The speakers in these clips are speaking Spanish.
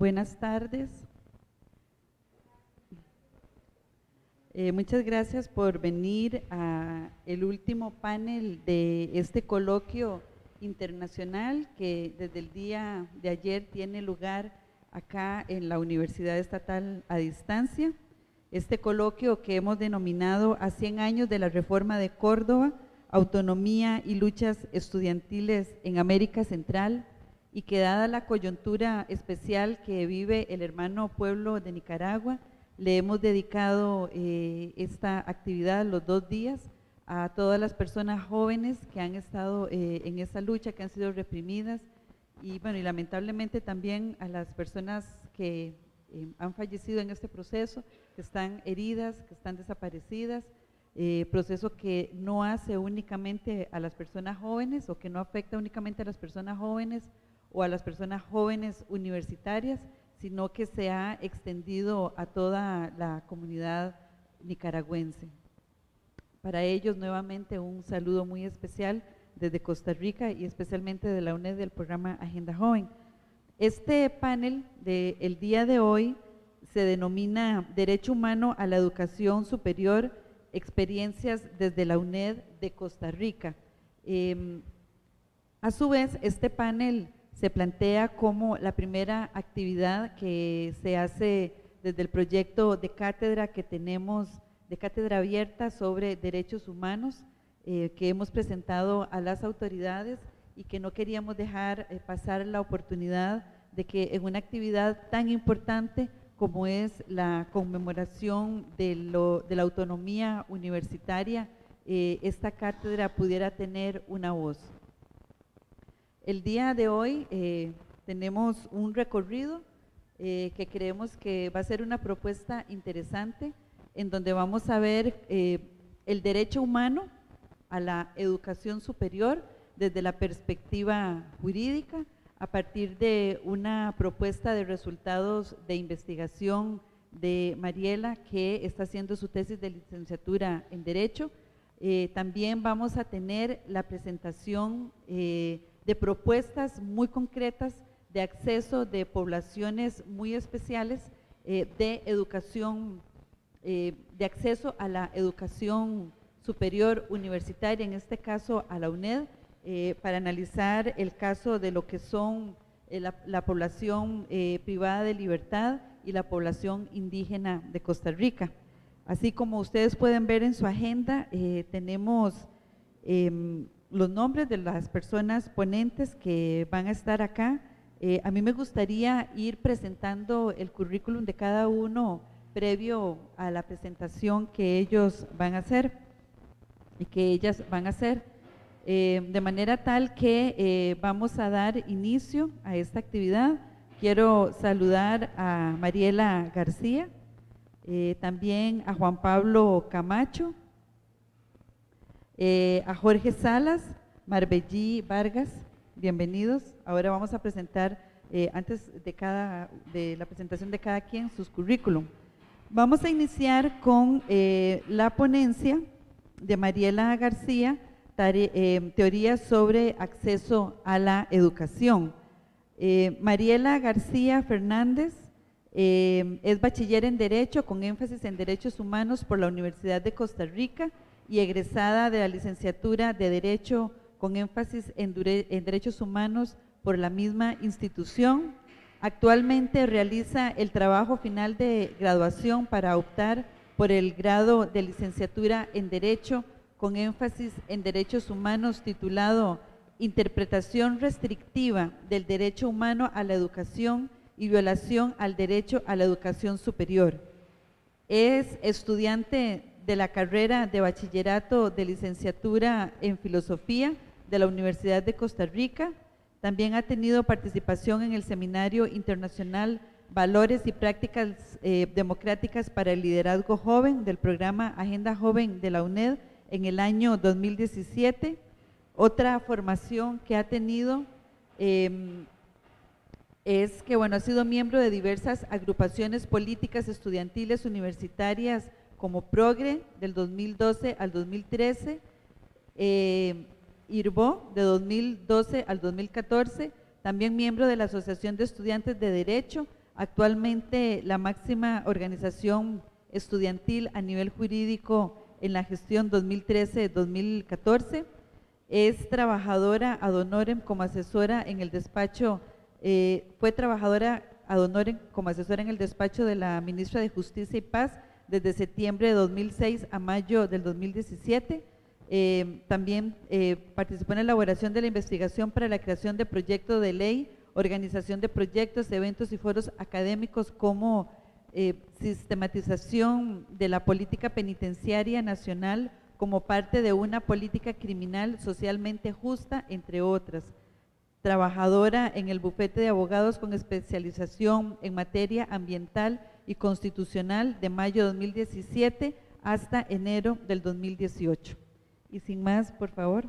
Buenas tardes. Muchas gracias por venir a el último panel de este coloquio internacional que desde el día de ayer tiene lugar acá en la Universidad Estatal a Distancia. Este coloquio que hemos denominado a 100 años de la Reforma de Córdoba, autonomía y luchas estudiantiles en América Central, y que dada la coyuntura especial que vive el hermano pueblo de Nicaragua, le hemos dedicado esta actividad los 2 días a todas las personas jóvenes que han estado en esa lucha, que han sido reprimidas, y bueno, y lamentablemente también a las personas que han fallecido en este proceso, que están heridas, que están desaparecidas, proceso que no hace únicamente a las personas jóvenes o que no afecta únicamente a las personas jóvenes o a las personas jóvenes universitarias, sino que se ha extendido a toda la comunidad nicaragüense. Para ellos, nuevamente, un saludo muy especial desde Costa Rica y especialmente de la UNED del programa Agenda Joven. Este panel del día de hoy se denomina Derecho Humano a la Educación Superior, experiencias desde la UNED de Costa Rica. A su vez, este panel se plantea como la primera actividad que se hace desde el proyecto de cátedra que tenemos, de cátedra abierta sobre derechos humanos, que hemos presentado a las autoridades y que no queríamos dejar pasar la oportunidad de que en una actividad tan importante como es la conmemoración de la autonomía universitaria, esta cátedra pudiera tener una voz. El día de hoy tenemos un recorrido que creemos que va a ser una propuesta interesante, en donde vamos a ver el derecho humano a la educación superior desde la perspectiva jurídica, a partir de una propuesta de resultados de investigación de Mariela, que está haciendo su tesis de licenciatura en Derecho. También vamos a tener la presentación de propuestas muy concretas de acceso de poblaciones muy especiales de educación, de acceso a la educación superior universitaria, en este caso a la UNED, para analizar el caso de lo que son la población privada de libertad y la población indígena de Costa Rica. Así como ustedes pueden ver en su agenda, tenemos los nombres de las personas ponentes que van a estar acá. A mí me gustaría ir presentando el currículum de cada uno previo a la presentación que ellos van a hacer y que ellas van a hacer, de manera tal que vamos a dar inicio a esta actividad. Quiero saludar a Mariela García, también a Juan Pablo Camacho, a Jorge Salas, Marbellí Vargas, bienvenidos. Ahora vamos a presentar, antes de la presentación de cada quien, sus currículum. Vamos a iniciar con la ponencia de Mariela García, teoría sobre acceso a la educación. Mariela García Fernández es bachiller en Derecho con énfasis en Derechos Humanos por la Universidad de Costa Rica y egresada de la licenciatura de Derecho con énfasis en Derechos Humanos por la misma institución. Actualmente realiza el trabajo final de graduación para optar por el grado de licenciatura en Derecho con énfasis en Derechos Humanos titulado Interpretación restrictiva del derecho humano a la educación y violación al derecho a la educación superior. Es estudiante de la carrera de bachillerato de licenciatura en Filosofía de la Universidad de Costa Rica. También ha tenido participación en el Seminario Internacional Valores y Prácticas Democráticas para el Liderazgo Joven del programa Agenda Joven de la UNED en el año 2017. Otra formación que ha tenido es que, bueno, ha sido miembro de diversas agrupaciones políticas estudiantiles universitarias como Progre del 2012 al 2013, IRBO de 2012 al 2014, también miembro de la Asociación de Estudiantes de Derecho, Actualmente la máxima organización estudiantil a nivel jurídico en la gestión 2013-2014. Es trabajadora ad honorem como asesora en el despacho, fue trabajadora ad honorem como asesora en el despacho de la ministra de Justicia y Paz desde septiembre de 2006 a mayo del 2017. También participó en la elaboración de la investigación para la creación de proyectos de ley, organización de proyectos, eventos y foros académicos como sistematización de la política penitenciaria nacional como parte de una política criminal socialmente justa, entre otras. Trabajadora en el bufete de abogados con especialización en materia ambiental y constitucional de mayo de 2017 hasta enero del 2018. Y sin más, por favor.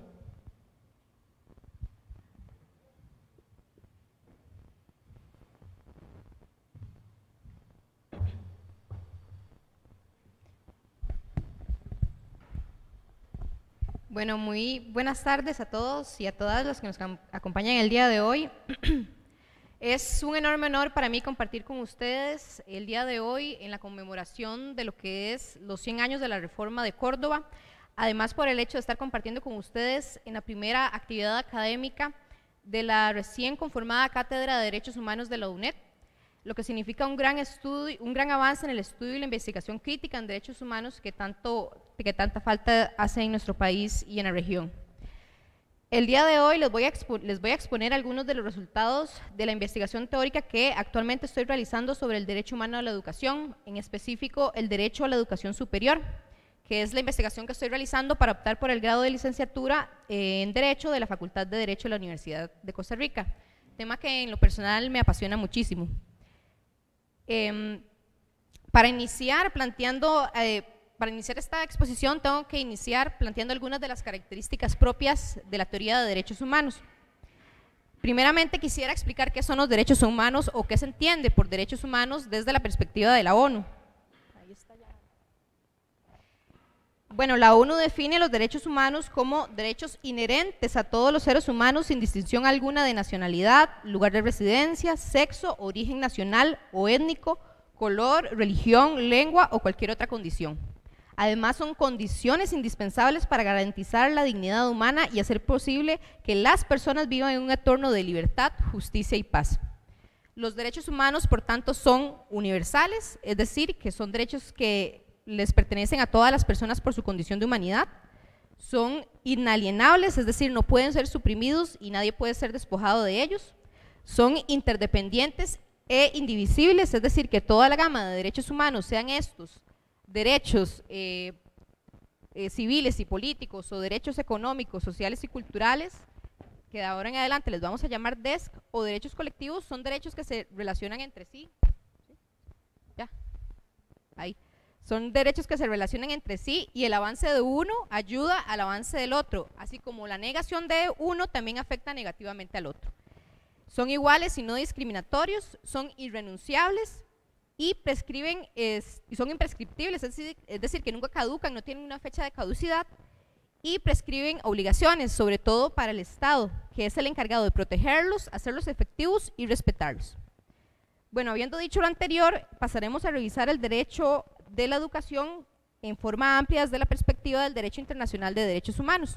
Bueno, muy buenas tardes a todos y a todas los que nos acompañan el día de hoy. Es un enorme honor para mí compartir con ustedes el día de hoy en la conmemoración de lo que es los 100 años de la Reforma de Córdoba, además por el hecho de estar compartiendo con ustedes en la primera actividad académica de la recién conformada Cátedra de Derechos Humanos de la UNED, lo que significa un gran avance en el estudio y la investigación crítica en derechos humanos que tanta falta hace en nuestro país y en la región. El día de hoy les voy a exponer algunos de los resultados de la investigación teórica que actualmente estoy realizando sobre el derecho humano a la educación, en específico el derecho a la educación superior, que es la investigación que estoy realizando para optar por el grado de licenciatura en Derecho de la Facultad de Derecho de la Universidad de Costa Rica, tema que en lo personal me apasiona muchísimo. Para iniciar esta exposición tengo que iniciar planteando algunas de las características propias de la teoría de derechos humanos. Primeramente quisiera explicar qué son los derechos humanos o qué se entiende por derechos humanos desde la perspectiva de la ONU. Bueno, la ONU define los derechos humanos como derechos inherentes a todos los seres humanos sin distinción alguna de nacionalidad, lugar de residencia, sexo, origen nacional o étnico, color, religión, lengua o cualquier otra condición. Además, son condiciones indispensables para garantizar la dignidad humana y hacer posible que las personas vivan en un entorno de libertad, justicia y paz. Los derechos humanos, por tanto, son universales, es decir, que son derechos que les pertenecen a todas las personas por su condición de humanidad. Son inalienables, es decir, no pueden ser suprimidos y nadie puede ser despojado de ellos. Son interdependientes e indivisibles, es decir, que toda la gama de derechos humanos, sean estos derechos civiles y políticos o derechos económicos, sociales y culturales, que de ahora en adelante les vamos a llamar DESC, o derechos colectivos, son derechos que se relacionan entre sí. Ya, ahí. Son derechos que se relacionan entre sí y el avance de uno ayuda al avance del otro, así como la negación de uno también afecta negativamente al otro. Son iguales y no discriminatorios, son irrenunciables y son imprescriptibles, es decir, que nunca caducan, no tienen una fecha de caducidad, y prescriben obligaciones, sobre todo para el Estado, que es el encargado de protegerlos, hacerlos efectivos y respetarlos. Bueno, habiendo dicho lo anterior, pasaremos a revisar el derecho de la educación en forma amplia desde la perspectiva del derecho internacional de derechos humanos.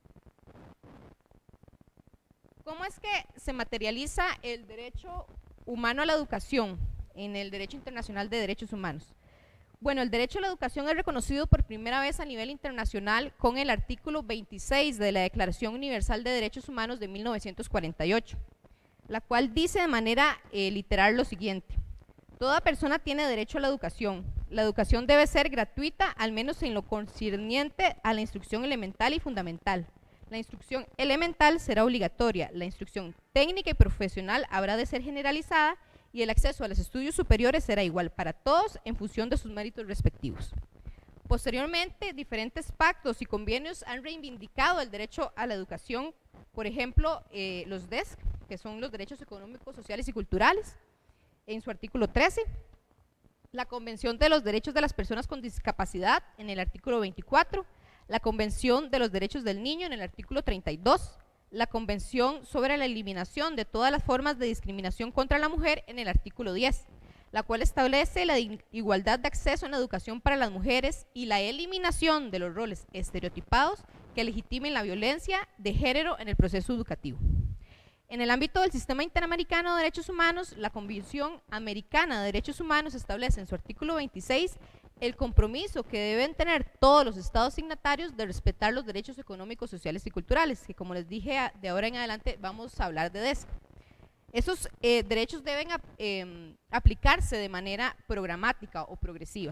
¿Cómo es que se materializa el derecho humano a la educación en el derecho internacional de derechos humanos? Bueno, el derecho a la educación es reconocido por primera vez a nivel internacional con el artículo 26 de la Declaración Universal de Derechos Humanos de 1948, la cual dice de manera literal lo siguiente: toda persona tiene derecho a la educación. La educación debe ser gratuita, al menos en lo concerniente a la instrucción elemental y fundamental. La instrucción elemental será obligatoria, la instrucción técnica y profesional habrá de ser generalizada y el acceso a los estudios superiores será igual para todos en función de sus méritos respectivos. Posteriormente, diferentes pactos y convenios han reivindicado el derecho a la educación, por ejemplo, los DESC, que son los derechos económicos, sociales y culturales, en su artículo 13, la Convención de los Derechos de las Personas con Discapacidad en el artículo 24, la Convención de los Derechos del Niño en el artículo 32, la Convención sobre la eliminación de todas las formas de discriminación contra la mujer en el artículo 10. la cual establece la igualdad de acceso en la educación para las mujeres y la eliminación de los roles estereotipados que legitimen la violencia de género en el proceso educativo. En el ámbito del Sistema Interamericano de Derechos Humanos, la Convención Americana de Derechos Humanos establece en su artículo 26 el compromiso que deben tener todos los estados signatarios de respetar los derechos económicos, sociales y culturales, que como les dije, de ahora en adelante vamos a hablar de DESC. Esos derechos deben aplicarse de manera programática o progresiva.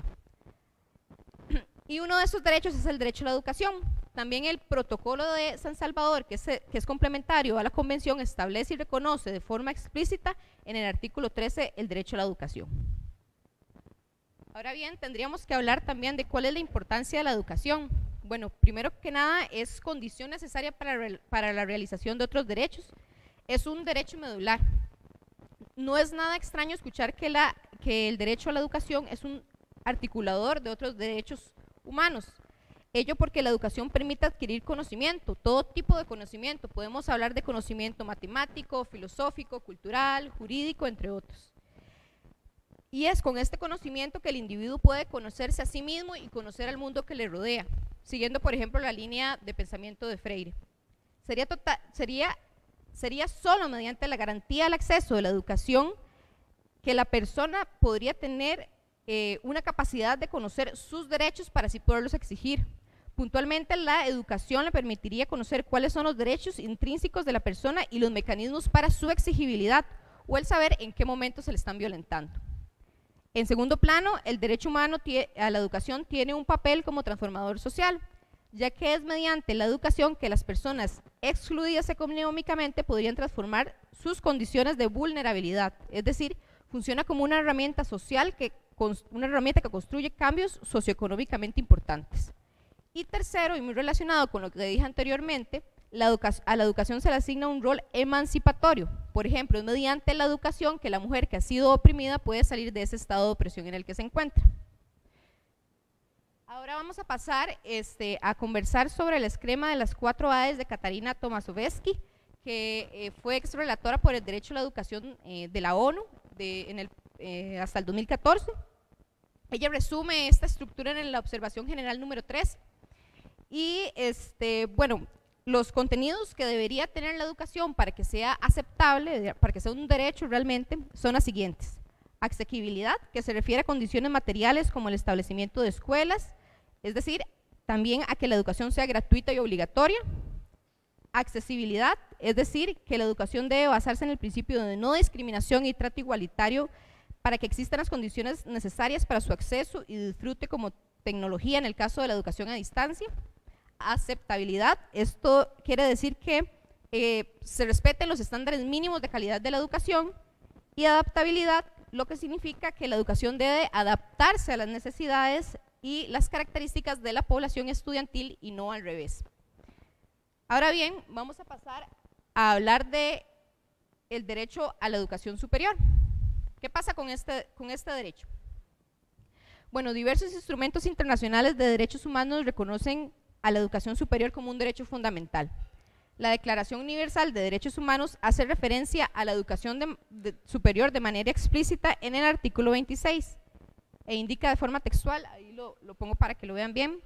Y uno de esos derechos es el derecho a la educación. También el protocolo de San Salvador, que es complementario a la convención, establece y reconoce de forma explícita en el artículo 13 el derecho a la educación. Ahora bien, tendríamos que hablar también de cuál es la importancia de la educación. Bueno, primero que nada, es condición necesaria para la realización de otros derechos. Es un derecho medular. No es nada extraño escuchar que el derecho a la educación es un articulador de otros derechos humanos. Ello porque la educación permite adquirir conocimiento, todo tipo de conocimiento. Podemos hablar de conocimiento matemático, filosófico, cultural, jurídico, entre otros. Y es con este conocimiento que el individuo puede conocerse a sí mismo y conocer al mundo que le rodea, siguiendo, por ejemplo, la línea de pensamiento de Freire. Sería solo mediante la garantía del acceso de la educación que la persona podría tener una capacidad de conocer sus derechos para así poderlos exigir. Puntualmente, la educación le permitiría conocer cuáles son los derechos intrínsecos de la persona y los mecanismos para su exigibilidad, o el saber en qué momento se le están violentando. En segundo plano, el derecho humano a la educación tiene un papel como transformador social, ya que es mediante la educación que las personas excluidas económicamente podrían transformar sus condiciones de vulnerabilidad, es decir, funciona como una herramienta social, una herramienta que construye cambios socioeconómicamente importantes. Y tercero, y muy relacionado con lo que dije anteriormente, a la educación se le asigna un rol emancipatorio. Por ejemplo, es mediante la educación que la mujer que ha sido oprimida puede salir de ese estado de opresión en el que se encuentra. Ahora vamos a pasar a conversar sobre el esquema de las 4 A's de Katarina Tomaszewski, que fue ex-relatora por el derecho a la educación de la ONU hasta el 2014. Ella resume esta estructura en la observación general número 3. Y bueno, los contenidos que debería tener la educación para que sea aceptable, para que sea un derecho realmente, son las siguientes. Asequibilidad, que se refiere a condiciones materiales como el establecimiento de escuelas, es decir, también a que la educación sea gratuita y obligatoria. Accesibilidad, es decir, que la educación debe basarse en el principio de no discriminación y trato igualitario para que existan las condiciones necesarias para su acceso y disfrute como tecnología en el caso de la educación a distancia. Aceptabilidad, esto quiere decir que se respeten los estándares mínimos de calidad de la educación. Y adaptabilidad, lo que significa que la educación debe adaptarse a las necesidades y las características de la población estudiantil y no al revés. Ahora bien, vamos a pasar a hablar de el derecho a la educación superior. ¿Qué pasa con este derecho? Bueno, diversos instrumentos internacionales de derechos humanos reconocen a la educación superior como un derecho fundamental. La Declaración Universal de Derechos Humanos hace referencia a la educación superior de manera explícita en el artículo 26 e indica de forma textual, ahí lo pongo para que lo vean bien.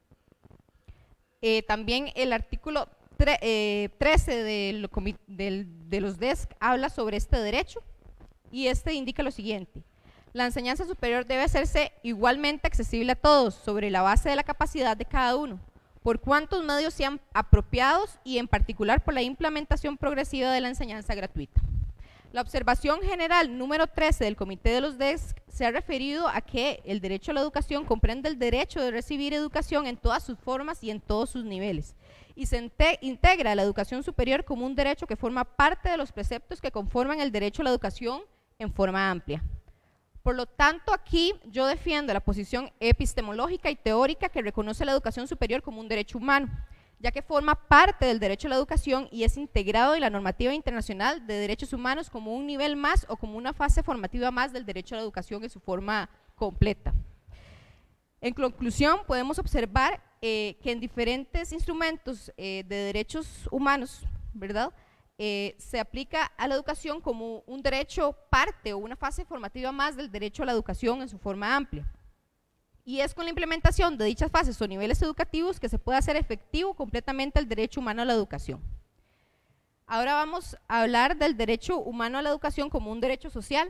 También el artículo 13 de los DESC habla sobre este derecho y indica lo siguiente: la enseñanza superior debe hacerse igualmente accesible a todos sobre la base de la capacidad de cada uno, por cuantos medios sean apropiados y en particular por la implementación progresiva de la enseñanza gratuita. La observación general número 13 del Comité de los DESC se ha referido a que el derecho a la educación comprende el derecho de recibir educación en todas sus formas y en todos sus niveles, y se integra a la educación superior como un derecho que forma parte de los preceptos que conforman el derecho a la educación en forma amplia. Por lo tanto, aquí yo defiendo la posición epistemológica y teórica que reconoce la educación superior como un derecho humano, ya que forma parte del derecho a la educación y es integrado en la normativa internacional de derechos humanos como un nivel más o como una fase formativa más del derecho a la educación en su forma completa. En conclusión, podemos observar que en diferentes instrumentos de derechos humanos, ¿verdad?, se aplica a la educación como un derecho parte o una fase formativa más del derecho a la educación en su forma amplia. Y es con la implementación de dichas fases o niveles educativos que se puede hacer efectivo completamente el derecho humano a la educación. Ahora vamos a hablar del derecho humano a la educación como un derecho social.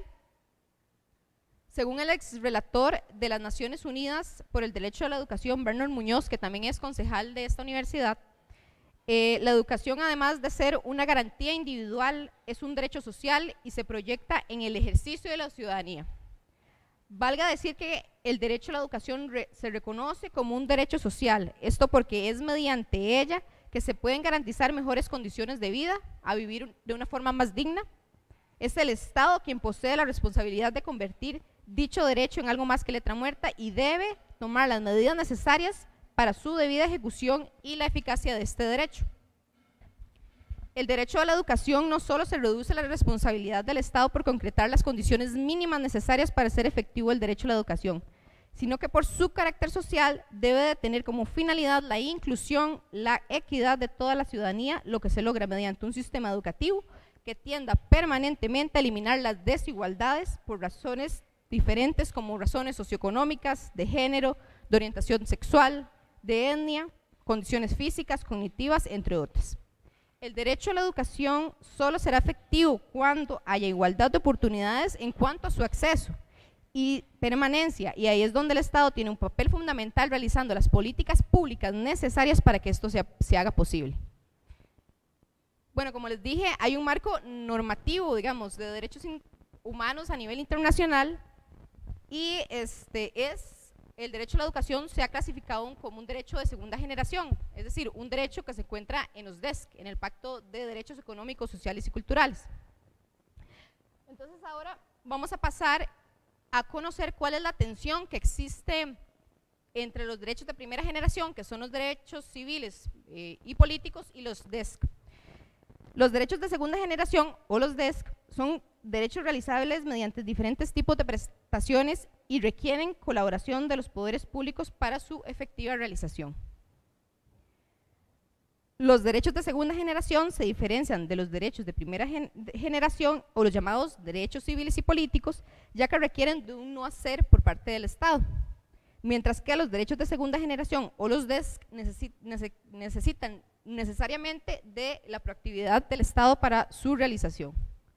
Según el ex relator de las Naciones Unidas por el Derecho a la Educación, Bernard Muñoz, que también es concejal de esta universidad, la educación, además de ser una garantía individual, es un derecho social y se proyecta en el ejercicio de la ciudadanía. Valga decir que el derecho a la educación se reconoce como un derecho social, esto porque es mediante ella que se pueden garantizar mejores condiciones de vida, a vivir de una forma más digna. Es el Estado quien posee la responsabilidad de convertir dicho derecho en algo más que letra muerta y debe tomar las medidas necesarias para su debida ejecución y la eficacia de este derecho. El derecho a la educación no solo se reduce a la responsabilidad del Estado por concretar las condiciones mínimas necesarias para hacer efectivo el derecho a la educación, sino que por su carácter social debe de tener como finalidad la inclusión, la equidad de toda la ciudadanía, lo que se logra mediante un sistema educativo que tienda permanentemente a eliminar las desigualdades por razones diferentes como razones socioeconómicas, de género, de orientación sexual, de etnia, condiciones físicas, cognitivas, entre otras. El derecho a la educación solo será efectivo cuando haya igualdad de oportunidades en cuanto a su acceso y permanencia, y ahí es donde el Estado tiene un papel fundamental realizando las políticas públicas necesarias para que esto se haga posible. Bueno, como les dije, hay un marco normativo, digamos, de derechos humanos a nivel internacional y el derecho a la educación se ha clasificado como un derecho de segunda generación, es decir, un derecho que se encuentra en los DESC, en el Pacto de Derechos Económicos, Sociales y Culturales. Entonces ahora vamos a pasar a conocer cuál es la tensión que existe entre los derechos de primera generación, que son los derechos civiles y políticos, y los DESC. Los derechos de segunda generación, o los DESC, son derechos realizables mediante diferentes tipos de prestaciones y requieren colaboración de los poderes públicos para su efectiva realización. Los derechos de segunda generación se diferencian de los derechos de primera generación o los llamados derechos civiles y políticos, ya que requieren de un no hacer por parte del Estado, mientras que los derechos de segunda generación o los DESC necesitan necesariamente de la proactividad del Estado para su realización.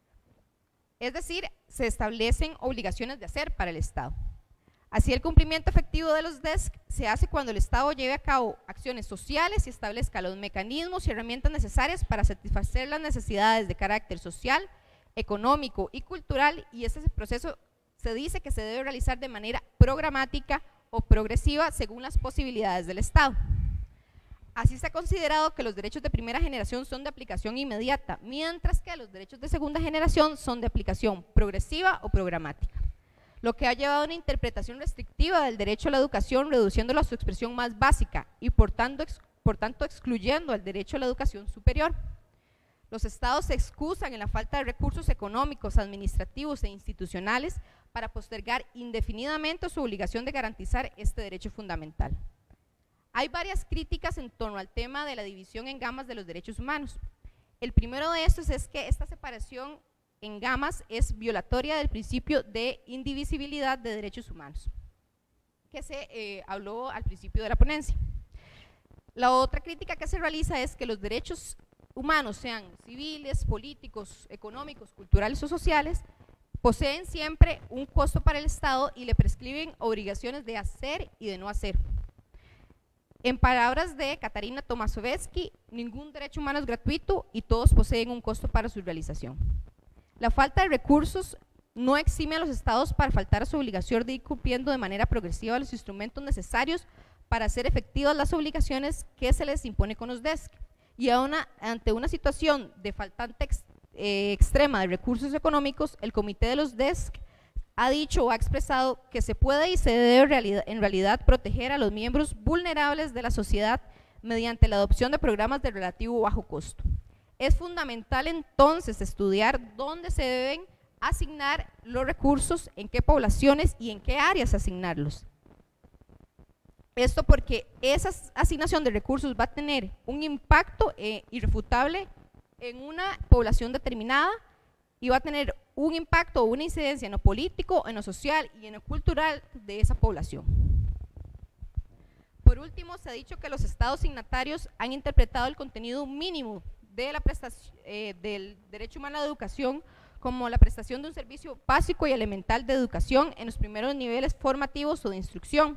Es decir, se establecen obligaciones de hacer para el Estado. Así, el cumplimiento efectivo de los DESC se hace cuando el Estado lleve a cabo acciones sociales y establezca los mecanismos y herramientas necesarias para satisfacer las necesidades de carácter social, económico y cultural, y ese proceso se dice que se debe realizar de manera programática o progresiva según las posibilidades del Estado. Así se ha considerado que los derechos de primera generación son de aplicación inmediata, mientras que los derechos de segunda generación son de aplicación progresiva o programática, lo que ha llevado a una interpretación restrictiva del derecho a la educación, reduciéndolo a su expresión más básica y por tanto excluyendo al derecho a la educación superior. Los estados se excusan en la falta de recursos económicos, administrativos e institucionales para postergar indefinidamente su obligación de garantizar este derecho fundamental. Hay varias críticas en torno al tema de la división en gamas de los derechos humanos. El primero de estos es que esta separación en gamas es violatoria del principio de indivisibilidad de derechos humanos, que se habló al principio de la ponencia. La otra crítica que se realiza es que los derechos humanos, sean civiles, políticos, económicos, culturales o sociales, poseen siempre un costo para el Estado y le prescriben obligaciones de hacer y de no hacer. En palabras de Katarina Tomaszewski, ningún derecho humano es gratuito y todos poseen un costo para su realización. La falta de recursos no exime a los estados para faltar a su obligación de ir cumpliendo de manera progresiva los instrumentos necesarios para hacer efectivas las obligaciones que se les impone con los DESC. Y ante una situación de faltante extrema de recursos económicos, el comité de los DESC ha dicho o ha expresado que se puede y se debe en realidad proteger a los miembros vulnerables de la sociedad mediante la adopción de programas de relativo bajo costo. Es fundamental entonces estudiar dónde se deben asignar los recursos, en qué poblaciones y en qué áreas asignarlos. Esto porque esa asignación de recursos va a tener un impacto irrefutable en una población determinada y va a tener un impacto o una incidencia en lo político, en lo social y en lo cultural de esa población. Por último, se ha dicho que los estados signatarios han interpretado el contenido mínimo de la del derecho humano a la educación como la prestación de un servicio básico y elemental de educación en los primeros niveles formativos o de instrucción,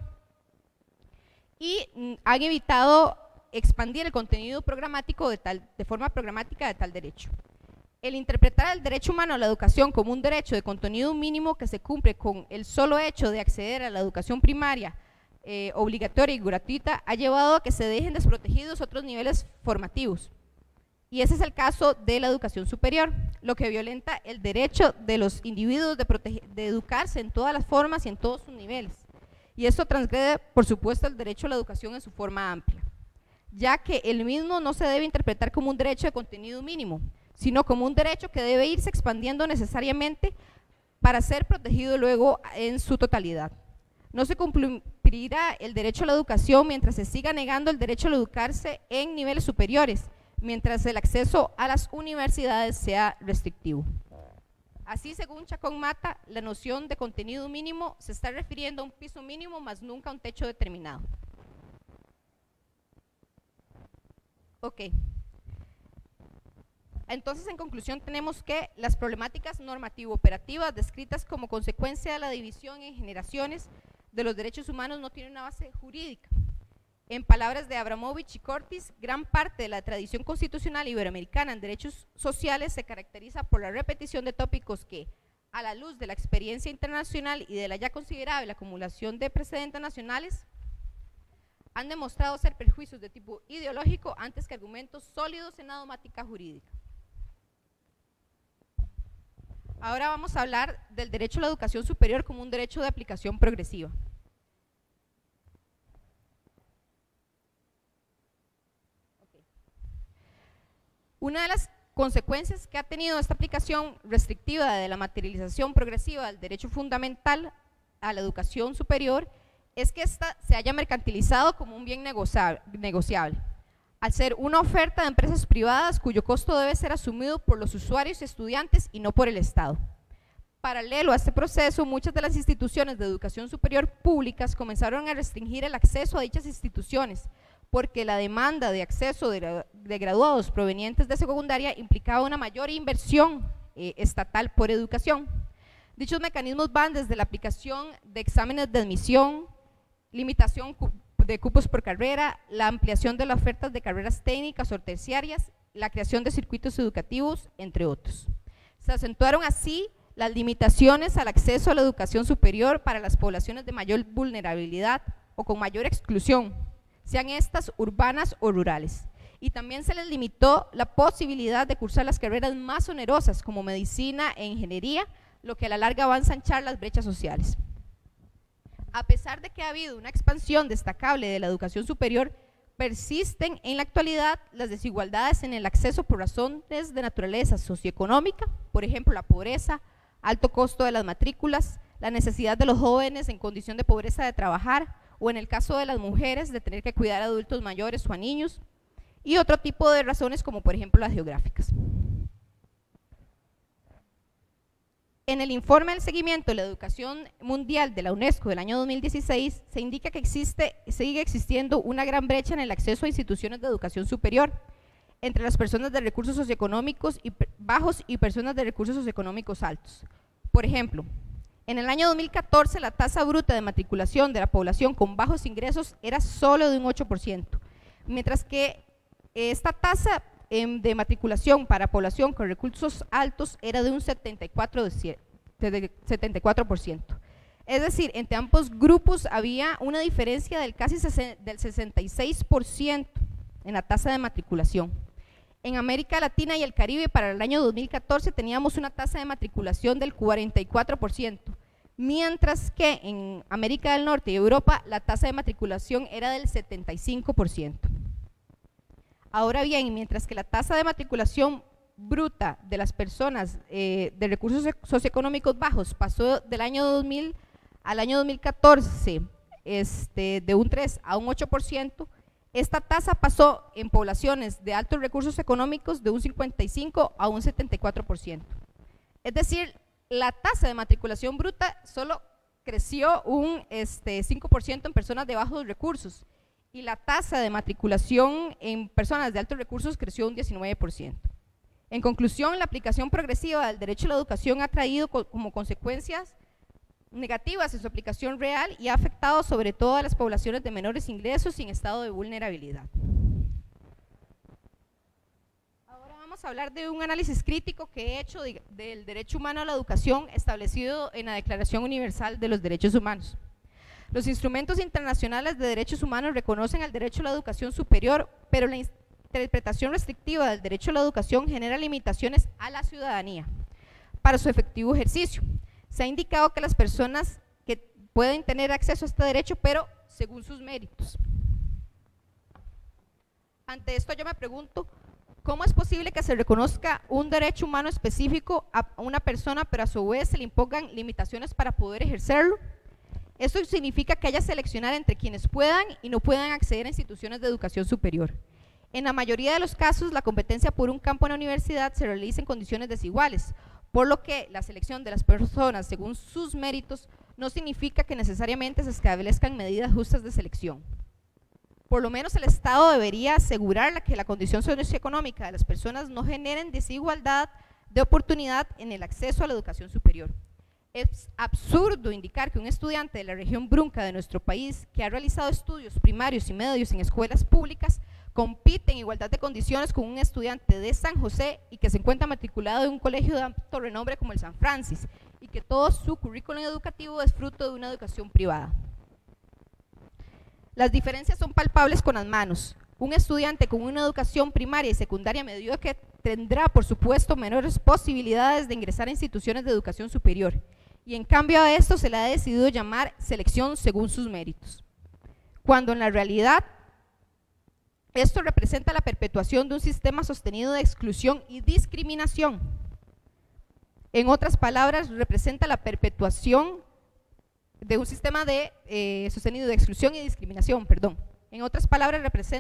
y han evitado expandir el contenido programático de forma programática de tal derecho. El interpretar el derecho humano a la educación como un derecho de contenido mínimo que se cumple con el solo hecho de acceder a la educación primaria obligatoria y gratuita ha llevado a que se dejen desprotegidos otros niveles formativos. Y ese es el caso de la educación superior, lo que violenta el derecho de los individuos de educarse en todas las formas y en todos sus niveles. Y esto transgrede, por supuesto, el derecho a la educación en su forma amplia, ya que el mismo no se debe interpretar como un derecho de contenido mínimo, sino como un derecho que debe irse expandiendo necesariamente para ser protegido luego en su totalidad. No se cumplirá el derecho a la educación mientras se siga negando el derecho a educarse en niveles superiores, mientras el acceso a las universidades sea restrictivo. Así, según Chacón Mata, la noción de contenido mínimo se está refiriendo a un piso mínimo, más nunca a un techo determinado. Ok. Entonces, en conclusión, tenemos que las problemáticas normativo-operativas descritas como consecuencia de la división en generaciones de los derechos humanos no tienen una base jurídica. En palabras de Abramovich y Cortis, gran parte de la tradición constitucional iberoamericana en derechos sociales se caracteriza por la repetición de tópicos que, a la luz de la experiencia internacional y de la ya considerable acumulación de precedentes nacionales, han demostrado ser perjuicios de tipo ideológico antes que argumentos sólidos en la dogmática jurídica. Ahora vamos a hablar del derecho a la educación superior como un derecho de aplicación progresiva. Una de las consecuencias que ha tenido esta aplicación restrictiva de la materialización progresiva del derecho fundamental a la educación superior es que ésta se haya mercantilizado como un bien negociable, al ser una oferta de empresas privadas cuyo costo debe ser asumido por los usuarios y estudiantes y no por el Estado. Paralelo a este proceso, muchas de las instituciones de educación superior públicas comenzaron a restringir el acceso a dichas instituciones, porque la demanda de acceso de graduados provenientes de secundaria implicaba una mayor inversión estatal por educación. Dichos mecanismos van desde la aplicación de exámenes de admisión, limitación de cupos por carrera, la ampliación de las ofertas de carreras técnicas o terciarias, la creación de circuitos educativos, entre otros. Se acentuaron así las limitaciones al acceso a la educación superior para las poblaciones de mayor vulnerabilidad o con mayor exclusión, sean estas urbanas o rurales. Y también se les limitó la posibilidad de cursar las carreras más onerosas como medicina e ingeniería, lo que a la larga va a ensanchar las brechas sociales. A pesar de que ha habido una expansión destacable de la educación superior, persisten en la actualidad las desigualdades en el acceso por razones de naturaleza socioeconómica, por ejemplo la pobreza, alto costo de las matrículas, la necesidad de los jóvenes en condición de pobreza de trabajar, o en el caso de las mujeres de tener que cuidar a adultos mayores o a niños, y otro tipo de razones como por ejemplo las geográficas. En el informe del seguimiento de la educación mundial de la UNESCO del año 2016 se indica que sigue existiendo una gran brecha en el acceso a instituciones de educación superior entre las personas de recursos socioeconómicos bajos y personas de recursos socioeconómicos altos. Por ejemplo, en el año 2014 la tasa bruta de matriculación de la población con bajos ingresos era solo de un 8%, mientras que esta tasa de matriculación para población con recursos altos era de un 74%. Es decir, entre ambos grupos había una diferencia del casi del 66% en la tasa de matriculación. En América Latina y el Caribe para el año 2014 teníamos una tasa de matriculación del 44%, mientras que en América del Norte y Europa la tasa de matriculación era del 75%. Ahora bien, mientras que la tasa de matriculación bruta de las personas de recursos socioeconómicos bajos pasó del año 2000 al año 2014 de un 3 a un 8%, esta tasa pasó en poblaciones de altos recursos económicos de un 55 a un 74%. Es decir, la tasa de matriculación bruta solo creció un 5% en personas de bajos recursos y la tasa de matriculación en personas de altos recursos creció un 19%. En conclusión, la aplicación progresiva del derecho a la educación ha traído como consecuencias negativas en su aplicación real y ha afectado sobre todo a las poblaciones de menores ingresos y en estado de vulnerabilidad. Ahora vamos a hablar de un análisis crítico que he hecho del derecho humano a la educación establecido en la Declaración Universal de los Derechos Humanos. Los instrumentos internacionales de derechos humanos reconocen el derecho a la educación superior, pero la interpretación restrictiva del derecho a la educación genera limitaciones a la ciudadanía para su efectivo ejercicio. Se ha indicado que las personas que pueden tener acceso a este derecho, pero según sus méritos. Ante esto yo me pregunto, ¿cómo es posible que se reconozca un derecho humano específico a una persona, pero a su vez se le impongan limitaciones para poder ejercerlo? Esto significa que haya que seleccionar entre quienes puedan y no puedan acceder a instituciones de educación superior. En la mayoría de los casos, la competencia por un campo en la universidad se realiza en condiciones desiguales, por lo que la selección de las personas según sus méritos no significa que necesariamente se establezcan medidas justas de selección. Por lo menos el Estado debería asegurar que la condición socioeconómica de las personas no generen desigualdad de oportunidad en el acceso a la educación superior. Es absurdo indicar que un estudiante de la región Brunca de nuestro país, que ha realizado estudios primarios y medios en escuelas públicas, compite en igualdad de condiciones con un estudiante de San José y que se encuentra matriculado en un colegio de alto renombre como el San Francis y que todo su currículum educativo es fruto de una educación privada. Las diferencias son palpables con las manos. Un estudiante con una educación primaria y secundaria mediocre tendrá, por supuesto, menores posibilidades de ingresar a instituciones de educación superior y en cambio a esto se le ha decidido llamar selección según sus méritos, cuando en la realidad esto representa la perpetuación de un sistema sostenido de exclusión y discriminación. En otras palabras, representa la perpetuación de un sistema sostenido de exclusión y discriminación, perdón. En otras palabras,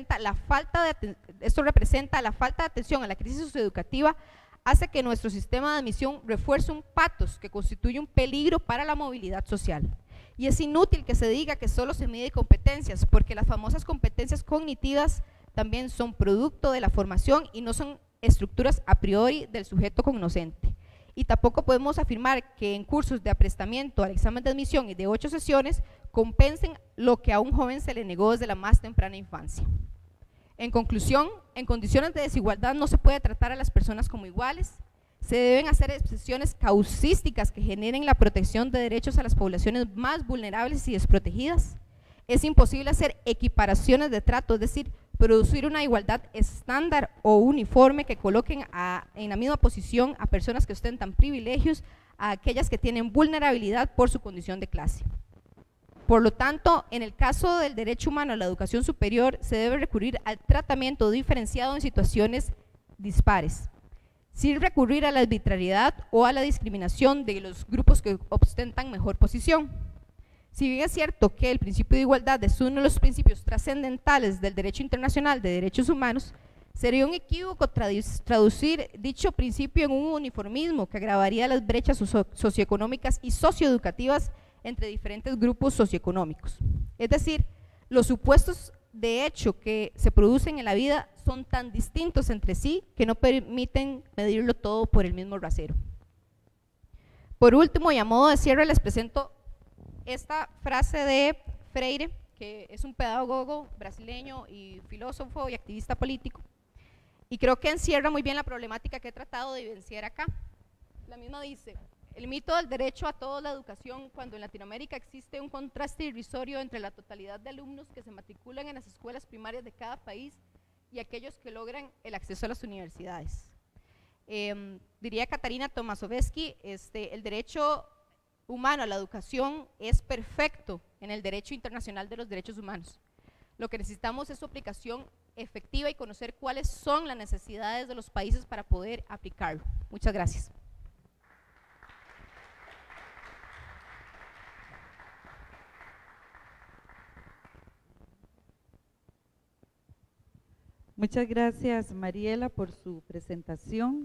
esto representa la falta de atención a la crisis socioeducativa, hace que nuestro sistema de admisión refuerce un patos que constituye un peligro para la movilidad social. Y es inútil que se diga que solo se mide competencias, porque las famosas competencias cognitivas también son producto de la formación y no son estructuras a priori del sujeto cognoscente. Y tampoco podemos afirmar que en cursos de aprestamiento al examen de admisión y de 8 sesiones compensen lo que a un joven se le negó desde la más temprana infancia. En conclusión, en condiciones de desigualdad no se puede tratar a las personas como iguales, se deben hacer excepciones causísticas que generen la protección de derechos a las poblaciones más vulnerables y desprotegidas. Es imposible hacer equiparaciones de trato, es decir, producir una igualdad estándar o uniforme que coloquen en la misma posición a personas que ostentan privilegios a aquellas que tienen vulnerabilidad por su condición de clase. Por lo tanto, en el caso del derecho humano a la educación superior, se debe recurrir al tratamiento diferenciado en situaciones dispares, sin recurrir a la arbitrariedad o a la discriminación de los grupos que ostentan mejor posición. Si bien es cierto que el principio de igualdad es uno de los principios trascendentales del derecho internacional de derechos humanos, sería un equívoco traducir dicho principio en un uniformismo que agravaría las brechas socioeconómicas y socioeducativas entre diferentes grupos socioeconómicos. Es decir, los supuestos de hecho que se producen en la vida son tan distintos entre sí que no permiten medirlo todo por el mismo rasero. Por último, y a modo de cierre, les presento esta frase de Freire, que es un pedagogo brasileño y filósofo y activista político, y creo que encierra muy bien la problemática que he tratado de evidenciar acá. La misma dice: el mito del derecho a toda la educación, cuando en Latinoamérica existe un contraste irrisorio entre la totalidad de alumnos que se matriculan en las escuelas primarias de cada país y aquellos que logran el acceso a las universidades. Diría Katarina Tomaszewski, el derecho humano a la educación es perfecto en el derecho internacional de los derechos humanos. Lo que necesitamos es su aplicación efectiva y conocer cuáles son las necesidades de los países para poder aplicarlo. Muchas gracias. Muchas gracias, Mariela, por su presentación.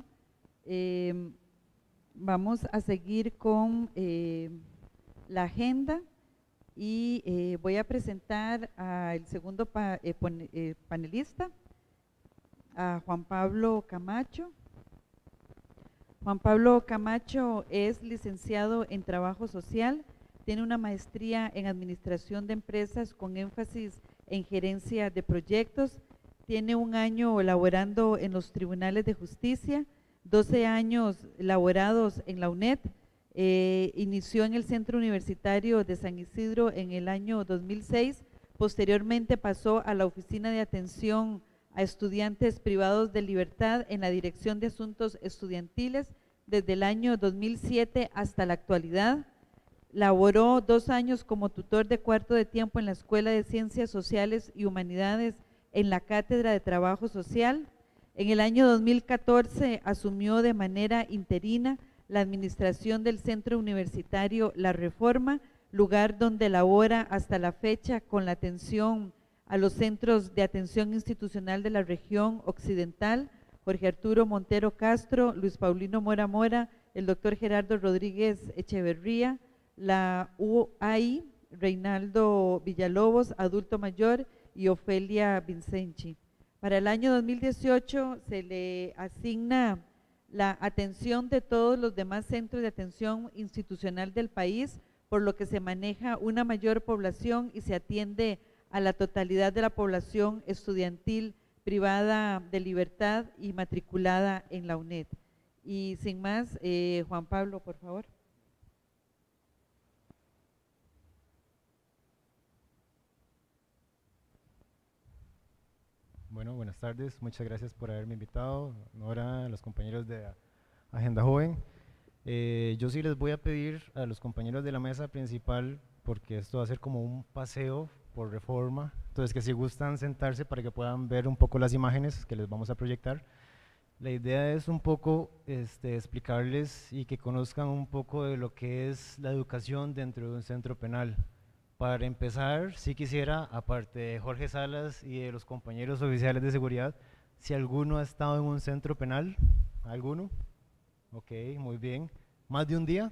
Vamos a seguir con la agenda y voy a presentar al segundo panelista, a Juan Pablo Camacho. Juan Pablo Camacho es licenciado en Trabajo Social, tiene una maestría en Administración de Empresas con énfasis en Gerencia de Proyectos, tiene 1 año laborando en los Tribunales de Justicia, 12 años laborados en la UNED, inició en el Centro Universitario de San Isidro en el año 2006, posteriormente pasó a la Oficina de Atención a Estudiantes Privados de Libertad en la Dirección de Asuntos Estudiantiles desde el año 2007 hasta la actualidad. Laboró 2 años como tutor de cuarto de tiempo en la Escuela de Ciencias Sociales y Humanidades en la Cátedra de Trabajo Social. En el año 2014 asumió de manera interina la administración del Centro Universitario La Reforma, lugar donde labora hasta la fecha con la atención a los centros de atención institucional de la región occidental, Jorge Arturo Montero Castro, Luis Paulino Mora Mora, el doctor Gerardo Rodríguez Echeverría, la UAI, Reinaldo Villalobos, adulto mayor, y Ofelia Vincenchi. Para el año 2018 se le asigna la atención de todos los demás centros de atención institucional del país, por lo que se maneja una mayor población y se atiende a la totalidad de la población estudiantil privada de libertad y matriculada en la UNED. Y sin más, Juan Pablo, por favor. Bueno, buenas tardes, muchas gracias por haberme invitado, Nora, a los compañeros de Agenda Joven. Yo sí les voy a pedir a los compañeros de la mesa principal, porque esto va a ser como un paseo por Reforma, entonces que si gustan sentarse para que puedan ver un poco las imágenes que les vamos a proyectar. La idea es un poco explicarles y que conozcan un poco de lo que es la educación dentro de un centro penal. Para empezar, sí quisiera, aparte de Jorge Salas y de los compañeros oficiales de seguridad, si alguno ha estado en un centro penal. ¿Alguno? Ok, muy bien. ¿Más de un día?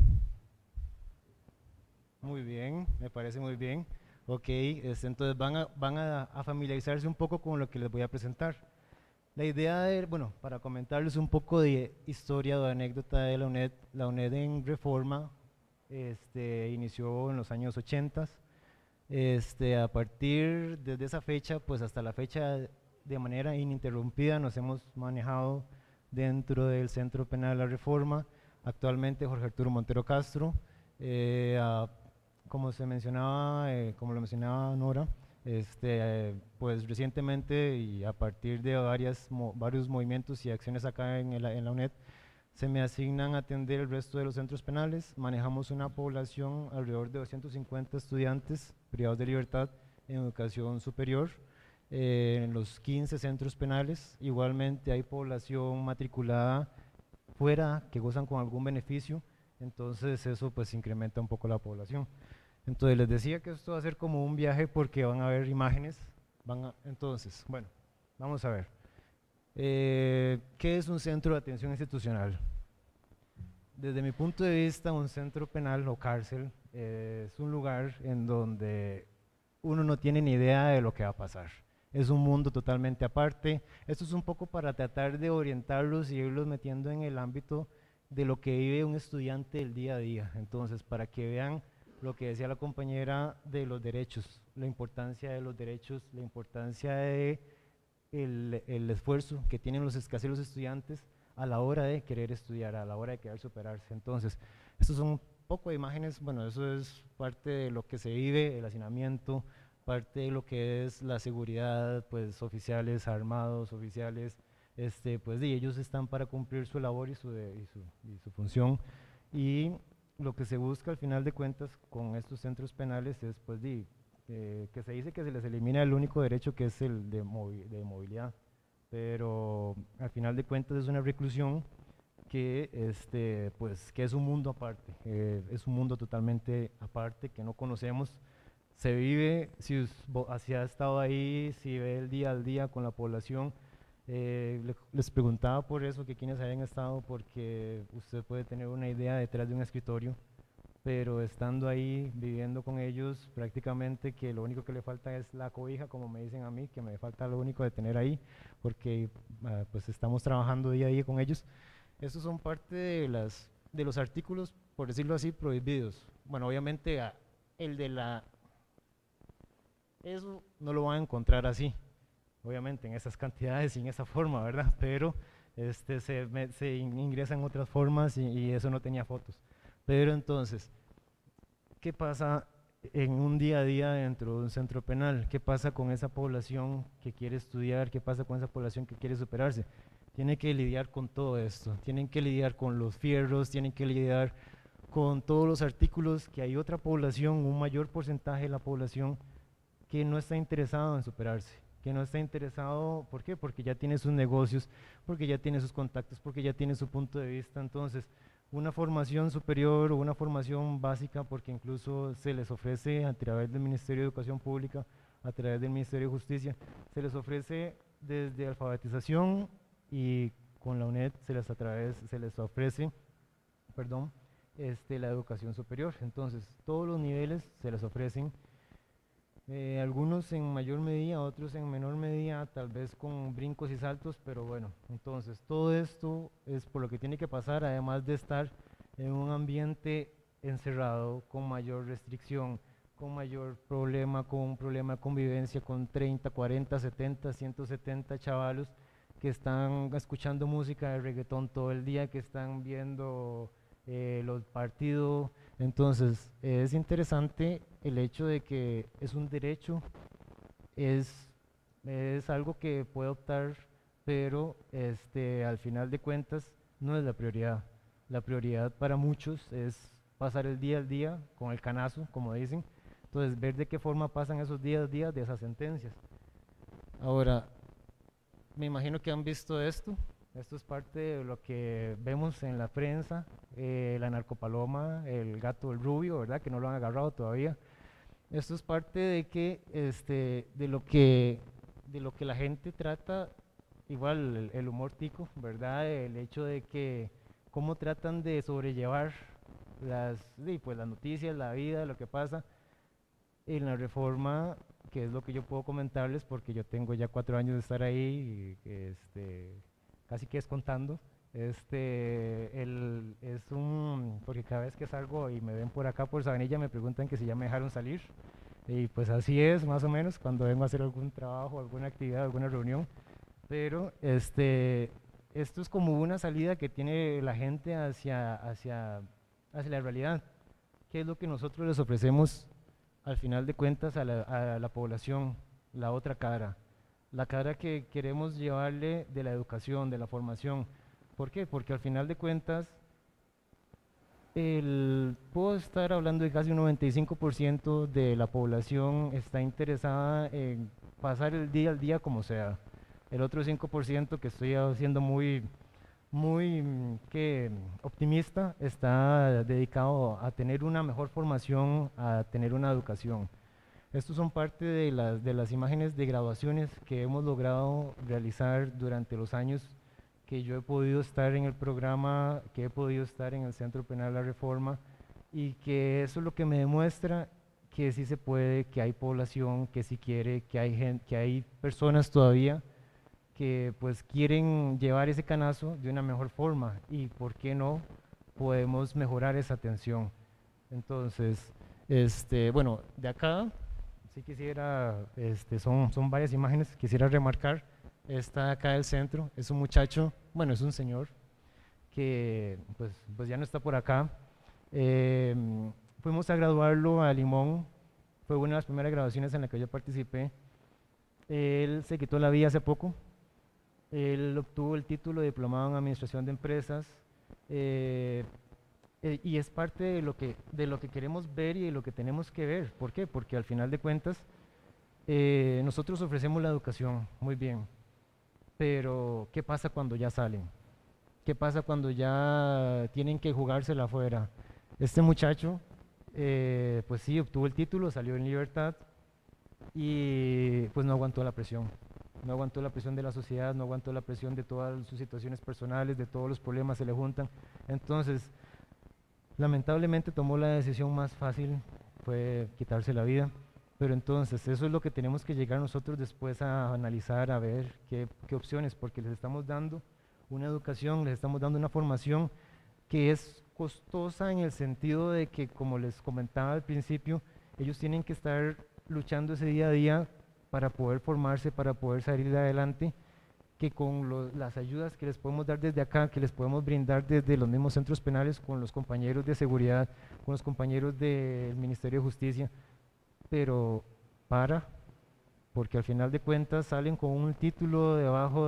Muy bien, me parece muy bien. Ok, entonces van a familiarizarse un poco con lo que les voy a presentar. La idea de, bueno, para comentarles un poco de historia o de anécdota de la UNED en Reforma inició en los años 80. A partir desde esa fecha, pues hasta la fecha, de manera ininterrumpida nos hemos manejado dentro del Centro Penal La Reforma. Actualmente Jorge Arturo Montero Castro, como lo mencionaba Nora, pues recientemente y a partir de varios movimientos y acciones acá en la UNED, se me asignan a atender el resto de los centros penales. Manejamos una población alrededor de 250 estudiantes privados de libertad en educación superior en los 15 centros penales. Igualmente hay población matriculada fuera que gozan con algún beneficio, entonces eso pues incrementa un poco la población. Entonces les decía que esto va a ser como un viaje porque van a ver imágenes. Entonces, bueno, vamos a ver. ¿Qué es un centro de atención institucional? Desde mi punto de vista, un centro penal o cárcel es un lugar en donde uno no tiene ni idea de lo que va a pasar. Es un mundo totalmente aparte. Esto es un poco para tratar de orientarlos y irlos metiendo en el ámbito de lo que vive un estudiante el día a día. Entonces, para que vean lo que decía la compañera de los derechos, la importancia de los derechos, la importancia de el esfuerzo que tienen los estudiantes a la hora de querer estudiar, a la hora de querer superarse. Entonces, estos son un poco de imágenes, bueno, eso es parte de lo que se vive, el hacinamiento, parte de lo que es la seguridad, pues oficiales armados, oficiales, pues ellos están para cumplir su labor y su función, y lo que se busca al final de cuentas con estos centros penales es pues que se dice que se les elimina el único derecho, que es el de movilidad, pero al final de cuentas es una reclusión que, pues, que es un mundo aparte, es un mundo totalmente aparte que no conocemos. Se vive, si ha estado ahí, si ve el día al día con la población, Les preguntaba por eso, que quienes hayan estado, porque usted puede tener una idea detrás de un escritorio, pero estando ahí, viviendo con ellos, prácticamente que lo único que le falta es la cobija, como me dicen a mí, que me falta lo único de tener ahí, porque pues estamos trabajando día a día con ellos. Estos son parte de los artículos, por decirlo así, prohibidos. Bueno, obviamente eso no lo van a encontrar así, obviamente en esas cantidades y en esa forma, ¿verdad? Pero se ingresan otras formas y eso no tenía fotos. Pero entonces, ¿qué pasa en un día a día dentro de un centro penal? ¿Qué pasa con esa población que quiere estudiar? ¿Qué pasa con esa población que quiere superarse? Tiene que lidiar con todo esto, tienen que lidiar con los fierros, tienen que lidiar con todos los artículos que hay otra población, un mayor porcentaje de la población que no está interesado en superarse, que no está interesado, ¿por qué? Porque ya tiene sus negocios, porque ya tiene sus contactos, porque ya tiene su punto de vista. Entonces, una formación superior o una formación básica, porque incluso se les ofrece a través del Ministerio de Educación Pública, a través del Ministerio de Justicia, se les ofrece desde alfabetización y con la UNED se les ofrece, perdón, la educación superior. Entonces, todos los niveles se les ofrecen, algunos en mayor medida, otros en menor medida, tal vez con brincos y saltos, pero bueno, entonces todo esto es por lo que tiene que pasar, además de estar en un ambiente encerrado, con mayor restricción, con mayor problema, con un problema de convivencia, con 30, 40, 70, 170 chavalos que están escuchando música de reggaetón todo el día, que están viendo los partidos. Entonces es interesante el hecho de que es un derecho, es algo que puede optar, pero al final de cuentas no es la prioridad. La prioridad para muchos es pasar el día al día con el canazo, como dicen. Entonces, ver de qué forma pasan esos días de esas sentencias. Ahora, me imagino que han visto esto. Esto es parte de lo que vemos en la prensa, la narcopaloma, el gato del rubio, ¿verdad? Que no lo han agarrado todavía. Esto es parte de que, de lo que la gente trata, igual el humor tico, ¿verdad? El hecho de que cómo tratan de sobrellevar las noticias, la vida, lo que pasa en la reforma, que es lo que yo puedo comentarles, porque yo tengo ya 4 años de estar ahí, y, casi que descontando. Porque cada vez que salgo y me ven por acá por Sabanilla me preguntan que si ya me dejaron salir, y pues así es más o menos cuando vengo a hacer algún trabajo, alguna actividad, alguna reunión. Pero esto es como una salida que tiene la gente hacia la realidad. ¿Qué es lo que nosotros les ofrecemos al final de cuentas a la población? La otra cara, la cara que queremos llevarle de la educación, de la formación. ¿Por qué? Porque al final de cuentas puedo estar hablando de casi un 95% de la población está interesada en pasar el día al día como sea. El otro 5% que estoy siendo muy optimista, está dedicado a tener una mejor formación, a tener una educación. Estos son parte de las imágenes de graduaciones que hemos logrado realizar durante los años que yo he podido estar en el programa, que he podido estar en el Centro Penal La Reforma, y que eso es lo que me demuestra que sí se puede, que hay población que sí quiere, que hay gente, que hay personas todavía que pues quieren llevar ese canazo de una mejor forma, y por qué no podemos mejorar esa atención. Entonces, bueno, de acá sí quisiera, son varias imágenes, quisiera remarcar esta acá del centro. Es un muchacho, bueno, es un señor que pues ya no está por acá. Fuimos a graduarlo a Limón, fue una de las primeras graduaciones en las que yo participé. Él se quitó la vida hace poco. Él obtuvo el título de diplomado en administración de empresas, y es parte de lo que queremos ver y de lo que tenemos que ver. ¿Por qué? Porque al final de cuentas nosotros ofrecemos la educación muy bien, pero ¿qué pasa cuando ya salen? ¿Qué pasa cuando ya tienen que jugársela afuera? Este muchacho pues sí, obtuvo el título, salió en libertad y pues no aguantó la presión. no aguantó la presión de la sociedad, no aguantó la presión de todas sus situaciones personales, de todos los problemas se le juntan. Entonces, lamentablemente tomó la decisión más fácil, fue quitarse la vida. Pero entonces, eso es lo que tenemos que llegar nosotros después a analizar, a ver qué opciones, porque les estamos dando una educación, les estamos dando una formación que es costosa en el sentido de que, como les comentaba al principio, ellos tienen que estar luchando ese día a día para poder formarse, para poder salir adelante, que con las ayudas que les podemos dar desde acá, que les podemos brindar desde los mismos centros penales, con los compañeros de seguridad, con los compañeros del Ministerio de Justicia, pero porque al final de cuentas salen con un título debajo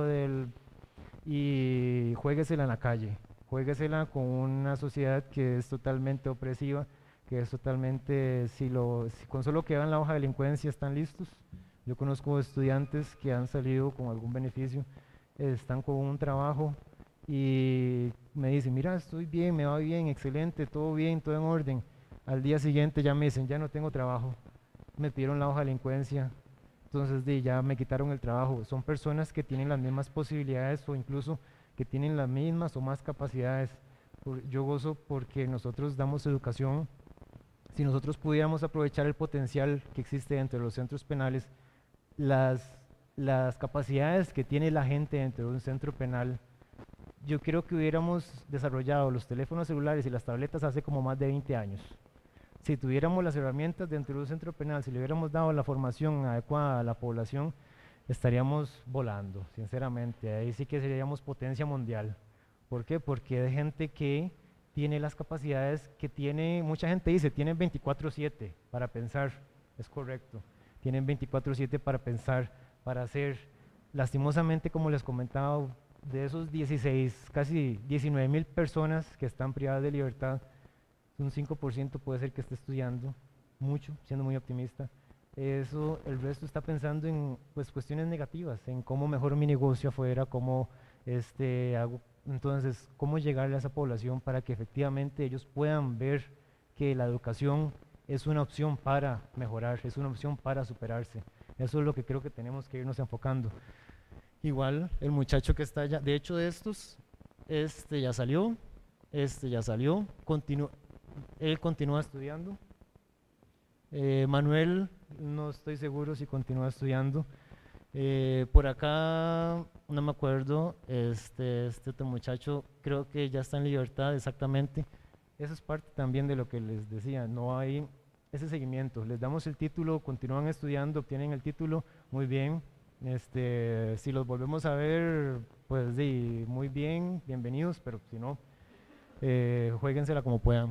y juéguesela en la calle, juéguesela con una sociedad que es totalmente opresiva, que es totalmente, si con solo que vean la hoja de delincuencia están listos. Yo conozco estudiantes que han salido con algún beneficio, están con un trabajo y me dicen, mira, estoy bien, me va bien, excelente, todo bien, todo en orden. Al día siguiente ya me dicen, ya no tengo trabajo, me pidieron la hoja de delincuencia, entonces ya me quitaron el trabajo. Son personas que tienen las mismas posibilidades o incluso que tienen las mismas o más capacidades. Yo gozo porque nosotros damos educación. Si nosotros pudiéramos aprovechar el potencial que existe dentro de los centros penales, las capacidades que tiene la gente dentro de un centro penal, yo creo que hubiéramos desarrollado los teléfonos celulares y las tabletas hace como más de 20 años. Si tuviéramos las herramientas dentro de un centro penal, si le hubiéramos dado la formación adecuada a la población, estaríamos volando, sinceramente. Ahí sí que seríamos potencia mundial. ¿Por qué? Porque hay gente que tiene las capacidades que tiene, mucha gente dice, tienen 24/7 para pensar, es correcto, tienen 24/7 para pensar, para hacer. Lastimosamente, como les comentaba, de esos 16, casi 19,000 personas que están privadas de libertad, un 5% puede ser que esté estudiando, mucho, siendo muy optimista. Eso, el resto está pensando en cuestiones negativas, en cómo mejoro mi negocio afuera, cómo hago. Entonces, cómo llegarle a esa población para que efectivamente ellos puedan ver que la educación es una opción para mejorar, es una opción para superarse. Eso es lo que creo que tenemos que irnos enfocando. Igual, el muchacho que está allá, de hecho de estos, ya salió, él continúa estudiando. Manuel, no estoy seguro si continúa estudiando. Por acá, no me acuerdo, este otro muchacho creo que ya está en libertad, exactamente. Eso es parte también de lo que les decía, no hay ese seguimiento. Les damos el título, continúan estudiando, obtienen el título, muy bien. Si los volvemos a ver, pues sí, muy bien, bienvenidos, pero si no, juéguensela como puedan.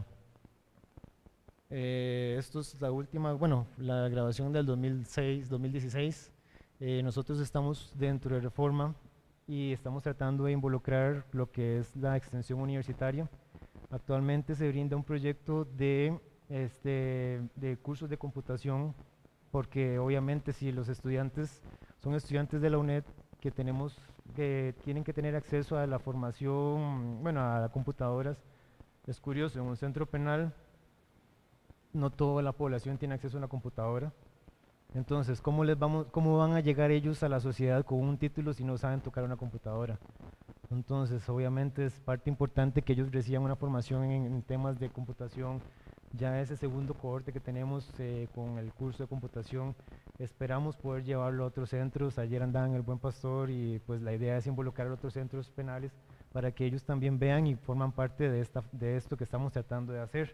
Esto es la última, bueno, la grabación del 2016. Nosotros estamos dentro de Reforma y estamos tratando de involucrar lo que es la extensión universitaria. Actualmente se brinda un proyecto de cursos de computación, porque obviamente si los estudiantes son estudiantes de la UNED que tienen que tener acceso a la formación, bueno, a computadoras. Es curioso, en un centro penal no toda la población tiene acceso a una computadora. Entonces, ¿cómo van a llegar ellos a la sociedad con un título si no saben tocar una computadora? Entonces, obviamente es parte importante que ellos reciban una formación en temas de computación. Ya ese segundo cohorte que tenemos con el curso de computación, esperamos poder llevarlo a otros centros. Ayer andaban en el Buen Pastor y pues la idea es involucrar a otros centros penales para que ellos también vean y forman parte de esto que estamos tratando de hacer.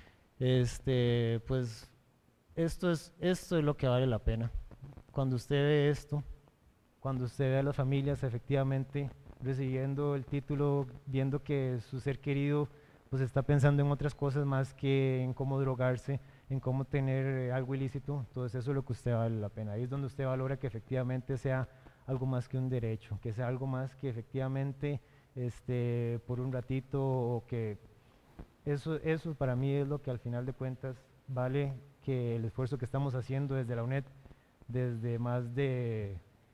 Pues esto es lo que vale la pena. Cuando usted ve esto, cuando usted ve a las familias efectivamente recibiendo el título, viendo que su ser querido pues está pensando en otras cosas más que en cómo drogarse, en cómo tener algo ilícito, entonces eso es lo que usted vale la pena. Ahí es donde usted valora que efectivamente sea algo más que un derecho, que sea algo más que efectivamente por un ratito, o que eso para mí es lo que al final de cuentas vale que el esfuerzo que estamos haciendo desde la UNED, desde más de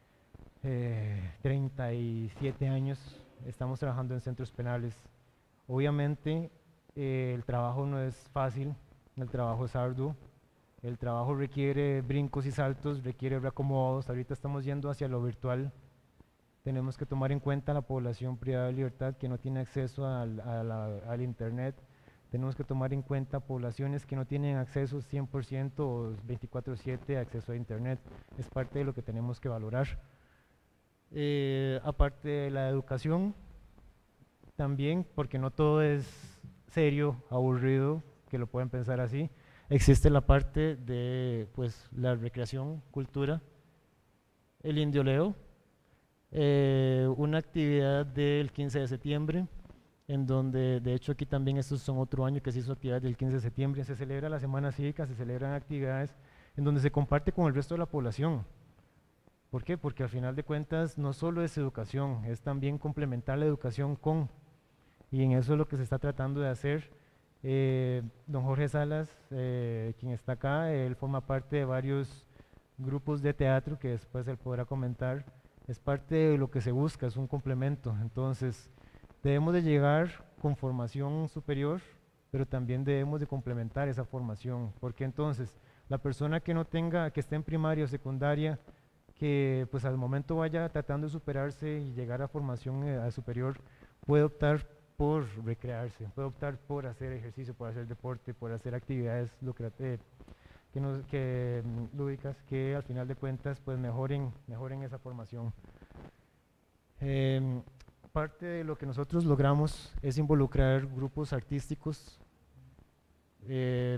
37 años, estamos trabajando en centros penales. Obviamente el trabajo no es fácil, el trabajo es arduo, el trabajo requiere brincos y saltos, requiere reacomodos, ahorita estamos yendo hacia lo virtual. Tenemos que tomar en cuenta la población privada de libertad que no tiene acceso al internet. Tenemos que tomar en cuenta poblaciones que no tienen acceso 100% o 24/7 acceso a internet. Es parte de lo que tenemos que valorar. Aparte de la educación, también, porque no todo es serio, aburrido, que lo pueden pensar así, existe la parte de pues, la recreación, cultura, el indioleo, una actividad del 15 de septiembre, en donde, de hecho aquí también estos son otro año que se hizo actividad del 15 de septiembre, se celebra la Semana Cívica, se celebran actividades en donde se comparte con el resto de la población. ¿Por qué? Porque al final de cuentas no solo es educación, es también complementar la educación con, y en eso es lo que se está tratando de hacer. Don Jorge Salas, quien está acá, él forma parte de varios grupos de teatro que después él podrá comentar, es parte de lo que se busca, es un complemento. Entonces debemos de llegar con formación superior, pero también debemos de complementar esa formación, porque entonces la persona que no tenga, que esté en primaria o secundaria, que pues al momento vaya tratando de superarse y llegar a formación superior, puede optar por recrearse, puede optar por hacer ejercicio, por hacer deporte, por hacer actividades lúdicas que al final de cuentas pues mejoren esa formación. Parte de lo que nosotros logramos es involucrar grupos artísticos de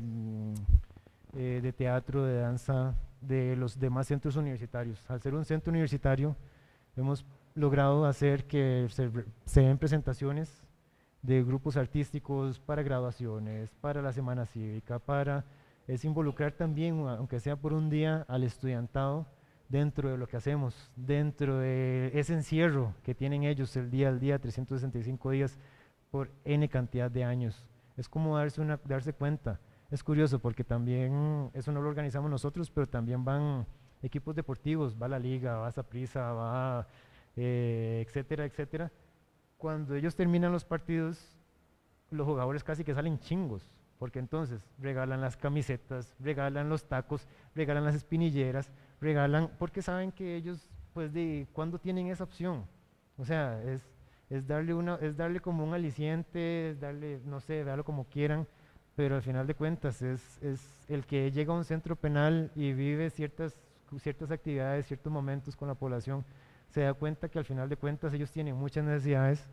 teatro, de danza, de los demás centros universitarios. Al ser un centro universitario hemos logrado hacer que se den presentaciones de grupos artísticos para graduaciones, para la Semana Cívica, es involucrar también, aunque sea por un día, al estudiantado dentro de lo que hacemos, dentro de ese encierro que tienen ellos el día al día, 365 días por N cantidad de años. Es como darse cuenta. Es curioso porque también, eso no lo organizamos nosotros, pero también van equipos deportivos, va la liga, va Saprissa, va etcétera, etcétera. Cuando ellos terminan los partidos, los jugadores casi que salen chingos, porque entonces regalan las camisetas, regalan los tacos, regalan las espinilleras, porque saben que ellos, pues, ¿cuándo tienen esa opción? O sea, es darle como un aliciente, es darle, no sé, darlo como quieran, pero al final de cuentas es el que llega a un centro penal y vive ciertas actividades, ciertos momentos con la población, se da cuenta que al final de cuentas ellos tienen muchas necesidades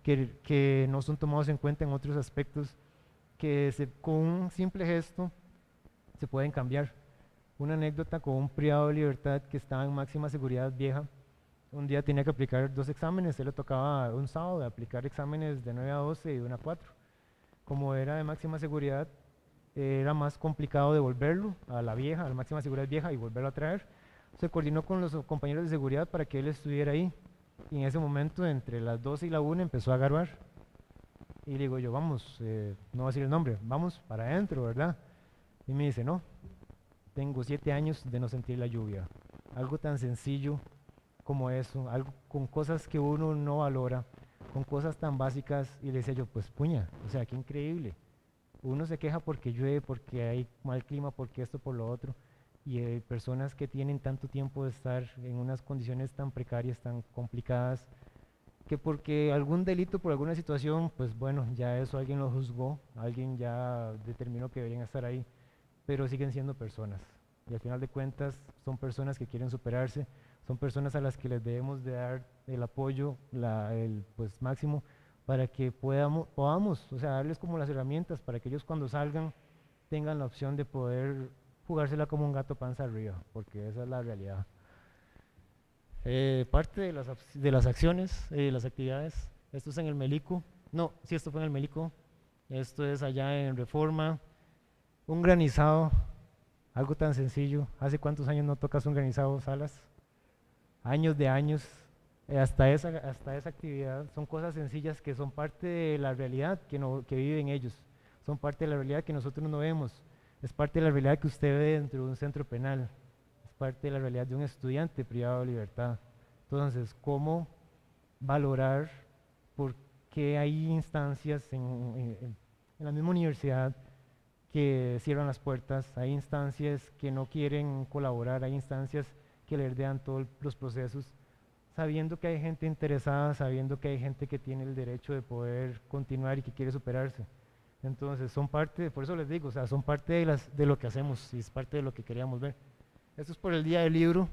que no son tomados en cuenta en otros aspectos, que con un simple gesto se pueden cambiar. Una anécdota con un privado de libertad que estaba en máxima seguridad vieja, un día tenía que aplicar 2 exámenes, él le tocaba un sábado de aplicar exámenes de 9 a 12 y de 1 a 4. Como era de máxima seguridad, era más complicado devolverlo a la vieja, a la máxima seguridad vieja y volverlo a traer. Se coordinó con los compañeros de seguridad para que él estuviera ahí. Y en ese momento, entre las 12 y la 1, empezó a garbar. Y le digo yo, vamos, no voy a decir el nombre, vamos para adentro, ¿verdad? Y me dice, no, tengo 7 años de no sentir la lluvia. Algo tan sencillo como eso, algo con cosas que uno no valora, con cosas tan básicas. Y le decía yo, pues puña, o sea, qué increíble. Uno se queja porque llueve, porque hay mal clima, porque esto, por lo otro. Y hay personas que tienen tanto tiempo de estar en unas condiciones tan precarias, tan complicadas, que porque algún delito, por alguna situación, pues bueno, ya eso alguien lo juzgó, alguien ya determinó que deberían estar ahí, pero siguen siendo personas. Y al final de cuentas son personas que quieren superarse, son personas a las que les debemos de dar el apoyo, pues máximo, para que podamos, o sea, darles como las herramientas para que ellos cuando salgan tengan la opción de poder jugársela como un gato panza arriba, porque esa es la realidad. Parte de las acciones, las actividades, esto es en el Melico, no, sí, esto fue en el Melico, esto es allá en Reforma, un granizado, algo tan sencillo. ¿Hace cuántos años no tocas un granizado, Salas? Años de años, hasta esa actividad, son cosas sencillas que son parte de la realidad que viven ellos, son parte de la realidad que nosotros no vemos. Es parte de la realidad que usted ve dentro de un centro penal, es parte de la realidad de un estudiante privado de libertad. Entonces, ¿cómo valorar por qué hay instancias en la misma universidad que cierran las puertas, hay instancias que no quieren colaborar, hay instancias que le herdean todos los procesos, sabiendo que hay gente interesada, sabiendo que hay gente que tiene el derecho de poder continuar y que quiere superarse. Entonces son parte, por eso les digo, o sea, son parte de lo que hacemos y es parte de lo que queríamos ver. Esto es por el día del libro,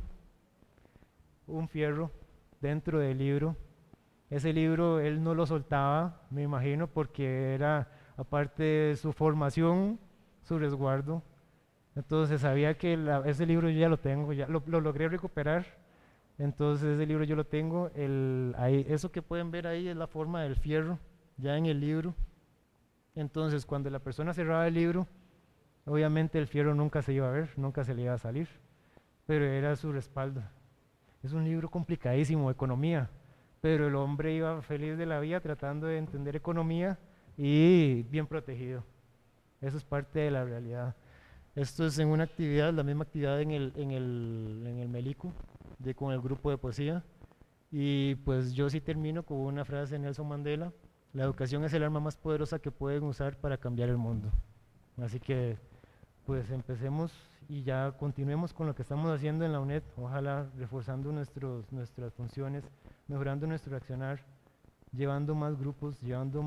un fierro dentro del libro. Ese libro él no lo soltaba, me imagino, porque era, aparte de su formación, su resguardo. Entonces sabía que ese libro yo ya lo tengo, ya lo logré recuperar. Entonces ese libro yo lo tengo. Eso que pueden ver ahí es la forma del fierro, ya en el libro. Entonces cuando la persona cerraba el libro, obviamente el fierro nunca se iba a ver, nunca se le iba a salir, pero era su respaldo. Es un libro complicadísimo, economía, pero el hombre iba feliz de la vida tratando de entender economía y bien protegido. Eso es parte de la realidad. Esto es en una actividad, la misma actividad en el Melicu, con el grupo de poesía. Y pues yo sí termino con una frase de Nelson Mandela: la educación es el arma más poderosa que pueden usar para cambiar el mundo. Así que pues empecemos y ya continuemos con lo que estamos haciendo en la UNED, ojalá reforzando nuestras funciones, mejorando nuestro accionar, llevando más grupos, llevando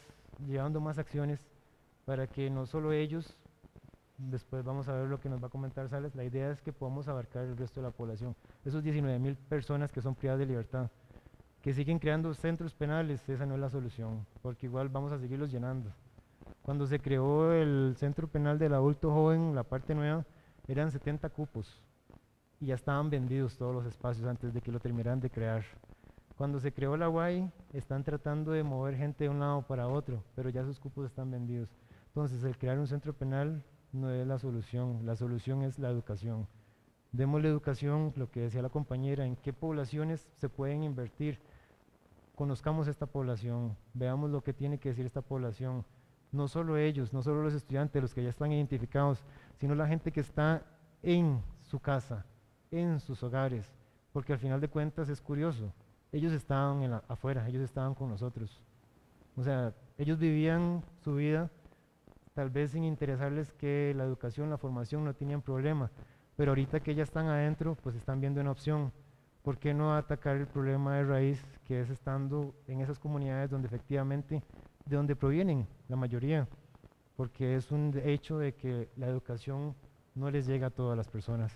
más acciones, para que no solo ellos, después vamos a ver lo que nos va a comentar Sales, la idea es que podamos abarcar el resto de la población, esos 19,000 personas que son privadas de libertad, que siguen creando centros penales. Esa no es la solución, porque igual vamos a seguirlos llenando. Cuando se creó el centro penal del adulto joven, la parte nueva, eran 70 cupos y ya estaban vendidos todos los espacios antes de que lo terminaran de crear. Cuando se creó la UAI, están tratando de mover gente de un lado para otro, pero ya sus cupos están vendidos. Entonces, el crear un centro penal no es la solución es la educación. Démosle educación, lo que decía la compañera, en qué poblaciones se pueden invertir. Conozcamos esta población, veamos lo que tiene que decir esta población. No solo ellos, no solo los estudiantes, los que ya están identificados, sino la gente que está en su casa, en sus hogares, porque al final de cuentas es curioso, ellos estaban afuera, ellos estaban con nosotros. O sea, ellos vivían su vida tal vez sin interesarles que la educación, la formación no tenían problema, pero ahorita que ya están adentro, pues están viendo una opción. ¿Por qué no atacar el problema de raíz, que es estando en esas comunidades donde efectivamente, de donde provienen la mayoría? Porque es un hecho de que la educación no les llega a todas las personas.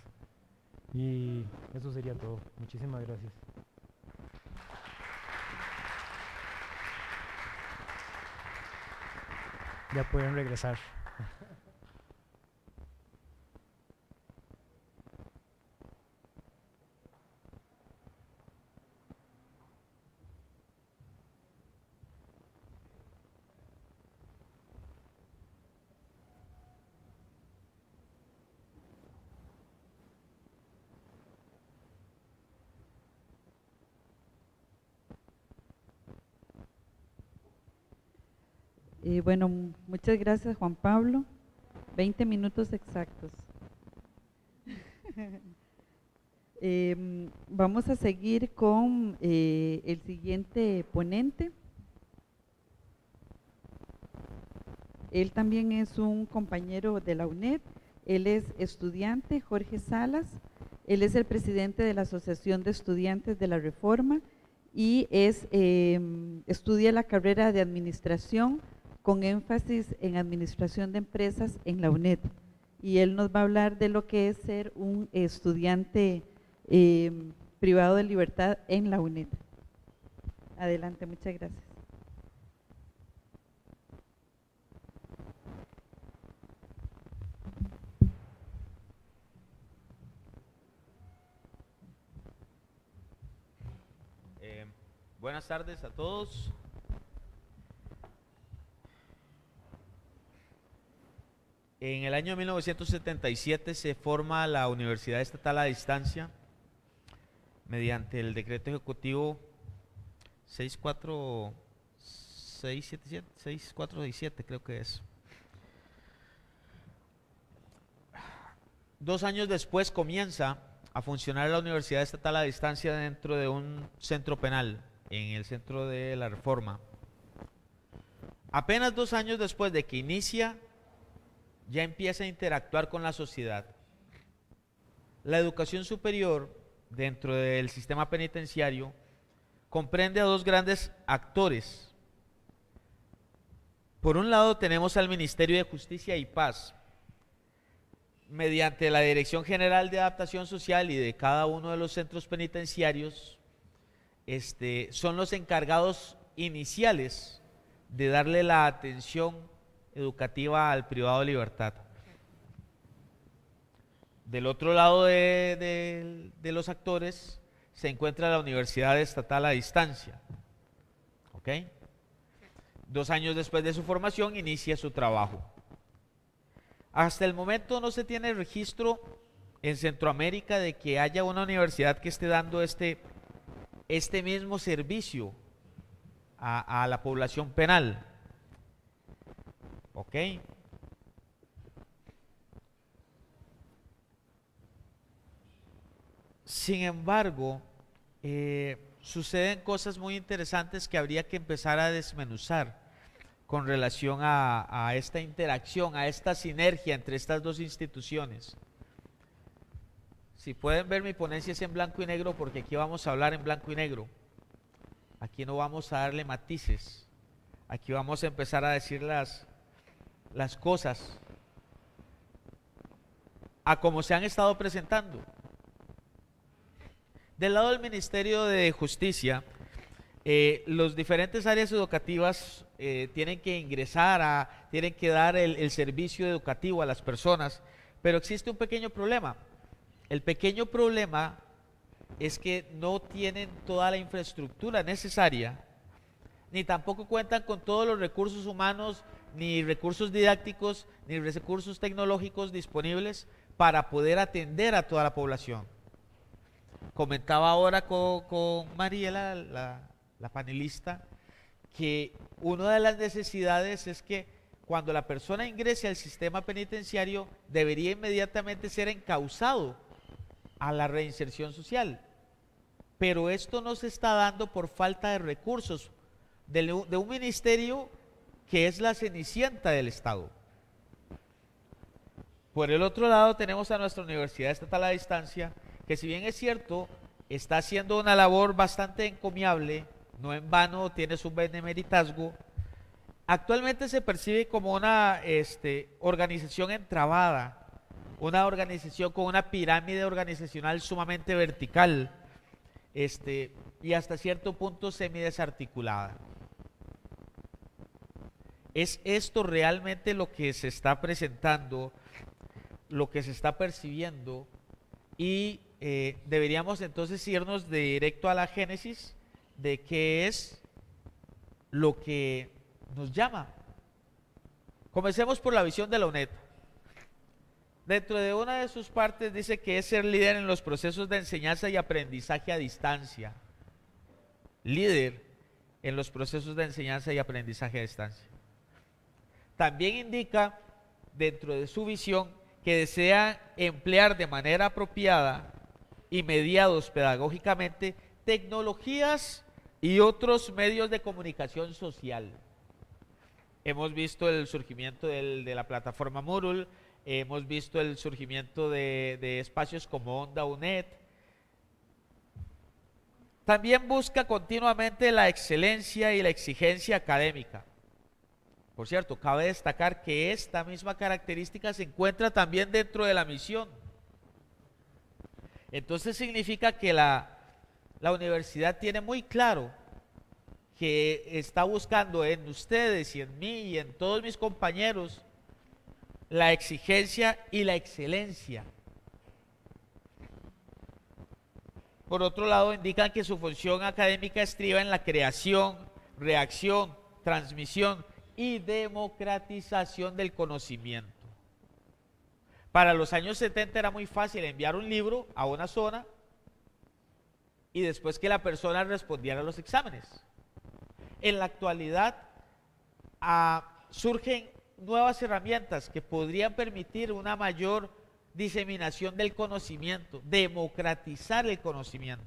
Y eso sería todo. Muchísimas gracias. Ya pueden regresar. Bueno, muchas gracias, Juan Pablo. 20 minutos exactos. Vamos a seguir con el siguiente ponente. Él también es un compañero de la UNED. Él es estudiante, Jorge Salas. Él es el presidente de la Asociación de Estudiantes de la Reforma y estudia la carrera de Administración con énfasis en Administración de Empresas en la UNED. Y él nos va a hablar de lo que es ser un estudiante privado de libertad en la UNED. Adelante, muchas gracias. Buenas tardes a todos. En el año 1977 se forma la Universidad Estatal a Distancia mediante el decreto ejecutivo 6467, creo que es. 2 años después comienza a funcionar la Universidad Estatal a Distancia dentro de un centro penal, en el Centro de la Reforma. Apenas 2 años después de que inicia ya empieza a interactuar con la sociedad. La educación superior dentro del sistema penitenciario comprende a dos grandes actores. Por un lado tenemos al Ministerio de Justicia y Paz, mediante la Dirección General de Adaptación Social y de cada uno de los centros penitenciarios, son los encargados iniciales de darle la atención educativa al privado de libertad. Del otro lado de los actores se encuentra la Universidad Estatal a Distancia. ¿Ok? 2 años después de su formación inicia su trabajo. Hasta el momento no se tiene registro en Centroamérica de que haya una universidad que esté dando este mismo servicio a la población penal. ¿Ok? Sin embargo, suceden cosas muy interesantes que habría que empezar a desmenuzar con relación a esta interacción, a esta sinergia entre estas dos instituciones. Si pueden ver, mi ponencia es en blanco y negro porque aquí vamos a hablar en blanco y negro. Aquí no vamos a darle matices. Aquí vamos a empezar a decir las cosas a como se han estado presentando. Del lado del Ministerio de Justicia, los diferentes áreas educativas tienen que ingresar, tienen que dar el servicio educativo a las personas, pero existe un pequeño problema. El pequeño problema es que no tienen toda la infraestructura necesaria, ni tampoco cuentan con todos los recursos humanos, ni recursos didácticos, ni recursos tecnológicos disponibles para poder atender a toda la población. Comentaba ahora con Mariela, la panelista, que una de las necesidades es que cuando la persona ingrese al sistema penitenciario debería inmediatamente ser encauzado a la reinserción social, pero esto no se está dando por falta de recursos de un ministerio que es la cenicienta del Estado. Por el otro lado tenemos a nuestra Universidad Estatal a Distancia, que si bien es cierto, está haciendo una labor bastante encomiable, no en vano tiene su benemeritazgo, actualmente se percibe como una organización entrabada, una organización con una pirámide organizacional sumamente vertical, y hasta cierto punto semidesarticulada. ¿Es esto realmente lo que se está presentando, lo que se está percibiendo? Y deberíamos entonces irnos directo a la génesis de qué es lo que nos llama. Comencemos por la visión de la UNED. Dentro de una de sus partes dice que es ser líder en los procesos de enseñanza y aprendizaje a distancia. Líder en los procesos de enseñanza y aprendizaje a distancia. También indica dentro de su visión que desea emplear de manera apropiada y mediados pedagógicamente tecnologías y otros medios de comunicación social. Hemos visto el surgimiento de la plataforma Moodle, hemos visto el surgimiento de espacios como Onda UNED. También busca continuamente la excelencia y la exigencia académica. Por cierto, cabe destacar que esta misma característica se encuentra también dentro de la misión. Entonces significa que la universidad tiene muy claro que está buscando en ustedes y en mí y en todos mis compañeros la exigencia y la excelencia. Por otro lado, indican que su función académica estriba en la creación, reacción, transmisión y democratización del conocimiento. Para los años 70 era muy fácil enviar un libro a una zona y después que la persona respondiera a los exámenes. En la actualidad surgen nuevas herramientas que podrían permitir una mayor diseminación del conocimiento, democratizar el conocimiento.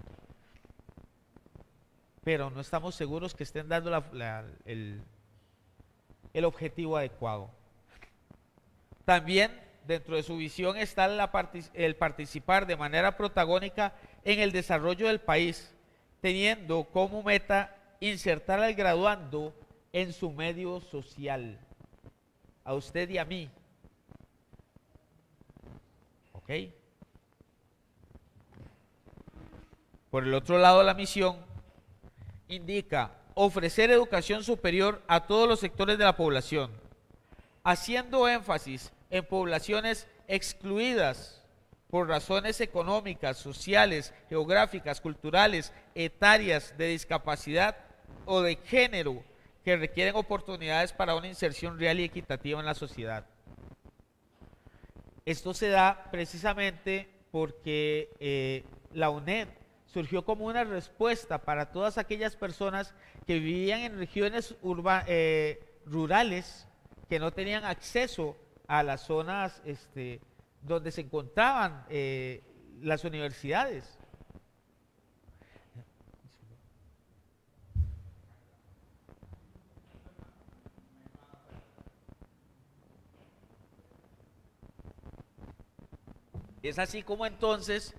Pero no estamos seguros que estén dando el objetivo adecuado. También dentro de su visión está el participar de manera protagónica en el desarrollo del país, teniendo como meta insertar al graduando en su medio social, a usted y a mí. ¿Ok? Por el otro lado, la misión indica ofrecer educación superior a todos los sectores de la población, haciendo énfasis en poblaciones excluidas por razones económicas, sociales, geográficas, culturales, etarias, de discapacidad o de género, que requieren oportunidades para una inserción real y equitativa en la sociedad. Esto se da precisamente porque la UNED surgió como una respuesta para todas aquellas personas que vivían en regiones rurales, que no tenían acceso a las zonas donde se encontraban las universidades. Es así como entonces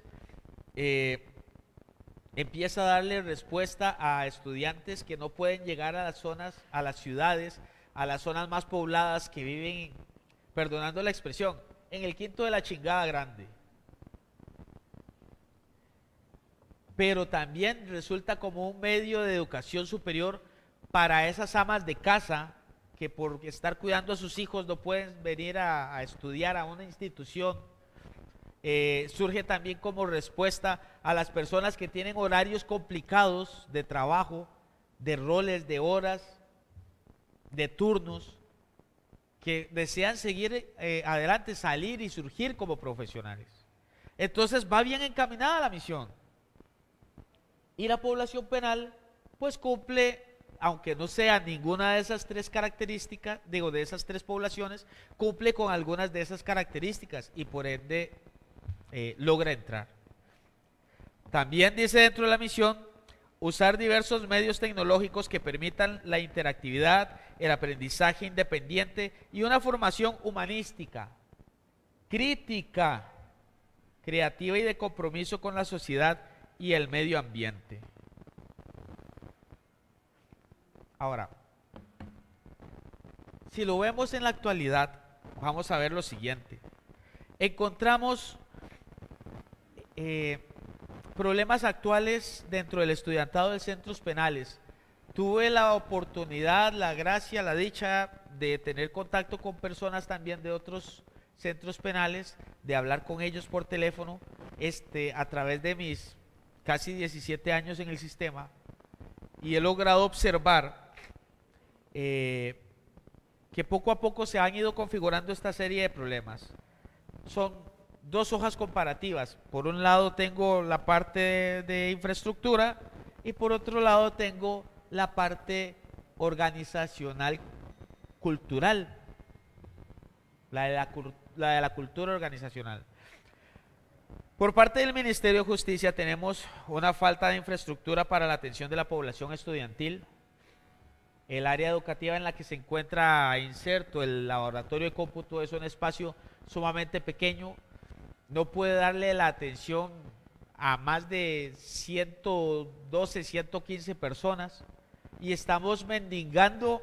empieza a darle respuesta a estudiantes que no pueden llegar a las zonas, a las ciudades, a las zonas más pobladas, que viven, perdonando la expresión, en el quinto de la chingada grande. Pero también resulta como un medio de educación superior para esas amas de casa que por estar cuidando a sus hijos no pueden venir a estudiar a una institución. Surge también como respuesta a las personas que tienen horarios complicados de trabajo, de roles, de horas, de turnos, que desean seguir adelante, salir y surgir como profesionales. Entonces va bien encaminada la misión. Y la población penal pues cumple, aunque no sea ninguna de esas tres características, digo, de esas tres poblaciones, cumple con algunas de esas características y por ende logra entrar. También dice dentro de la misión, usar diversos medios tecnológicos que permitan la interactividad, el aprendizaje independiente y una formación humanística, crítica, creativa y de compromiso con la sociedad y el medio ambiente. Ahora, si lo vemos en la actualidad, vamos a ver lo siguiente. Encontramos problemas actuales dentro del estudiantado de centros penales. Tuve la oportunidad, la gracia, la dicha de tener contacto con personas también de otros centros penales, de hablar con ellos por teléfono, a través de mis casi 17 años en el sistema, y he logrado observar que poco a poco se han ido configurando esta serie de problemas. Son dos hojas comparativas. Por un lado tengo la parte de infraestructura y por otro lado tengo la parte organizacional cultural, la de la cultura organizacional. Por parte del Ministerio de Justicia tenemos una falta de infraestructura para la atención de la población estudiantil. El área educativa en la que se encuentra inserto el laboratorio de cómputo es un espacio sumamente pequeño, no puede darle la atención a más de 112, 115 personas y estamos mendigando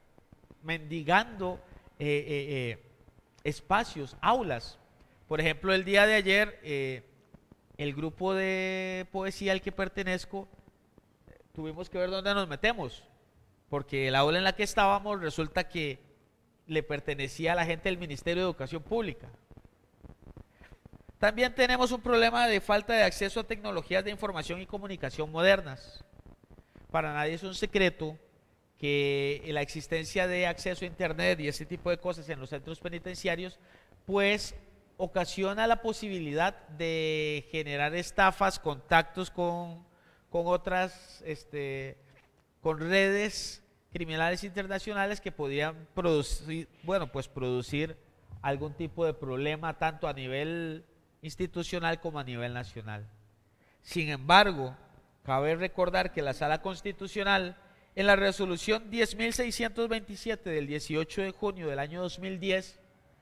espacios, aulas. Por ejemplo, el día de ayer, el grupo de poesía al que pertenezco, tuvimos que ver dónde nos metemos, porque el aula en la que estábamos resulta que le pertenecía a la gente del Ministerio de Educación Pública. También tenemos un problema de falta de acceso a tecnologías de información y comunicación modernas. Para nadie es un secreto que la existencia de acceso a internet y ese tipo de cosas en los centros penitenciarios pues ocasiona la posibilidad de generar estafas, contactos con otras, con redes criminales internacionales que podrían producir algún tipo de problema tanto a nivel institucional como a nivel nacional. Sin embargo, cabe recordar que la Sala Constitucional, en la resolución 10.627 del 18 de junio del año 2010,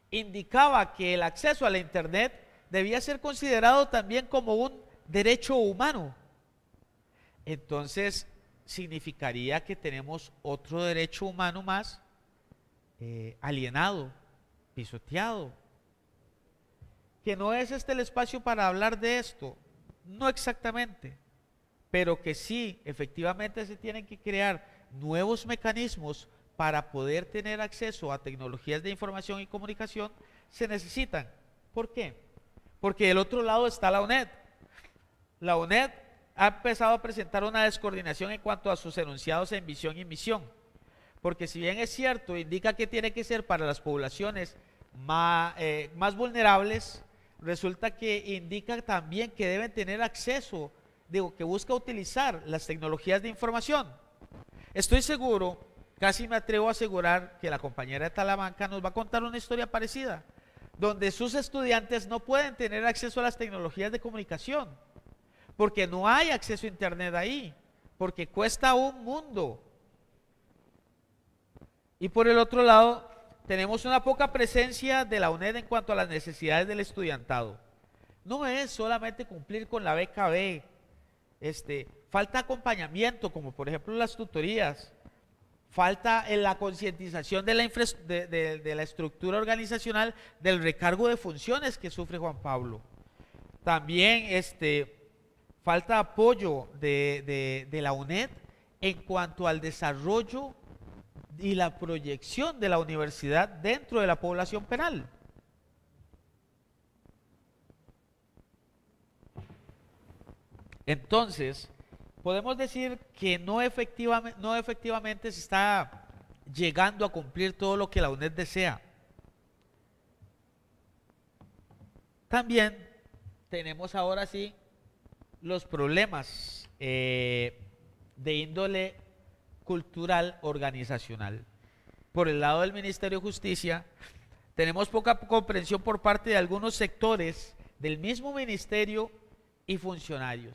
indicaba que el acceso a la Internet debía ser considerado también como un derecho humano. Entonces, significaría que tenemos otro derecho humano más alienado, pisoteado. Que no es este el espacio para hablar de esto, no exactamente, pero que sí, efectivamente se tienen que crear nuevos mecanismos para poder tener acceso a tecnologías de información y comunicación, se necesitan. ¿Por qué? Porque del otro lado está la UNED. La UNED ha empezado a presentar una descoordinación en cuanto a sus enunciados en visión y misión, porque si bien es cierto, indica que tiene que ser para las poblaciones más vulnerables, resulta que indica también que deben tener acceso, digo, que busca utilizar las tecnologías de información. Estoy seguro, casi me atrevo a asegurar que la compañera de Talamanca nos va a contar una historia parecida, donde sus estudiantes no pueden tener acceso a las tecnologías de comunicación, porque no hay acceso a Internet ahí, porque cuesta un mundo. Y por el otro lado, tenemos una poca presencia de la UNED en cuanto a las necesidades del estudiantado. No es solamente cumplir con la BKB, falta acompañamiento, como por ejemplo las tutorías, falta en la concientización de la estructura organizacional del recargo de funciones que sufre Juan Pablo. También falta apoyo de la UNED en cuanto al desarrollo y la proyección de la universidad dentro de la población penal. Entonces, podemos decir que no efectivamente se está llegando a cumplir todo lo que la UNED desea. También tenemos ahora sí los problemas de índole cultural organizacional. Por el lado del Ministerio de Justicia, tenemos poca comprensión por parte de algunos sectores del mismo ministerio y funcionarios.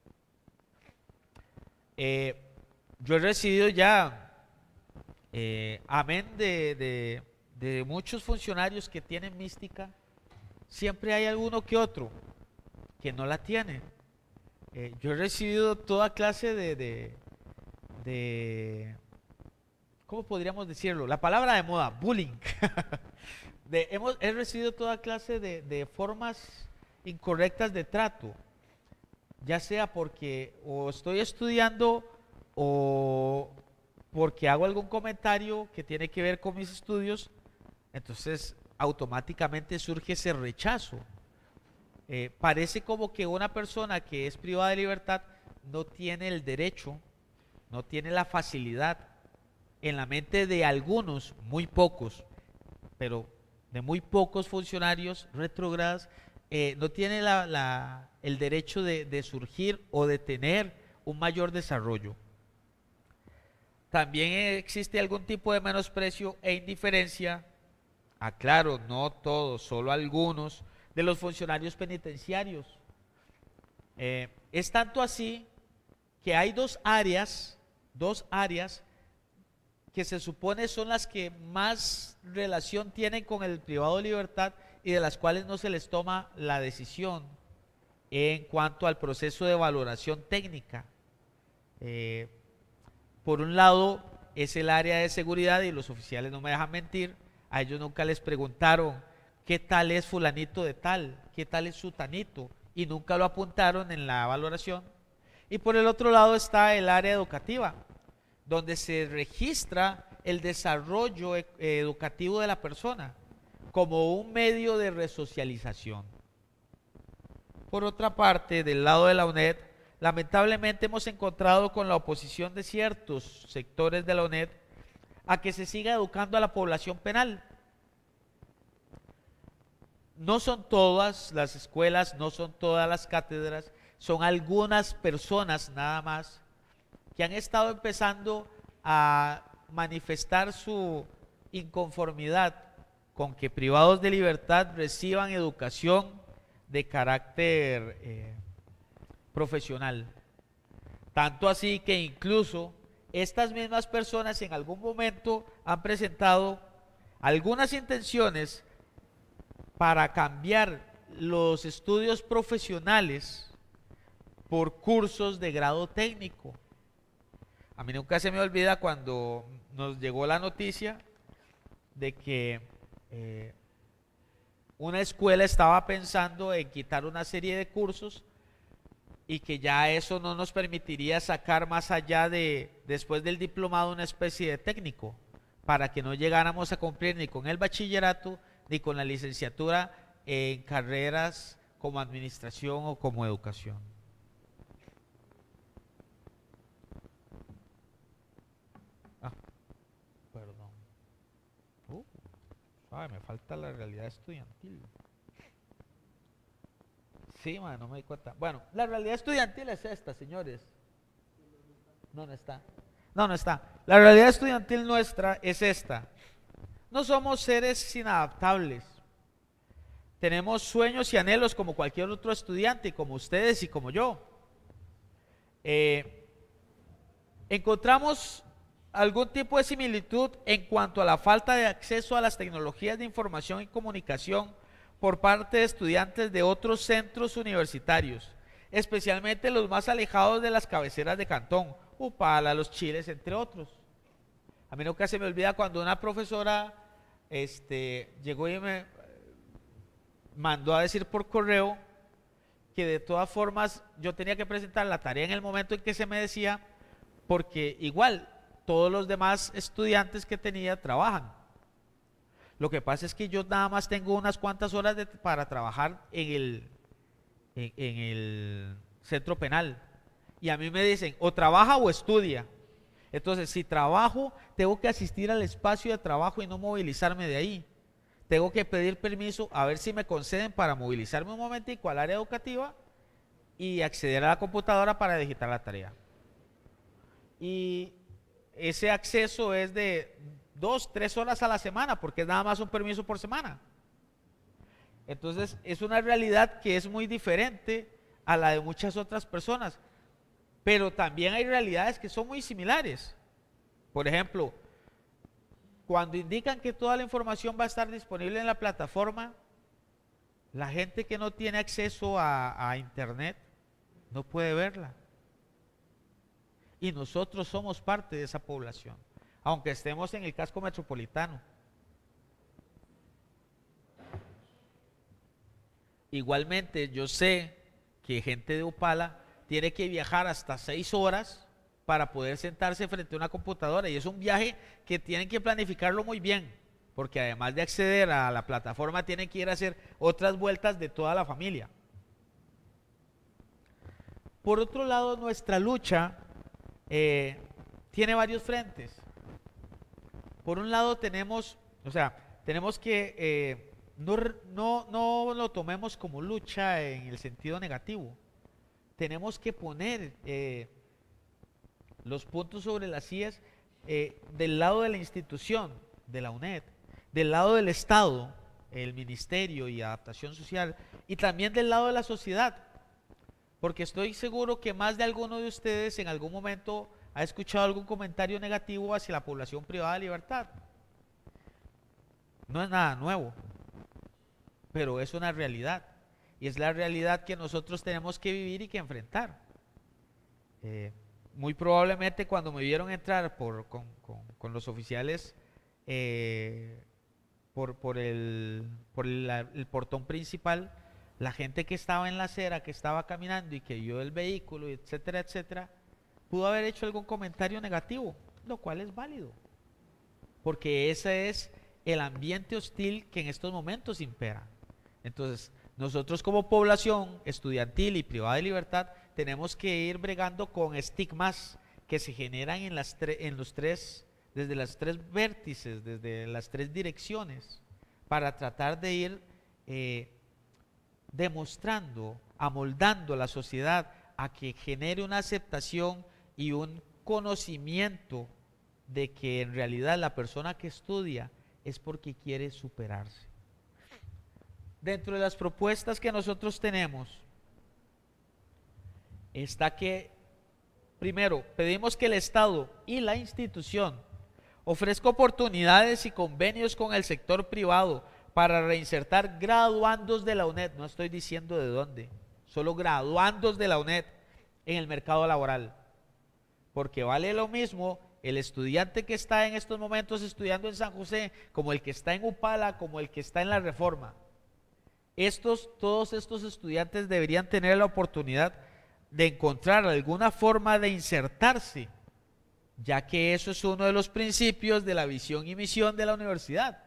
Yo he recibido ya, amén de muchos funcionarios que tienen mística, siempre hay alguno que otro que no la tiene. Yo he recibido toda clase ¿cómo podríamos decirlo? La palabra de moda, bullying. He recibido toda clase de formas incorrectas de trato, ya sea porque o estoy estudiando o porque hago algún comentario que tiene que ver con mis estudios, entonces automáticamente surge ese rechazo. Parece como que una persona que es privada de libertad no tiene el derecho, no tiene la facilidad en la mente de algunos, muy pocos, pero de muy pocos funcionarios retrógradas, no tiene el derecho de surgir o de tener un mayor desarrollo. También existe algún tipo de menosprecio e indiferencia, aclaro, no todos, solo algunos, de los funcionarios penitenciarios. Es tanto así que hay dos áreas que se supone son las que más relación tienen con el privado de libertad y de las cuales no se les toma la decisión en cuanto al proceso de valoración técnica. Por un lado es el área de seguridad, y los oficiales no me dejan mentir, a ellos nunca les preguntaron qué tal es fulanito de tal, qué tal es sutanito, y nunca lo apuntaron en la valoración. Y por el otro lado está el área educativa, donde se registra el desarrollo educativo de la persona como un medio de resocialización. Por otra parte, del lado de la UNED, lamentablemente hemos encontrado con la oposición de ciertos sectores de la UNED a que se siga educando a la población penal. No son todas las escuelas, no son todas las cátedras, son algunas personas nada más que han estado empezando a manifestar su inconformidad con que privados de libertad reciban educación de carácter profesional. Tanto así que incluso estas mismas personas en algún momento han presentado algunas intenciones para cambiar los estudios profesionales por cursos de grado técnico. A mí nunca se me olvida cuando nos llegó la noticia de que una escuela estaba pensando en quitar una serie de cursos y que ya eso no nos permitiría sacar más allá de, después del diplomado, una especie de técnico, para que no llegáramos a cumplir ni con el bachillerato ni con la licenciatura en carreras como administración o como educación. Perdón. Me falta la realidad estudiantil. Sí, man, no me di cuenta. Bueno, la realidad estudiantil es esta, señores. No está. No está. La realidad estudiantil nuestra es esta. No somos seres inadaptables. Tenemos sueños y anhelos como cualquier otro estudiante, como ustedes y como yo. Encontramos algún tipo de similitud en cuanto a la falta de acceso a las tecnologías de información y comunicación por parte de estudiantes de otros centros universitarios, especialmente los más alejados de las cabeceras de cantón, Upala, Los Chiles, entre otros. A mí nunca se me olvida cuando una profesora llegó y me mandó a decir por correo que de todas formas yo tenía que presentar la tarea en el momento en que se me decía, porque igual todos los demás estudiantes que tenía trabajan. Lo que pasa es que yo nada más tengo unas cuantas horas para trabajar en el centro penal. Y a mí me dicen, o trabaja o estudia. Entonces, si trabajo, tengo que asistir al espacio de trabajo y no movilizarme de ahí. Tengo que pedir permiso a ver si me conceden para movilizarme un momentico al área educativa y acceder a la computadora para digitar la tarea. Y ese acceso es de 2, 3 horas a la semana, porque es nada más un permiso por semana. Entonces es una realidad que es muy diferente a la de muchas otras personas, pero también hay realidades que son muy similares. Por ejemplo, cuando indican que toda la información va a estar disponible en la plataforma, la gente que no tiene acceso a internet no puede verla. Y nosotros somos parte de esa población, aunque estemos en el casco metropolitano. Igualmente, yo sé que gente de Upala tiene que viajar hasta 6 horas para poder sentarse frente a una computadora, y es un viaje que tienen que planificarlo muy bien, porque además de acceder a la plataforma tienen que ir a hacer otras vueltas de toda la familia. Por otro lado, nuestra lucha tiene varios frentes. Por un lado tenemos que no lo tomemos como lucha en el sentido negativo. Tenemos que poner los puntos sobre las IES del lado de la institución, de la UNED, del lado del Estado, el Ministerio y Adaptación Social, y también del lado de la sociedad. Porque estoy seguro que más de alguno de ustedes en algún momento ha escuchado algún comentario negativo hacia la población privada de libertad. No es nada nuevo, pero es una realidad, y es la realidad que nosotros tenemos que vivir y que enfrentar. Muy probablemente cuando me vieron entrar con los oficiales por el portón principal, la gente que estaba en la acera, que estaba caminando y que vio el vehículo, etcétera, etcétera, pudo haber hecho algún comentario negativo, lo cual es válido, porque ese es el ambiente hostil que en estos momentos impera. Entonces, nosotros como población estudiantil y privada de libertad tenemos que ir bregando con estigmas que se generan desde los tres vértices, desde las tres direcciones, para tratar de ir demostrando, amoldando a la sociedad a que genere una aceptación y un conocimiento de que en realidad la persona que estudia es porque quiere superarse. Dentro de las propuestas que nosotros tenemos está que, primero, pedimos que el Estado y la institución ofrezca oportunidades y convenios con el sector privado para reinsertar graduandos de la UNED, no estoy diciendo de dónde, solo graduandos de la UNED en el mercado laboral, porque vale lo mismo el estudiante que está en estos momentos estudiando en San José, como el que está en Upala, como el que está en la Reforma. Todos estos estudiantes deberían tener la oportunidad de encontrar alguna forma de insertarse, ya que eso es uno de los principios de la visión y misión de la universidad.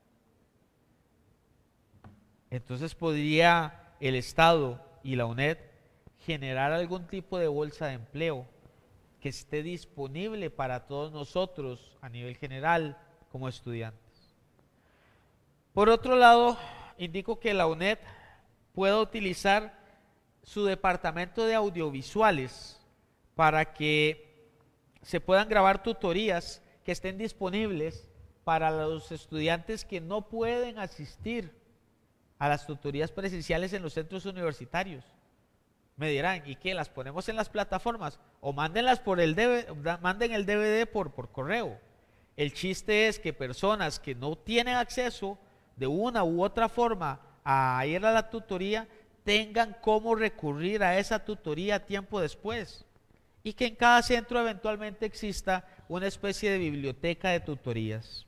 Entonces podría el Estado y la UNED generar algún tipo de bolsa de empleo que esté disponible para todos nosotros a nivel general como estudiantes. Por otro lado, indico que la UNED pueda utilizar su departamento de audiovisuales para que se puedan grabar tutorías que estén disponibles para los estudiantes que no pueden asistir a las tutorías presenciales en los centros universitarios. Me dirán, ¿y qué? ¿Las ponemos en las plataformas? O mándenlas por el DVD, manden el DVD por correo. El chiste es que personas que no tienen acceso de una u otra forma a ir a la tutoría tengan cómo recurrir a esa tutoría tiempo después. Y que en cada centro eventualmente exista una especie de biblioteca de tutorías.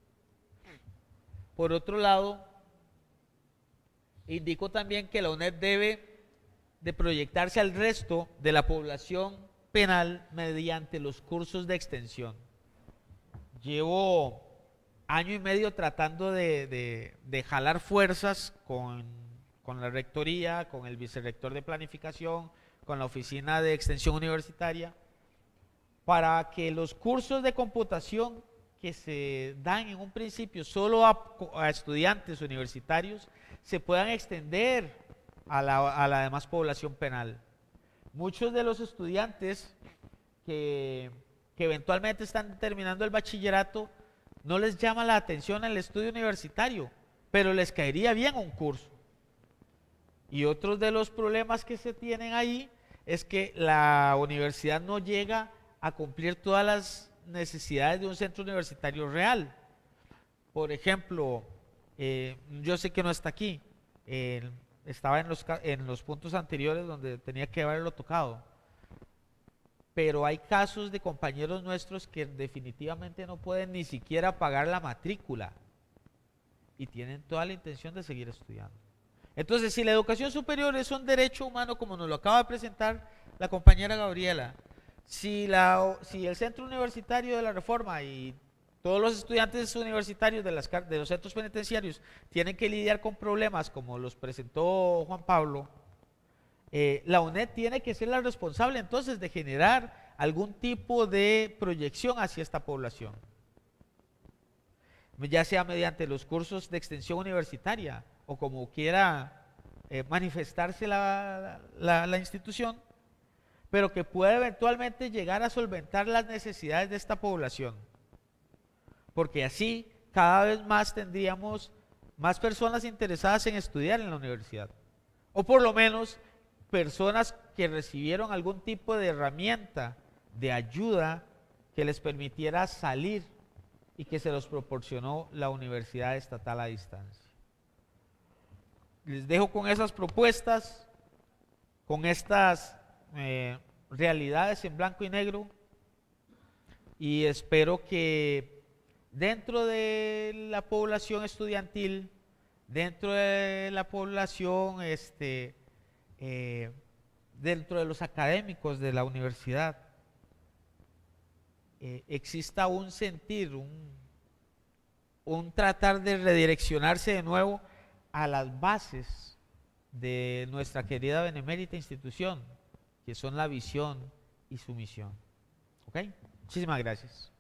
Por otro lado, indico también que la UNED debe de proyectarse al resto de la población penal mediante los cursos de extensión. Llevo año y medio tratando de jalar fuerzas con la rectoría, con el vicerrector de planificación, con la oficina de extensión universitaria, para que los cursos de computación que se dan en un principio solo a estudiantes universitarios se puedan extender a la demás población penal. Muchos de los estudiantes que eventualmente están terminando el bachillerato no les llama la atención el estudio universitario, pero les caería bien un curso. Y otros de los problemas que se tienen ahí es que la universidad no llega a cumplir todas las necesidades de un centro universitario real. Por ejemplo, yo sé que no está aquí, estaba en los puntos anteriores donde tenía que haberlo tocado, pero hay casos de compañeros nuestros que definitivamente no pueden ni siquiera pagar la matrícula y tienen toda la intención de seguir estudiando. Entonces, si la educación superior es un derecho humano, como nos lo acaba de presentar la compañera Gabriela, si el centro universitario de la Reforma y todos los estudiantes universitarios de los centros penitenciarios tienen que lidiar con problemas como los presentó Juan Pablo, la UNED tiene que ser la responsable entonces de generar algún tipo de proyección hacia esta población, ya sea mediante los cursos de extensión universitaria o como quiera manifestarse la institución, pero que pueda eventualmente llegar a solventar las necesidades de esta población, porque así cada vez más tendríamos más personas interesadas en estudiar en la universidad, o por lo menos personas que recibieron algún tipo de herramienta de ayuda que les permitiera salir y que se los proporcionó la Universidad Estatal a Distancia. Les dejo con esas propuestas, con estas realidades en blanco y negro, y espero que dentro de la población estudiantil, dentro de la población, dentro de los académicos de la universidad, exista un sentir, un tratar de redireccionarse de nuevo a las bases de nuestra querida benemérita institución, que son la visión y su misión. ¿Ok? Muchísimas gracias.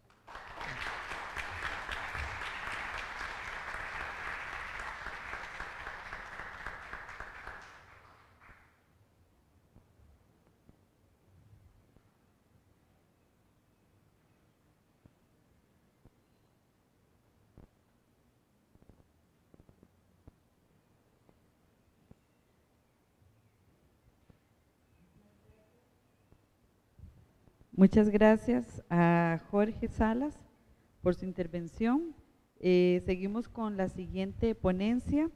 Muchas gracias a Jorge Salas por su intervención. Seguimos con la siguiente ponencia,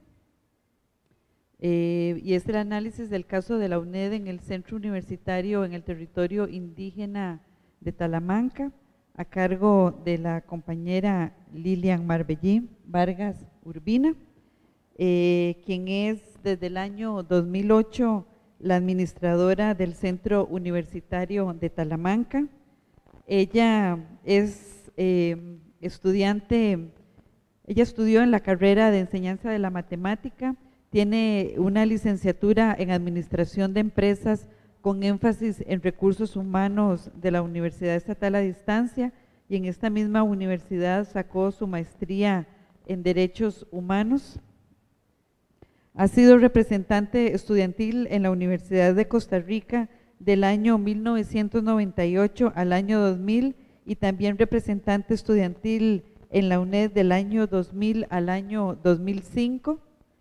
y es el análisis del caso de la UNED en el Centro Universitario en el territorio indígena de Talamanca, a cargo de la compañera Lilian Marbellí Vargas Urbina, quien es desde el año 2008 la administradora del Centro Universitario de Talamanca. Ella es estudiante, ella estudió en la carrera de enseñanza de la matemática, tiene una licenciatura en administración de empresas con énfasis en recursos humanos de la Universidad Estatal a Distancia, y en esta misma universidad sacó su maestría en Derechos Humanos. Ha sido representante estudiantil en la Universidad de Costa Rica del año 1998 al año 2000 y también representante estudiantil en la UNED del año 2000 al año 2005.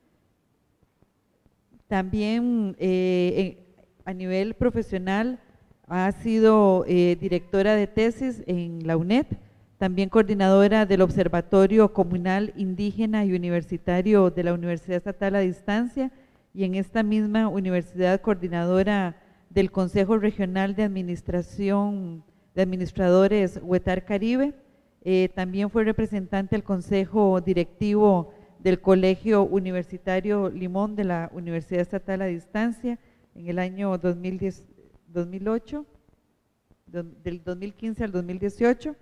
También a nivel profesional ha sido directora de tesis en la UNED, también coordinadora del Observatorio Comunal Indígena y Universitario de la Universidad Estatal a Distancia, y en esta misma universidad coordinadora del Consejo Regional de Administración de Administradores Huetar Caribe. También fue representante del Consejo Directivo del Colegio Universitario Limón de la Universidad Estatal a Distancia en el año 2008, del 2015 al 2018.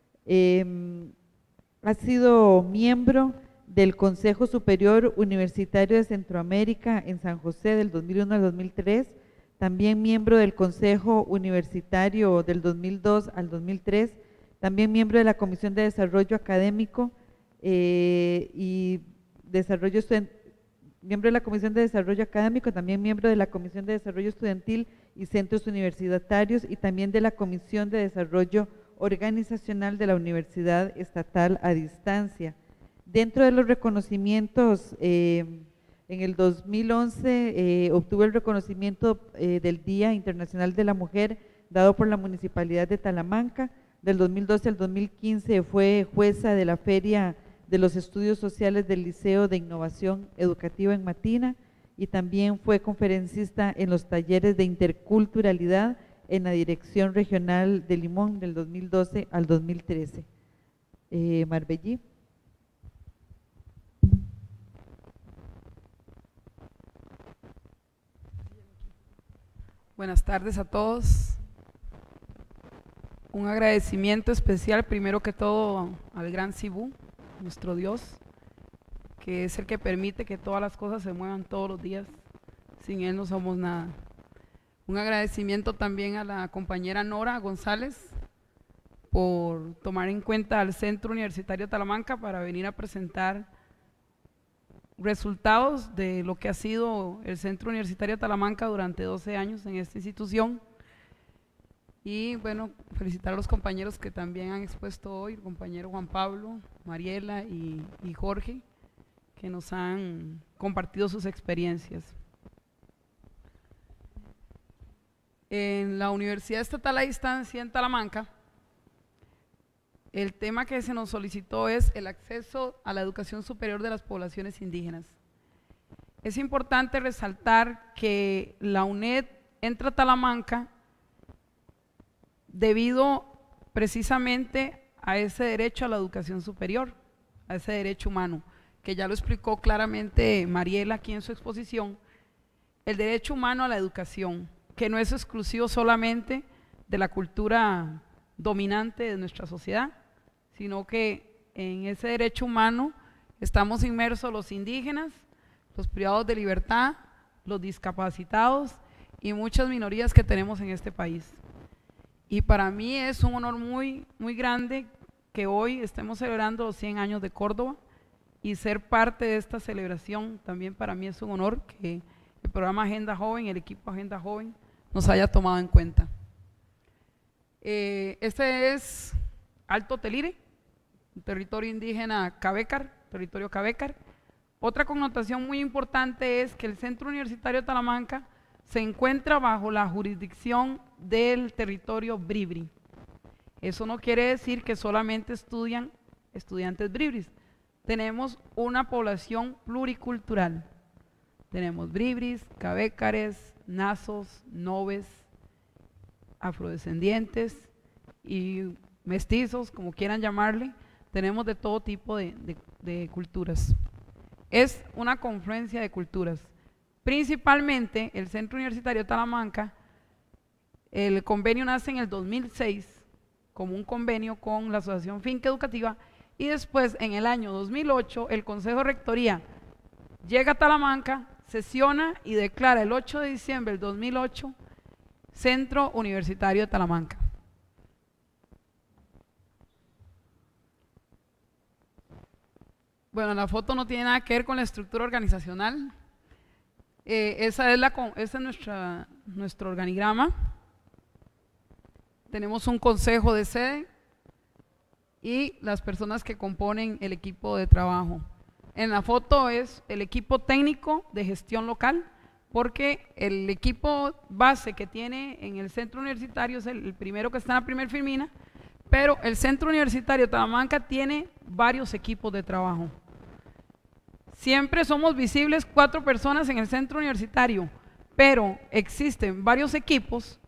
Ha sido miembro del Consejo Superior Universitario de Centroamérica en San José del 2001 al 2003, también miembro del Consejo Universitario del 2002 al 2003, también miembro de la Comisión de Desarrollo Académico y Desarrollo miembro de la Comisión de Desarrollo Académico, también miembro de la Comisión de Desarrollo Estudiantil y Centros Universitarios, y también de la Comisión de Desarrollo Organizacional de la Universidad Estatal a Distancia. Dentro de los reconocimientos, en el 2011 obtuvo el reconocimiento del Día Internacional de la Mujer dado por la Municipalidad de Talamanca. Del 2012 al 2015 fue jueza de la Feria de los Estudios Sociales del Liceo de Innovación Educativa en Matina, y también fue conferencista en los talleres de interculturalidad en la Dirección Regional de Limón del 2012 al 2013. Marbellí. Buenas tardes a todos. Un agradecimiento especial, primero que todo, al Gran Cibú, nuestro Dios, que es el que permite que todas las cosas se muevan todos los días. Sin Él no somos nada. Un agradecimiento también a la compañera Nora González por tomar en cuenta al Centro Universitario de Talamanca para venir a presentar resultados de lo que ha sido el Centro Universitario de Talamanca durante 12 años en esta institución. Y bueno, felicitar a los compañeros que también han expuesto hoy, el compañero Juan Pablo, Mariela y Jorge, que nos han compartido sus experiencias. En la Universidad Estatal a Distancia en Talamanca, el tema que se nos solicitó es el acceso a la educación superior de las poblaciones indígenas. Es importante resaltar que la UNED entra a Talamanca debido precisamente a ese derecho a la educación superior, a ese derecho humano, que ya lo explicó claramente Mariela aquí en su exposición, el derecho humano a la educación, que no es exclusivo solamente de la cultura dominante de nuestra sociedad, sino que en ese derecho humano estamos inmersos los indígenas, los privados de libertad, los discapacitados y muchas minorías que tenemos en este país. Y para mí es un honor muy grande que hoy estemos celebrando los 100 años de Córdoba, y ser parte de esta celebración también para mí es un honor que el programa Agenda Joven, el equipo Agenda Joven, nos haya tomado en cuenta. Este es Alto Telire, territorio indígena Cavécar, territorio Cavécar. Otra connotación muy importante es que el Centro Universitario de Talamanca se encuentra bajo la jurisdicción del territorio Bribri. Eso no quiere decir que solamente estudian estudiantes bribris, tenemos una población pluricultural. Tenemos bribris, cabécares, nazos, noves, afrodescendientes y mestizos, como quieran llamarle. Tenemos de todo tipo de culturas. Es una confluencia de culturas. Principalmente el Centro Universitario de Talamanca, el convenio nace en el 2006 como un convenio con la Asociación Finca Educativa, y después en el año 2008 el Consejo de Rectoría llega a Talamanca, sesiona y declara el 8 de diciembre del 2008 Centro Universitario de Talamanca. Bueno, la foto no tiene nada que ver con la estructura organizacional. Ese es nuestro organigrama. Tenemos un consejo de sede y las personas que componen el equipo de trabajo. En la foto es el equipo técnico de gestión local, porque el equipo base que tiene en el centro universitario es el primero que está en la primera filmina, pero el Centro Universitario de Talamanca tiene varios equipos de trabajo. Siempre somos visibles 4 personas en el centro universitario, pero existen varios equipos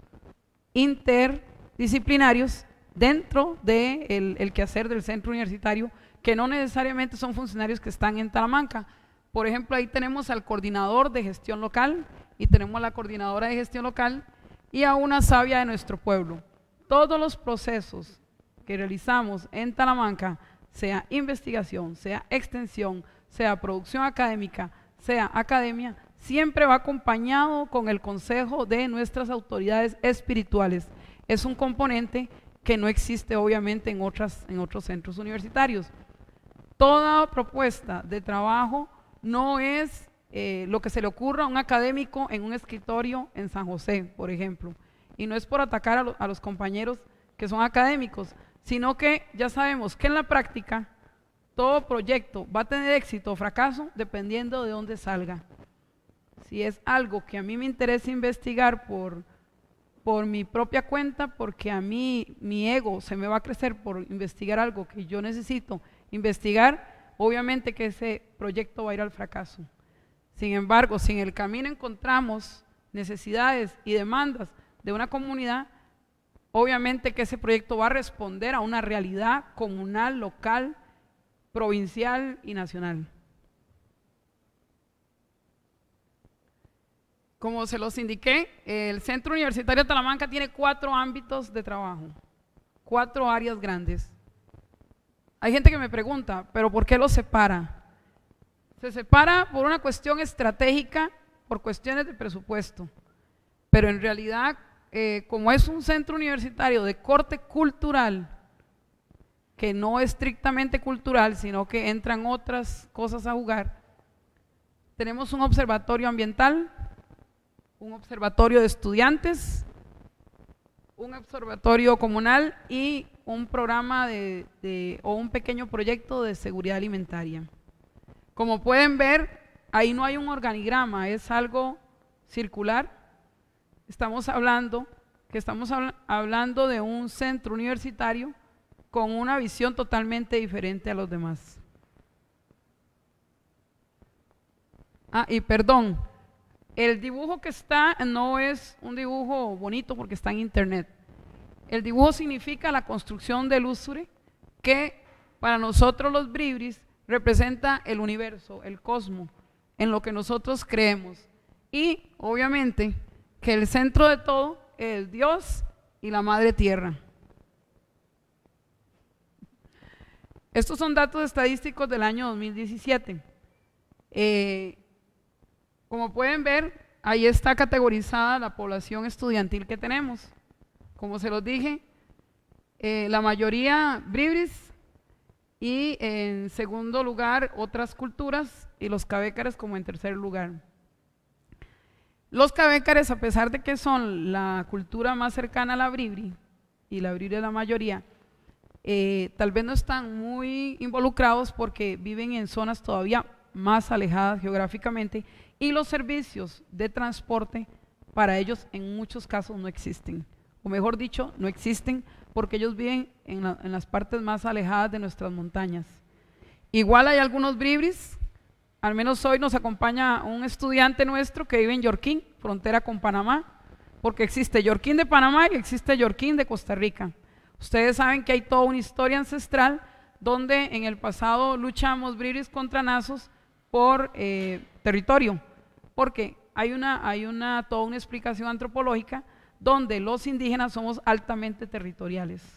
interdisciplinarios dentro del quehacer del centro universitario, que no necesariamente son funcionarios que están en Talamanca. Por ejemplo, ahí tenemos al coordinador de gestión local y tenemos a la coordinadora de gestión local y a una sabia de nuestro pueblo. Todos los procesos que realizamos en Talamanca, sea investigación, sea extensión, sea producción académica, sea academia, siempre va acompañado con el consejo de nuestras autoridades espirituales. Es un componente que no existe obviamente en otros centros universitarios. Toda propuesta de trabajo no es lo que se le ocurra a un académico en un escritorio en San José, por ejemplo. Y no es por atacar a los compañeros que son académicos, sino que ya sabemos que en la práctica todo proyecto va a tener éxito o fracaso dependiendo de dónde salga. Si es algo que a mí me interesa investigar por mi propia cuenta, porque a mí mi ego se me va a crecer por investigar algo que yo necesito investigar, obviamente que ese proyecto va a ir al fracaso. Sin embargo, si en el camino encontramos necesidades y demandas de una comunidad, obviamente que ese proyecto va a responder a una realidad comunal, local, provincial y nacional. Como se los indiqué, el Centro Universitario de Talamanca tiene 4 ámbitos de trabajo, 4 áreas grandes. Hay gente que me pregunta, ¿pero por qué los separa? Se separa por una cuestión estratégica, por cuestiones de presupuesto, pero en realidad, como es un centro universitario de corte cultural, que no estrictamente cultural, sino que entran otras cosas a jugar, tenemos un observatorio ambiental, un observatorio de estudiantes, un observatorio comunal y un programa o un pequeño proyecto de seguridad alimentaria. Como pueden ver, ahí no hay un organigrama, es algo circular. Estamos hablando de un centro universitario con una visión totalmente diferente a los demás. Y perdón, el dibujo que está no es un dibujo bonito porque está en internet. El dibujo significa la construcción del usure, que para nosotros los bribris representa el universo, el cosmos, en lo que nosotros creemos. Y obviamente que el centro de todo es Dios y la Madre Tierra. Estos son datos estadísticos del año 2017. Como pueden ver, ahí está categorizada la población estudiantil que tenemos. Como se los dije, la mayoría bribris y en segundo lugar otras culturas y los cabécares como en tercer lugar. Los cabécares, a pesar de que son la cultura más cercana a la bribri, y la bribri es la mayoría, tal vez no están muy involucrados porque viven en zonas todavía más alejadas geográficamente y los servicios de transporte para ellos en muchos casos no existen, o mejor dicho, no existen porque ellos viven en las partes más alejadas de nuestras montañas. Igual hay algunos bribris, al menos hoy nos acompaña un estudiante nuestro que vive en Yorquín, frontera con Panamá, porque existe Yorquín de Panamá y existe Yorquín de Costa Rica. Ustedes saben que hay toda una historia ancestral donde en el pasado luchamos bribris contra nazos por territorio, porque hay toda una explicación antropológica donde los indígenas somos altamente territoriales.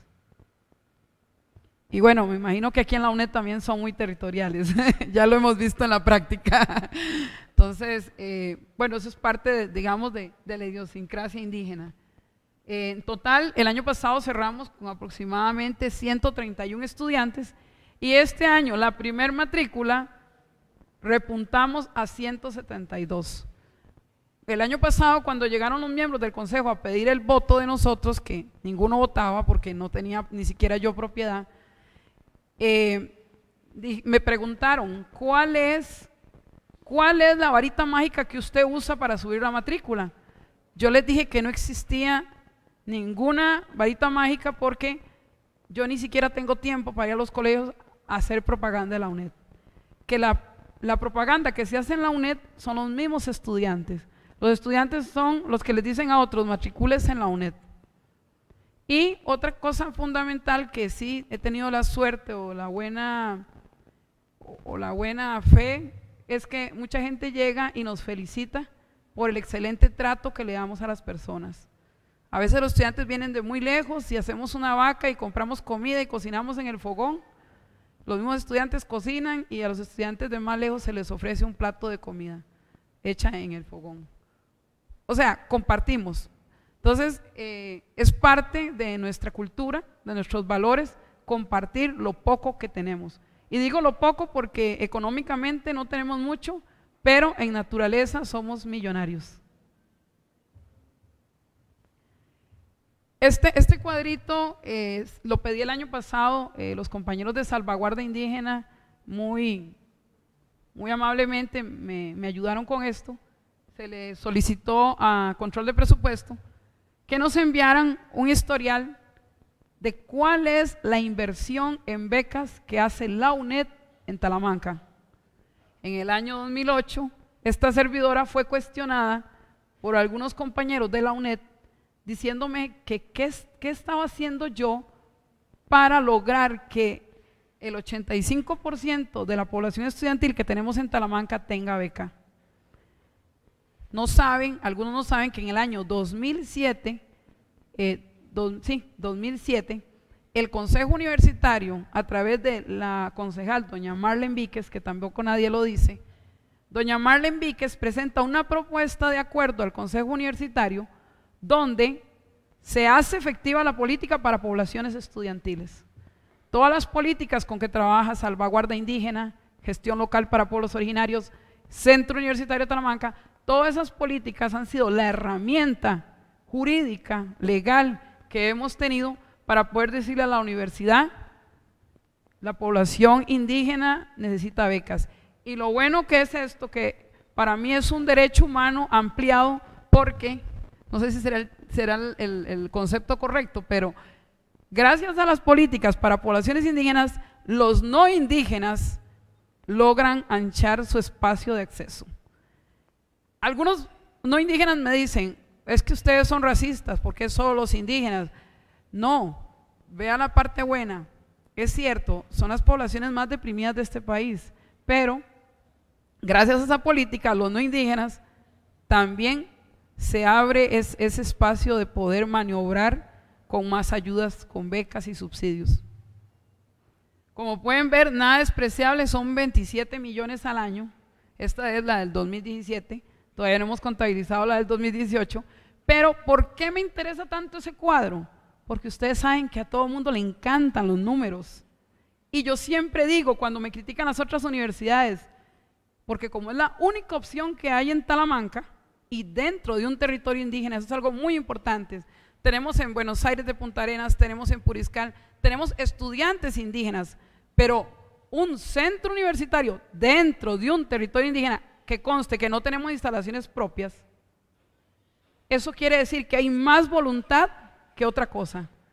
Y bueno, me imagino que aquí en la UNED también son muy territoriales, ya lo hemos visto en la práctica. Entonces, bueno, eso es parte, digamos, de la idiosincrasia indígena. En total, el año pasado cerramos con aproximadamente 131 estudiantes y este año, la primer matrícula, repuntamos a 172. El año pasado, cuando llegaron los miembros del consejo a pedir el voto de nosotros, que ninguno votaba porque no tenía ni siquiera yo propiedad, me preguntaron, ¿cuál es la varita mágica que usted usa para subir la matrícula? Yo les dije que no existía ninguna varita mágica porque yo ni siquiera tengo tiempo para ir a los colegios a hacer propaganda de la UNED. Que la propaganda que se hace en la UNED son los mismos estudiantes. Los estudiantes son los que les dicen a otros, matricúlense en la UNED. Y otra cosa fundamental que sí he tenido la suerte o la buena fe es que mucha gente llega y nos felicita por el excelente trato que le damos a las personas. A veces los estudiantes vienen de muy lejos y hacemos una vaca y compramos comida y cocinamos en el fogón. Los mismos estudiantes cocinan y a los estudiantes de más lejos se les ofrece un plato de comida hecha en el fogón. O sea, compartimos. Entonces, es parte de nuestra cultura, de nuestros valores, compartir lo poco que tenemos. Y digo lo poco porque económicamente no tenemos mucho, pero en naturaleza somos millonarios. Este cuadrito lo pedí el año pasado, los compañeros de Salvaguarda Indígena muy amablemente me ayudaron con esto. Se le solicitó a Control de Presupuesto que nos enviaran un historial de cuál es la inversión en becas que hace la UNED en Talamanca. En el año 2008, esta servidora fue cuestionada por algunos compañeros de la UNED diciéndome que qué estaba haciendo yo para lograr que el 85% de la población estudiantil que tenemos en Talamanca tenga beca. No saben, algunos no saben que en el año 2007, el Consejo Universitario, a través de la concejal doña Marlene Víquez, que tampoco nadie lo dice, doña Marlene Víquez presenta una propuesta de acuerdo al Consejo Universitario donde se hace efectiva la política para poblaciones estudiantiles. Todas las políticas con que trabaja Salvaguarda Indígena, Gestión Local para Pueblos Originarios, Centro Universitario de Talamanca, todas esas políticas han sido la herramienta jurídica, legal que hemos tenido para poder decirle a la universidad, la población indígena necesita becas. Y lo bueno que es esto, que para mí es un derecho humano ampliado porque, no sé si será el concepto correcto, pero gracias a las políticas para poblaciones indígenas, los no indígenas logran anchar su espacio de acceso. Algunos no indígenas me dicen, es que ustedes son racistas, porque solo los indígenas. No, vea la parte buena. Es cierto, son las poblaciones más deprimidas de este país, pero gracias a esa política, los no indígenas también se abre ese espacio de poder maniobrar con más ayudas, con becas y subsidios. Como pueden ver, nada despreciable, son 27 millones al año. Esta es la del 2017. Todavía no hemos contabilizado la del 2018, pero ¿por qué me interesa tanto ese cuadro? Porque ustedes saben que a todo mundo le encantan los números. Y yo siempre digo, cuando me critican las otras universidades, porque como es la única opción que hay en Talamanca y dentro de un territorio indígena, eso es algo muy importante. Tenemos en Buenos Aires de Punta Arenas, tenemos en Puriscal, tenemos estudiantes indígenas, pero un centro universitario dentro de un territorio indígena que conste que no tenemos instalaciones propias, eso quiere decir que hay más voluntad que otra cosa,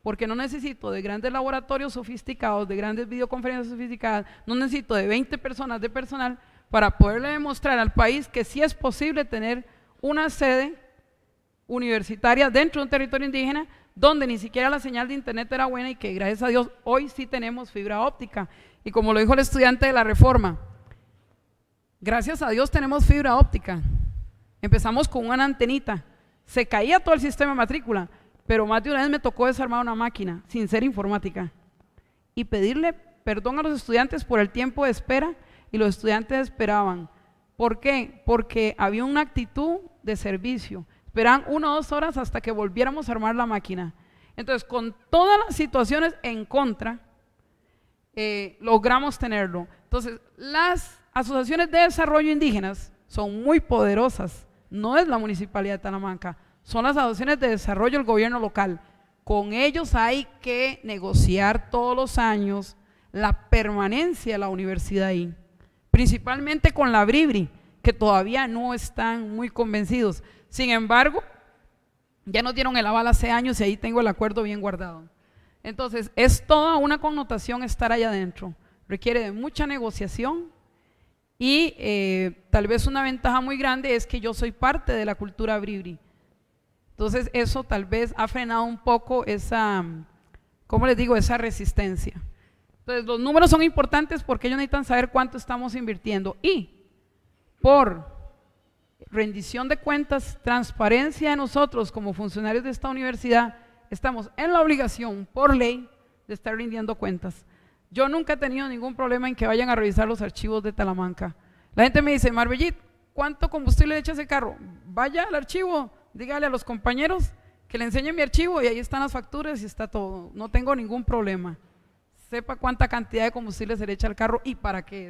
porque no necesito de grandes laboratorios sofisticados, de grandes videoconferencias sofisticadas, no necesito de 20 personas de personal para poderle demostrar al país que sí es posible tener una sede universitaria dentro de un territorio indígena donde ni siquiera la señal de internet era buena y que gracias a Dios hoy sí tenemos fibra óptica. Y como lo dijo el estudiante de la Reforma, gracias a Dios tenemos fibra óptica. Empezamos con una antenita, se caía todo el sistema de matrícula, pero más de una vez me tocó desarmar una máquina sin ser informática y pedirle perdón a los estudiantes por el tiempo de espera, y los estudiantes esperaban. ¿Por qué? Porque había una actitud de servicio. Esperaban 1 o 2 horas hasta que volviéramos a armar la máquina. Entonces, con todas las situaciones en contra, logramos tenerlo. Entonces, las asociaciones de desarrollo indígenas son muy poderosas. No es la Municipalidad de Talamanca, son las asociaciones de desarrollo del gobierno local. Con ellos hay que negociar todos los años la permanencia de la universidad ahí, principalmente con la Bribri, que todavía no están muy convencidos. Sin embargo, ya nos dieron el aval hace años y ahí tengo el acuerdo bien guardado. Entonces, es toda una connotación estar allá adentro. Requiere de mucha negociación y tal vez una ventaja muy grande es que yo soy parte de la cultura Bribri. Entonces, eso tal vez ha frenado un poco esa, ¿cómo les digo?, esa resistencia. Entonces, los números son importantes porque ellos necesitan saber cuánto estamos invirtiendo y por rendición de cuentas, transparencia de nosotros como funcionarios de esta universidad, estamos en la obligación por ley de estar rindiendo cuentas. Yo nunca he tenido ningún problema en que vayan a revisar los archivos de Talamanca. La gente me dice, Marbellit, ¿cuánto combustible le echa ese carro? Vaya al archivo, dígale a los compañeros que le enseñen mi archivo y ahí están las facturas y está todo. No tengo ningún problema. Sepa cuánta cantidad de combustible se le echa al carro y para qué es.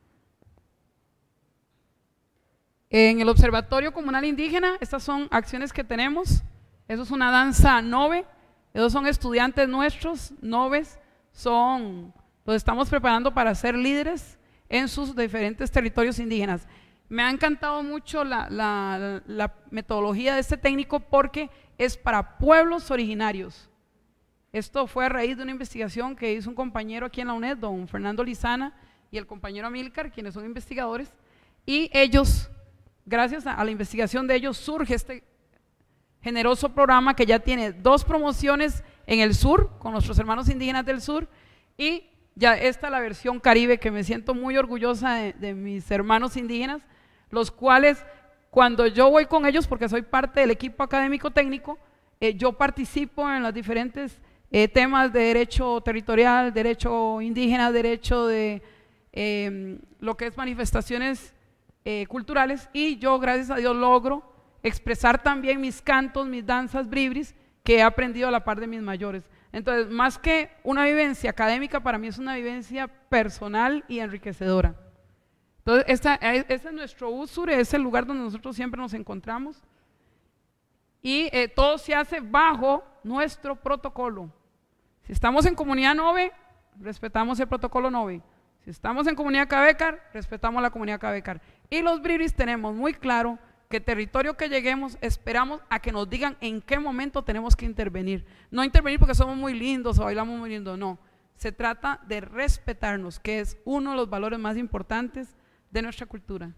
En el Observatorio Comunal Indígena, estas son acciones que tenemos. Eso es una danza nove, esos son estudiantes nuestros, noves, los estamos preparando para ser líderes en sus diferentes territorios indígenas. Me ha encantado mucho la metodología de este técnico porque es para pueblos originarios. Esto fue a raíz de una investigación que hizo un compañero aquí en la UNED, don Fernando Lizana, y el compañero Amílcar, quienes son investigadores, y ellos, gracias a la investigación de ellos, surge este generoso programa que ya tiene 2 promociones en el sur, con nuestros hermanos indígenas del sur, y ya esta la versión Caribe, que me siento muy orgullosa de mis hermanos indígenas, los cuales, cuando yo voy con ellos, porque soy parte del equipo académico técnico, yo participo en los diferentes temas de derecho territorial, derecho indígena, derecho de lo que es manifestaciones culturales, y yo, gracias a Dios, logro expresar también mis cantos, mis danzas bribris que he aprendido a la par de mis mayores. Entonces, más que una vivencia académica, para mí es una vivencia personal y enriquecedora. Entonces, ese es nuestro Usure, es el lugar donde nosotros siempre nos encontramos, y todo se hace bajo nuestro protocolo. Si estamos en comunidad Nove, respetamos el protocolo Nove. Si estamos en comunidad Cabecar, respetamos la comunidad Cabecar. Y los bribris tenemos muy claro que territorio que lleguemos, esperamos a que nos digan en qué momento tenemos que intervenir. No intervenir porque somos muy lindos o bailamos muy lindo, no. Se trata de respetarnos, que es uno de los valores más importantes de nuestra cultura.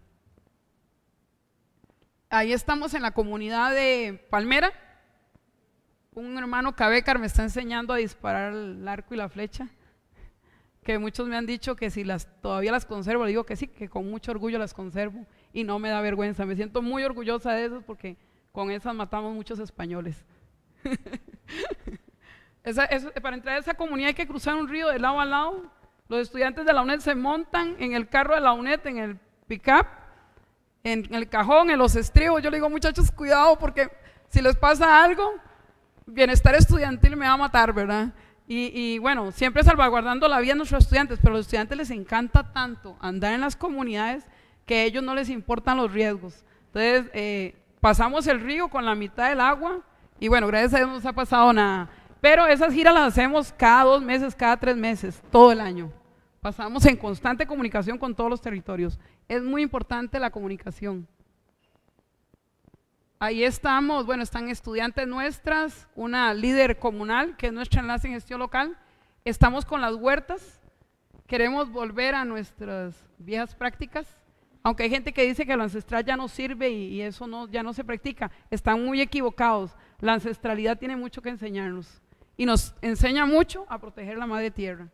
Ahí estamos en la comunidad de Palmera. Un hermano Cabecar me está enseñando a disparar el arco y la flecha, que muchos me han dicho que si todavía las conservo. Le digo que sí, que con mucho orgullo las conservo y no me da vergüenza. Me siento muy orgullosa de eso porque con esas matamos muchos españoles. Para entrar a esa comunidad hay que cruzar un río de lado a lado. Los estudiantes de la UNED se montan en el carro de la UNED, en el pick-up, en el cajón, en los estribos. Yo le digo, muchachos, cuidado porque si les pasa algo, bienestar estudiantil me va a matar, ¿verdad? Y bueno, siempre salvaguardando la vida de nuestros estudiantes, pero a los estudiantes les encanta tanto andar en las comunidades que a ellos no les importan los riesgos. Entonces, pasamos el río con la mitad del agua y bueno, gracias a Dios no nos ha pasado nada. Pero esas giras las hacemos cada 2 meses, cada 3 meses, todo el año. Pasamos en constante comunicación con todos los territorios. Es muy importante la comunicación. Ahí estamos, bueno, están estudiantes nuestras, una líder comunal que es nuestra enlace en gestión local. Estamos con las huertas, queremos volver a nuestras viejas prácticas, aunque hay gente que dice que lo ancestral ya no sirve y eso no, ya no se practica. Están muy equivocados. La ancestralidad tiene mucho que enseñarnos y nos enseña mucho a proteger la madre tierra.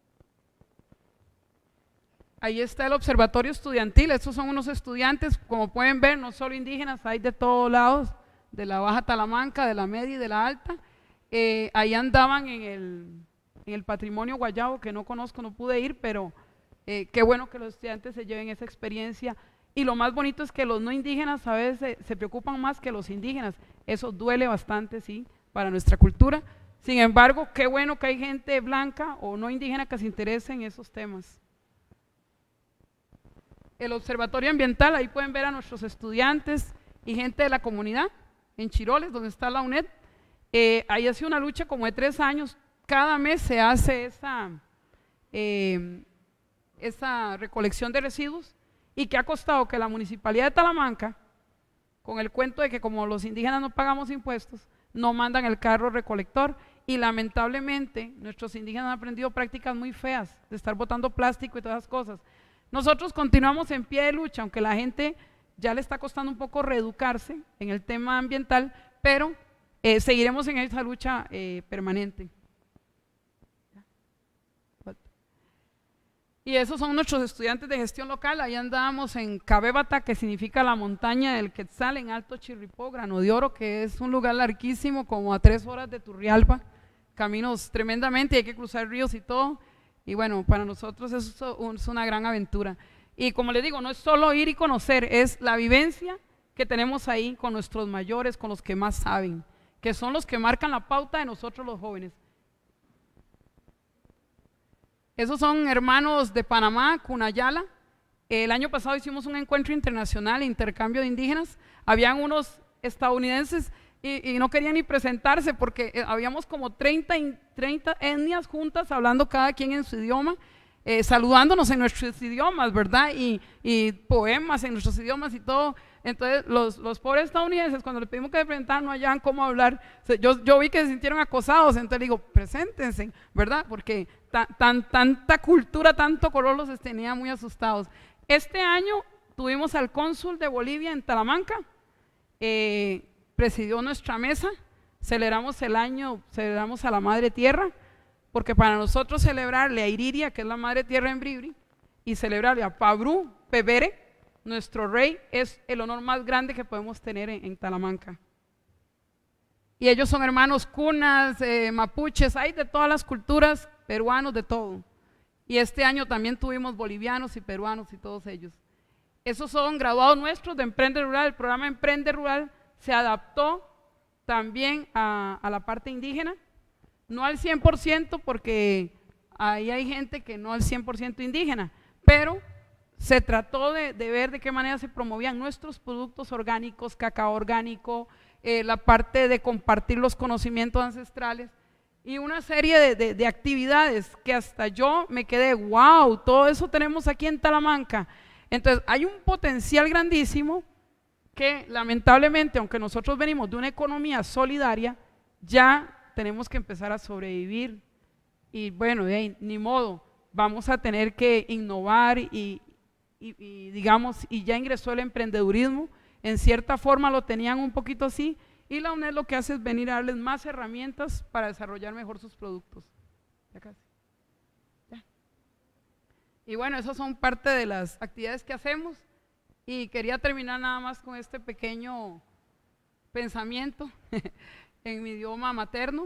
Ahí está el observatorio estudiantil. Estos son unos estudiantes, como pueden ver, no solo indígenas, hay de todos lados, de la Baja Talamanca, de la Media y de la Alta. Ahí andaban en el patrimonio guayabo, que no conozco, no pude ir, pero qué bueno que los estudiantes se lleven esa experiencia. Y lo más bonito es que los no indígenas a veces se preocupan más que los indígenas. Eso duele bastante, sí, para nuestra cultura. Sin embargo, qué bueno que hay gente blanca o no indígena que se interese en esos temas. El observatorio ambiental, ahí pueden ver a nuestros estudiantes y gente de la comunidad, en Chiroles, donde está la UNED. Ahí ha sido una lucha como de 3 años. Cada mes se hace esa recolección de residuos y que ha costado que la Municipalidad de Talamanca, con el cuento de que como los indígenas no pagamos impuestos, no mandan el carro recolector y lamentablemente nuestros indígenas han aprendido prácticas muy feas de estar botando plástico y todas esas cosas. Nosotros continuamos en pie de lucha, aunque la gente ya le está costando un poco reeducarse en el tema ambiental, pero seguiremos en esa lucha permanente. Y esos son nuestros estudiantes de gestión local. Ahí andábamos en Cabébata, que significa la montaña del Quetzal, en Alto Chirripó, Grano de Oro, que es un lugar larguísimo, como a 3 horas de Turrialba, caminos tremendamente, hay que cruzar ríos y todo. Y bueno, para nosotros eso es una gran aventura. Y como les digo, no es solo ir y conocer, es la vivencia que tenemos ahí con nuestros mayores, con los que más saben, que son los que marcan la pauta de nosotros los jóvenes. Esos son hermanos de Panamá, Cunayala. El año pasado hicimos un encuentro internacional, intercambio de indígenas. Habían unos estadounidenses y no querían ni presentarse porque habíamos como 30 etnias juntas hablando cada quien en su idioma, saludándonos en nuestros idiomas, ¿verdad? Y poemas en nuestros idiomas y todo. Entonces los pobres estadounidenses, cuando les pedimos que se presentaran, no hallaban cómo hablar. Yo vi que se sintieron acosados, entonces digo, preséntense, ¿verdad? Porque tanta cultura, tanto color los tenía muy asustados. Este año tuvimos al cónsul de Bolivia en Talamanca, presidió nuestra mesa, celebramos el año, celebramos a la Madre Tierra, porque para nosotros celebrarle a Iriria, que es la Madre Tierra en Bribri, y celebrarle a Pabru Pebere, nuestro rey, es el honor más grande que podemos tener en Talamanca. Y ellos son hermanos cunas, mapuches, hay de todas las culturas, peruanos, de todo. Y este año también tuvimos bolivianos y peruanos y todos ellos. Esos son graduados nuestros de Emprende Rural. El programa Emprende Rural se adaptó también a la parte indígena, no al 100% porque ahí hay gente que no al 100% indígena, pero se trató de ver de qué manera se promovían nuestros productos orgánicos, cacao orgánico, la parte de compartir los conocimientos ancestrales y una serie de actividades que hasta yo me quedé, wow, todo eso tenemos aquí en Talamanca. Entonces hay un potencial grandísimo que lamentablemente, aunque nosotros venimos de una economía solidaria, ya tenemos que empezar a sobrevivir y bueno, ni modo, vamos a tener que innovar y digamos, y ya ingresó el emprendedurismo, en cierta forma lo tenían un poquito así, y la UNED lo que hace es venir a darles más herramientas para desarrollar mejor sus productos. Ya casi. Ya. Y bueno, esas son parte de las actividades que hacemos, y quería terminar nada más con este pequeño pensamiento en mi idioma materno.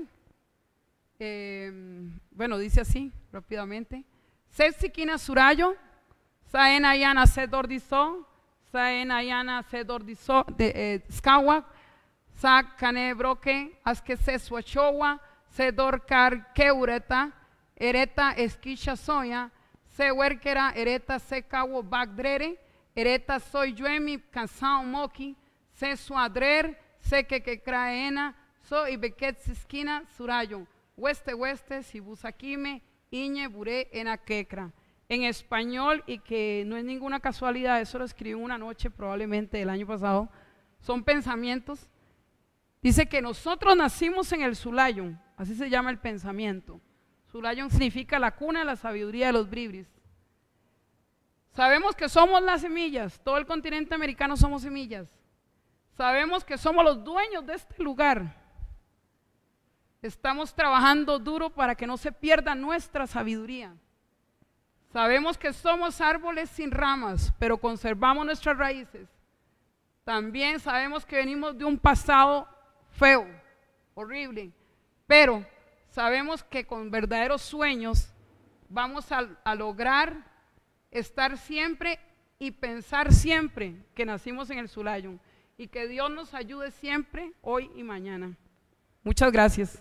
Bueno, dice así, rápidamente. Setsikina Surayo, Saena Yana Sedordiso, Saena Yana Sedordiso, Skawak, Sa Canebroque, Aske Sesuachowa, Sedorkar Keureta, Ereta Esquicha Soya, Sewerkera, Ereta Sekawo Bagdrere, Ereta Soy Yuemi, Cansao Moki, Sesuadrer, Seke que Craena, So y Beket Siskina Surayo, Hueste, Sibusakime, Iñe Buré Enaquecra. En español, y que no es ninguna casualidad, eso lo escribí una noche probablemente el año pasado, son pensamientos. Dice que nosotros nacimos en el Zulayón, así se llama el pensamiento. Zulayón significa la cuna de la sabiduría de los bribris. Sabemos que somos las semillas, todo el continente americano somos semillas. Sabemos que somos los dueños de este lugar. Estamos trabajando duro para que no se pierda nuestra sabiduría. Sabemos que somos árboles sin ramas, pero conservamos nuestras raíces. También sabemos que venimos de un pasado feo, horrible, pero sabemos que con verdaderos sueños vamos a lograr estar siempre y pensar siempre que nacimos en el Zulayón y que Dios nos ayude siempre, hoy y mañana. Muchas gracias.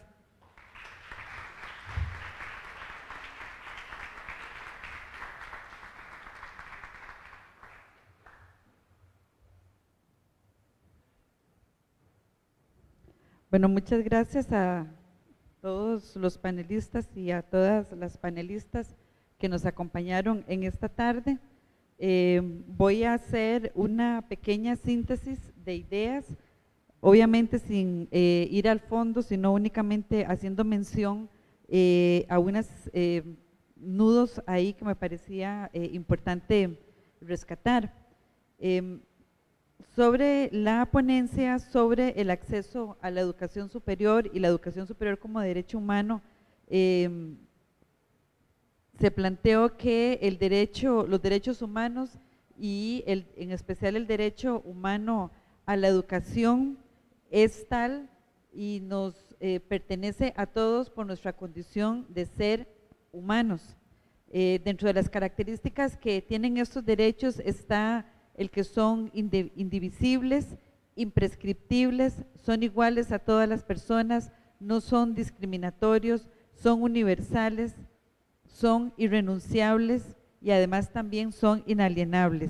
Bueno, muchas gracias a todos los panelistas y a todas las panelistas que nos acompañaron en esta tarde. Voy a hacer una pequeña síntesis de ideas, obviamente sin ir al fondo, sino únicamente haciendo mención a unos nudos ahí que me parecía importante rescatar. Sobre la ponencia sobre el acceso a la educación superior y la educación superior como derecho humano, se planteó que los derechos humanos y en especial el derecho humano a la educación es tal y nos pertenece a todos por nuestra condición de ser humanos. Dentro de las características que tienen estos derechos está el que son indivisibles, imprescriptibles, son iguales a todas las personas, no son discriminatorios, son universales, son irrenunciables y además también son inalienables.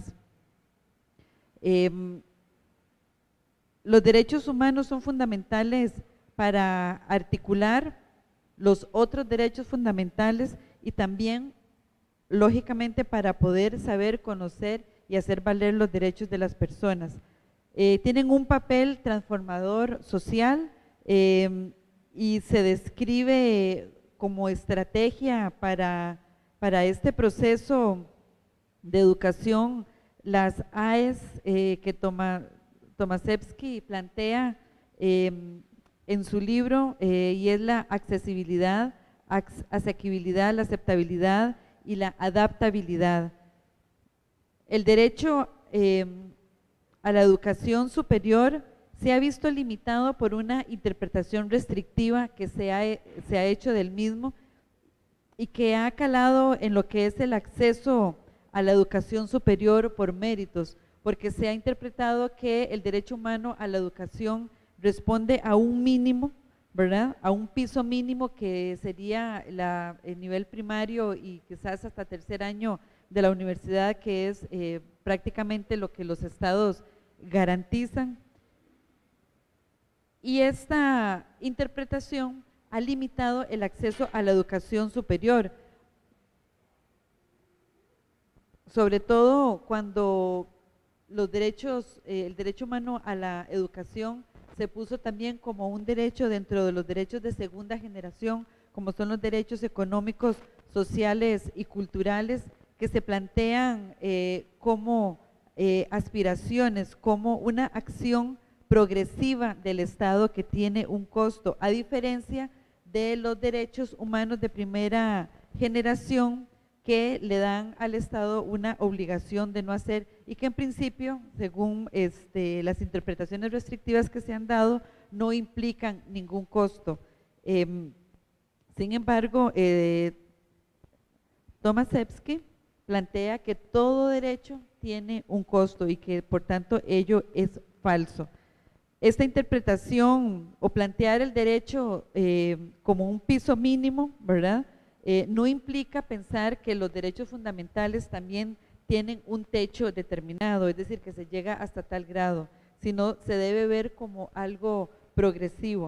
Los derechos humanos son fundamentales para articular los otros derechos fundamentales y también, lógicamente, para poder saber, conocer y hacer valer los derechos de las personas. Tienen un papel transformador social y se describe como estrategia para este proceso de educación las AES que Tomaszewski plantea en su libro y es la accesibilidad, asequibilidad, la aceptabilidad y la adaptabilidad. El derecho a la educación superior se ha visto limitado por una interpretación restrictiva que se ha hecho del mismo y que ha calado en lo que es el acceso a la educación superior por méritos, porque se ha interpretado que el derecho humano a la educación responde a un mínimo, ¿verdad? A un piso mínimo que sería el nivel primario y quizás hasta tercer año de la universidad, que es prácticamente lo que los estados garantizan. Y esta interpretación ha limitado el acceso a la educación superior, sobre todo cuando el derecho humano a la educación se puso también como un derecho dentro de los derechos de segunda generación, como son los derechos económicos, sociales y culturales, que se plantean como aspiraciones, como una acción progresiva del Estado que tiene un costo, a diferencia de los derechos humanos de primera generación que le dan al Estado una obligación de no hacer y que en principio, según las interpretaciones restrictivas que se han dado, no implican ningún costo. Sin embargo, Tomaszewski plantea que todo derecho tiene un costo y que por tanto ello es falso. Esta interpretación o plantear el derecho como un piso mínimo, ¿verdad? No implica pensar que los derechos fundamentales también tienen un techo determinado, es decir, que se llega hasta tal grado, sino se debe ver como algo progresivo.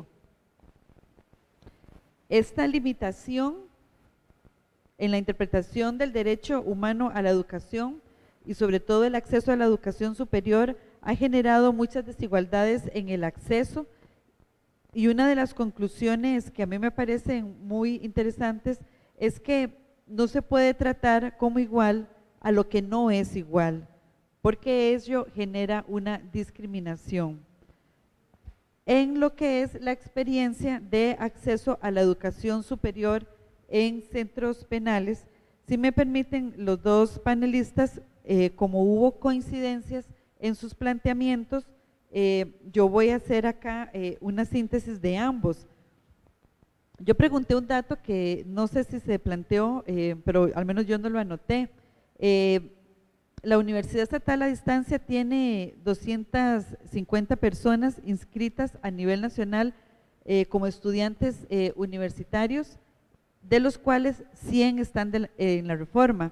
Esta limitación en la interpretación del derecho humano a la educación y sobre todo el acceso a la educación superior ha generado muchas desigualdades en el acceso, y una de las conclusiones que a mí me parecen muy interesantes es que no se puede tratar como igual a lo que no es igual, porque ello genera una discriminación. En lo que es la experiencia de acceso a la educación superior en centros penales, si me permiten los dos panelistas, como hubo coincidencias en sus planteamientos, yo voy a hacer acá una síntesis de ambos. Yo pregunté un dato que no sé si se planteó, pero al menos yo no lo anoté. La Universidad Estatal a Distancia tiene 250 personas inscritas a nivel nacional como estudiantes universitarios, de los cuales 100 están en la reforma.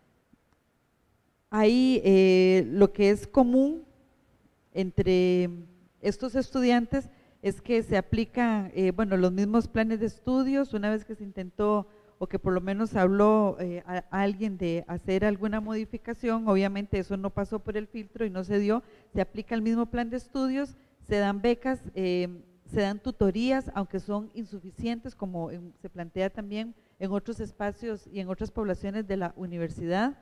Ahí lo que es común entre estos estudiantes es que se aplican bueno, los mismos planes de estudios. Una vez que se intentó, o que por lo menos habló a alguien de hacer alguna modificación, obviamente eso no pasó por el filtro y no se dio, se aplica el mismo plan de estudios, se dan becas, se dan tutorías, aunque son insuficientes, como se plantea también en otros espacios y en otras poblaciones de la universidad.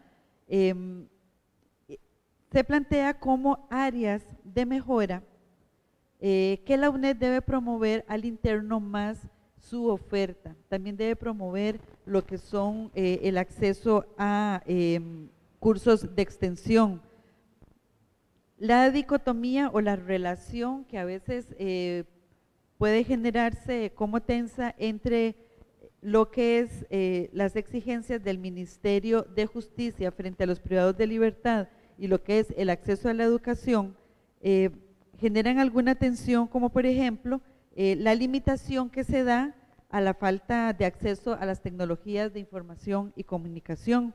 Se plantea como áreas de mejora que la UNED debe promover al interno más su oferta. También debe promover lo que son el acceso a cursos de extensión. La dicotomía o la relación que a veces puede generarse como tensa entre lo que es las exigencias del Ministerio de Justicia frente a los privados de libertad y lo que es el acceso a la educación, generan alguna tensión, como por ejemplo la limitación que se da a la falta de acceso a las tecnologías de información y comunicación.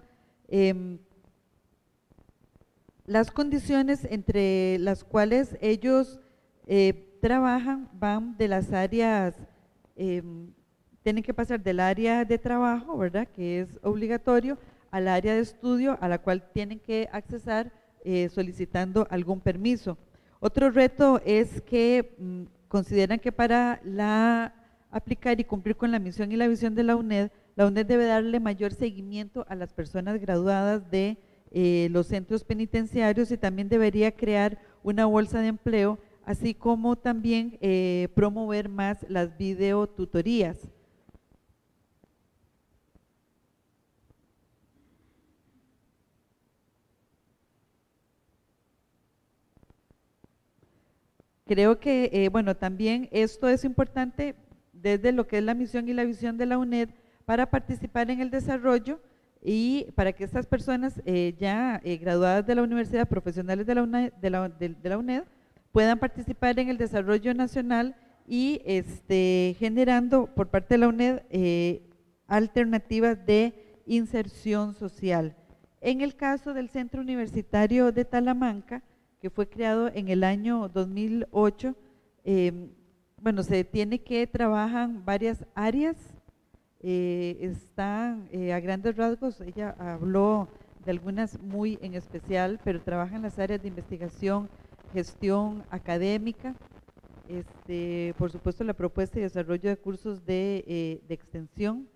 Las condiciones entre las cuales ellos trabajan van de las áreas, tienen que pasar del área de trabajo, ¿verdad?, que es obligatorio, al área de estudio, a la cual tienen que accesar solicitando algún permiso. Otro reto es que consideran que para aplicar y cumplir con la misión y la visión de la UNED debe darle mayor seguimiento a las personas graduadas de los centros penitenciarios, y también debería crear una bolsa de empleo, así como también promover más las videotutorías. Creo que, bueno, también esto es importante desde lo que es la misión y la visión de la UNED para participar en el desarrollo y para que estas personas ya graduadas de la universidad, profesionales de la UNED, puedan participar en el desarrollo nacional y generando por parte de la UNED alternativas de inserción social. En el caso del Centro Universitario de Talamanca, que fue creado en el año 2008, bueno, se tiene que trabajan varias áreas, están a grandes rasgos, ella habló de algunas muy en especial, pero trabajan las áreas de investigación, gestión académica, por supuesto la propuesta y desarrollo de cursos de extensión.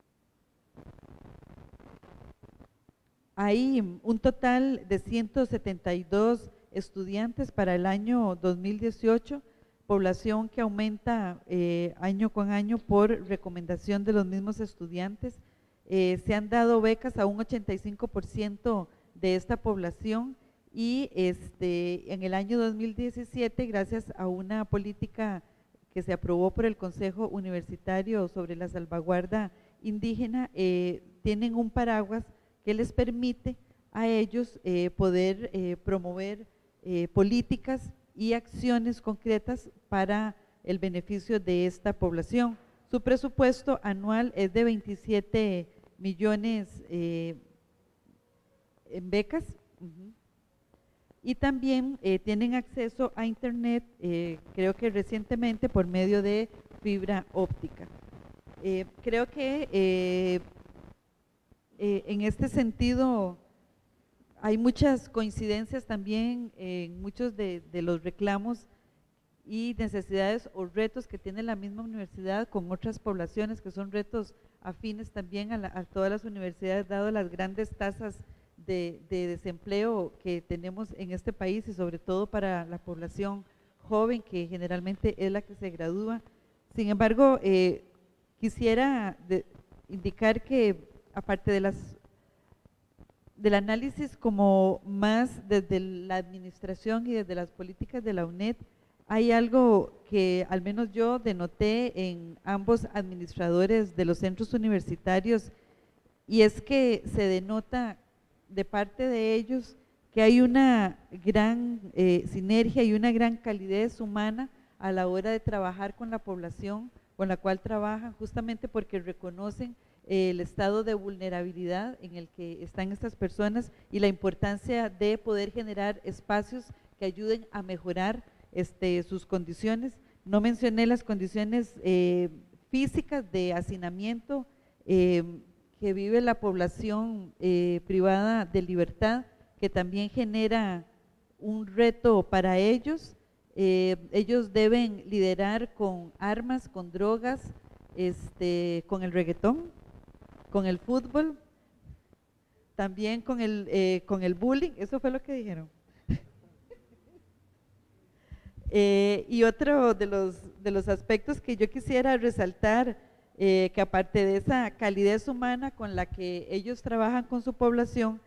Hay un total de 172 estudiantes para el año 2018, población que aumenta año con año por recomendación de los mismos estudiantes. Se han dado becas a un 85% de esta población y en el año 2017, gracias a una política que se aprobó por el Consejo Universitario sobre la salvaguarda indígena, tienen un paraguas que les permite a ellos poder promover políticas y acciones concretas para el beneficio de esta población. Su presupuesto anual es de 27 millones en becas, y también tienen acceso a internet, creo que recientemente por medio de fibra óptica. Creo que en este sentido hay muchas coincidencias también en muchos de los reclamos y necesidades o retos que tiene la misma universidad con otras poblaciones, que son retos afines también a todas las universidades, dado las grandes tasas de desempleo que tenemos en este país y sobre todo para la población joven, que generalmente es la que se gradúa. Sin embargo, quisiera indicar que aparte del análisis como más desde la administración y desde las políticas de la UNED, hay algo que al menos yo denoté en ambos administradores de los centros universitarios, y es que se denota de parte de ellos que hay una gran sinergia y una gran calidez humana a la hora de trabajar con la población con la cual trabajan, justamente porque reconocen el estado de vulnerabilidad en el que están estas personas y la importancia de poder generar espacios que ayuden a mejorar sus condiciones. No mencioné las condiciones físicas de hacinamiento que vive la población privada de libertad, que también genera un reto para ellos. Ellos deben lidiar con armas, con drogas, con el reggaetón, con el fútbol, también con el bullying. Eso fue lo que dijeron. Y otro de los aspectos que yo quisiera resaltar, que aparte de esa calidez humana con la que ellos trabajan con su población,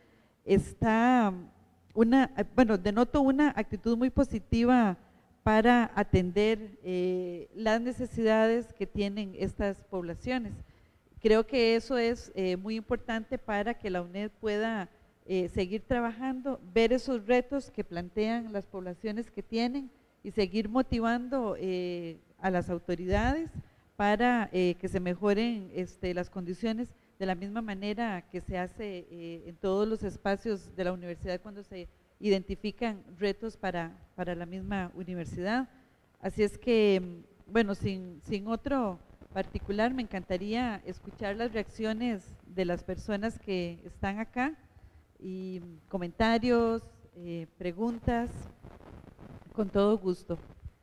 denoto una actitud muy positiva para atender las necesidades que tienen estas poblaciones. Creo que eso es muy importante para que la UNED pueda seguir trabajando, ver esos retos que plantean las poblaciones que tienen y seguir motivando a las autoridades para que se mejoren las condiciones, de la misma manera que se hace en todos los espacios de la universidad cuando se identifican retos para la misma universidad. Así es que, bueno, sin otro particular, me encantaría escuchar las reacciones de las personas que están acá y comentarios, preguntas, con todo gusto.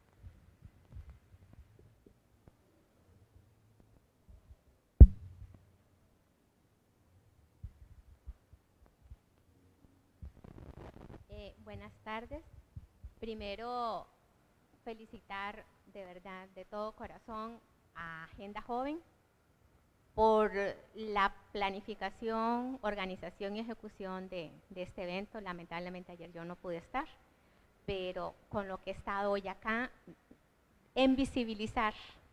Buenas tardes. Primero, felicitar de verdad, de todo corazón, a Agenda Joven por la planificación, organización y ejecución de este evento. Lamentablemente ayer yo no pude estar, pero con lo que he estado hoy acá, en visibilizar,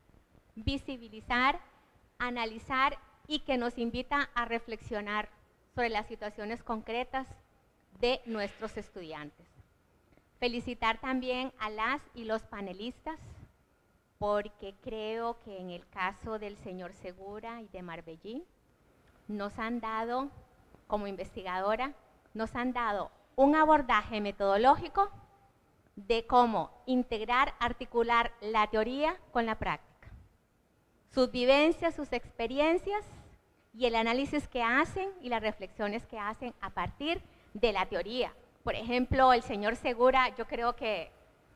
analizar y que nos invita a reflexionar sobre las situaciones concretas de nuestros estudiantes. Felicitar también a las y los panelistas, porque creo que en el caso del señor Segura y de Marbellín, nos han dado, como investigadora, nos han dado un abordaje metodológico de cómo integrar, articular la teoría con la práctica. Sus vivencias, sus experiencias y el análisis que hacen y las reflexiones que hacen a partir de la teoría. Por ejemplo, el señor Segura, yo creo que,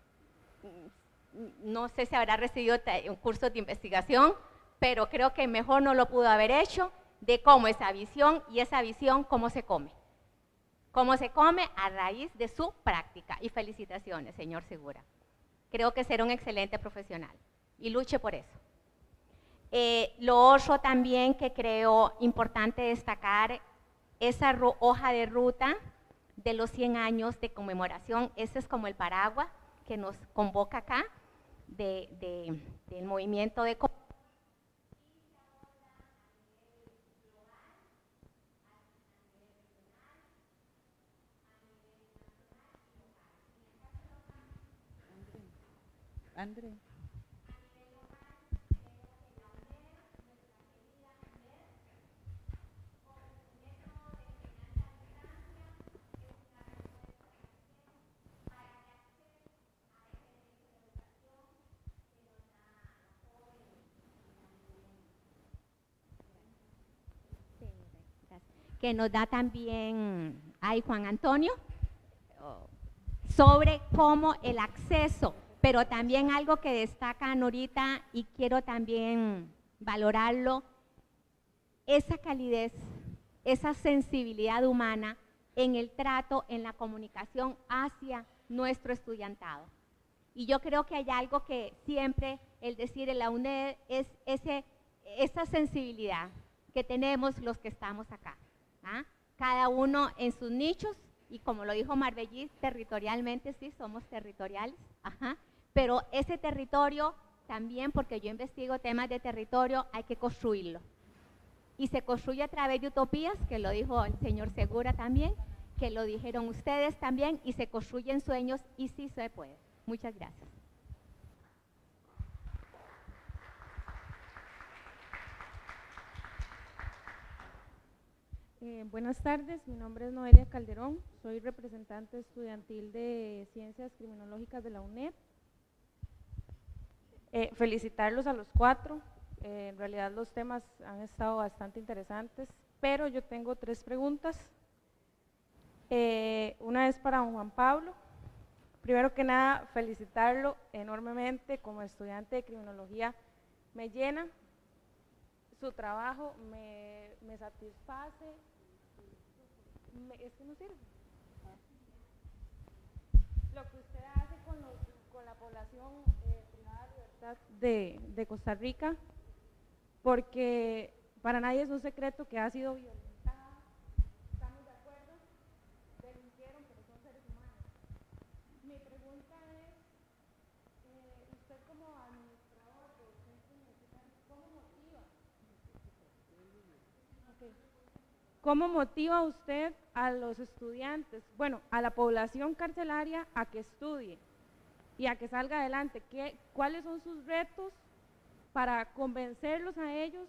no sé si habrá recibido un curso de investigación, pero creo que mejor no lo pudo haber hecho, de cómo esa visión cómo se come. Cómo se come a raíz de su práctica. Y felicitaciones, señor Segura. Creo que será un excelente profesional y luche por eso. Lo otro también que creo importante destacar, esa hoja de ruta de los 100 años de conmemoración, ese es como el paraguas que nos convoca acá del movimiento de André. que nos da también ay, Juan Antonio, sobre cómo el acceso, pero también algo que destacan ahorita y quiero también valorarlo, esa calidez, esa sensibilidad humana en el trato, en la comunicación hacia nuestro estudiantado. Y yo creo que hay algo que siempre, el decir en la UNED, es esa sensibilidad que tenemos los que estamos acá, ¿ah? Cada uno en sus nichos, y como lo dijo Marbellí, territorialmente sí, somos territoriales, ajá, pero ese territorio también, porque yo investigo temas de territorio, hay que construirlo. Y se construye a través de utopías, que lo dijo el señor Segura también, que lo dijeron ustedes también, y se construyen sueños, y sí se puede. Muchas gracias. Buenas tardes, mi nombre es Noelia Calderón, soy representante estudiantil de Ciencias Criminológicas de la UNED. Felicitarlos a los cuatro, en realidad los temas han estado bastante interesantes, pero yo tengo 3 preguntas. Una es para don Juan Pablo. Primero que nada, felicitarlo enormemente como estudiante de criminología, me llena, su trabajo me satisface, es que no sirve. Lo que usted hace con la población privada de libertad de Costa Rica, porque para nadie es un secreto que ha sido violentada, estamos de acuerdo, delinquieron, pero son seres humanos. Mi pregunta es, usted como administrador del centro universitario, ¿cómo motiva? Okay. ¿Cómo motiva usted a los estudiantes, bueno, a la población carcelaria a que estudie y a que salga adelante? ¿Cuáles son sus retos para convencerlos a ellos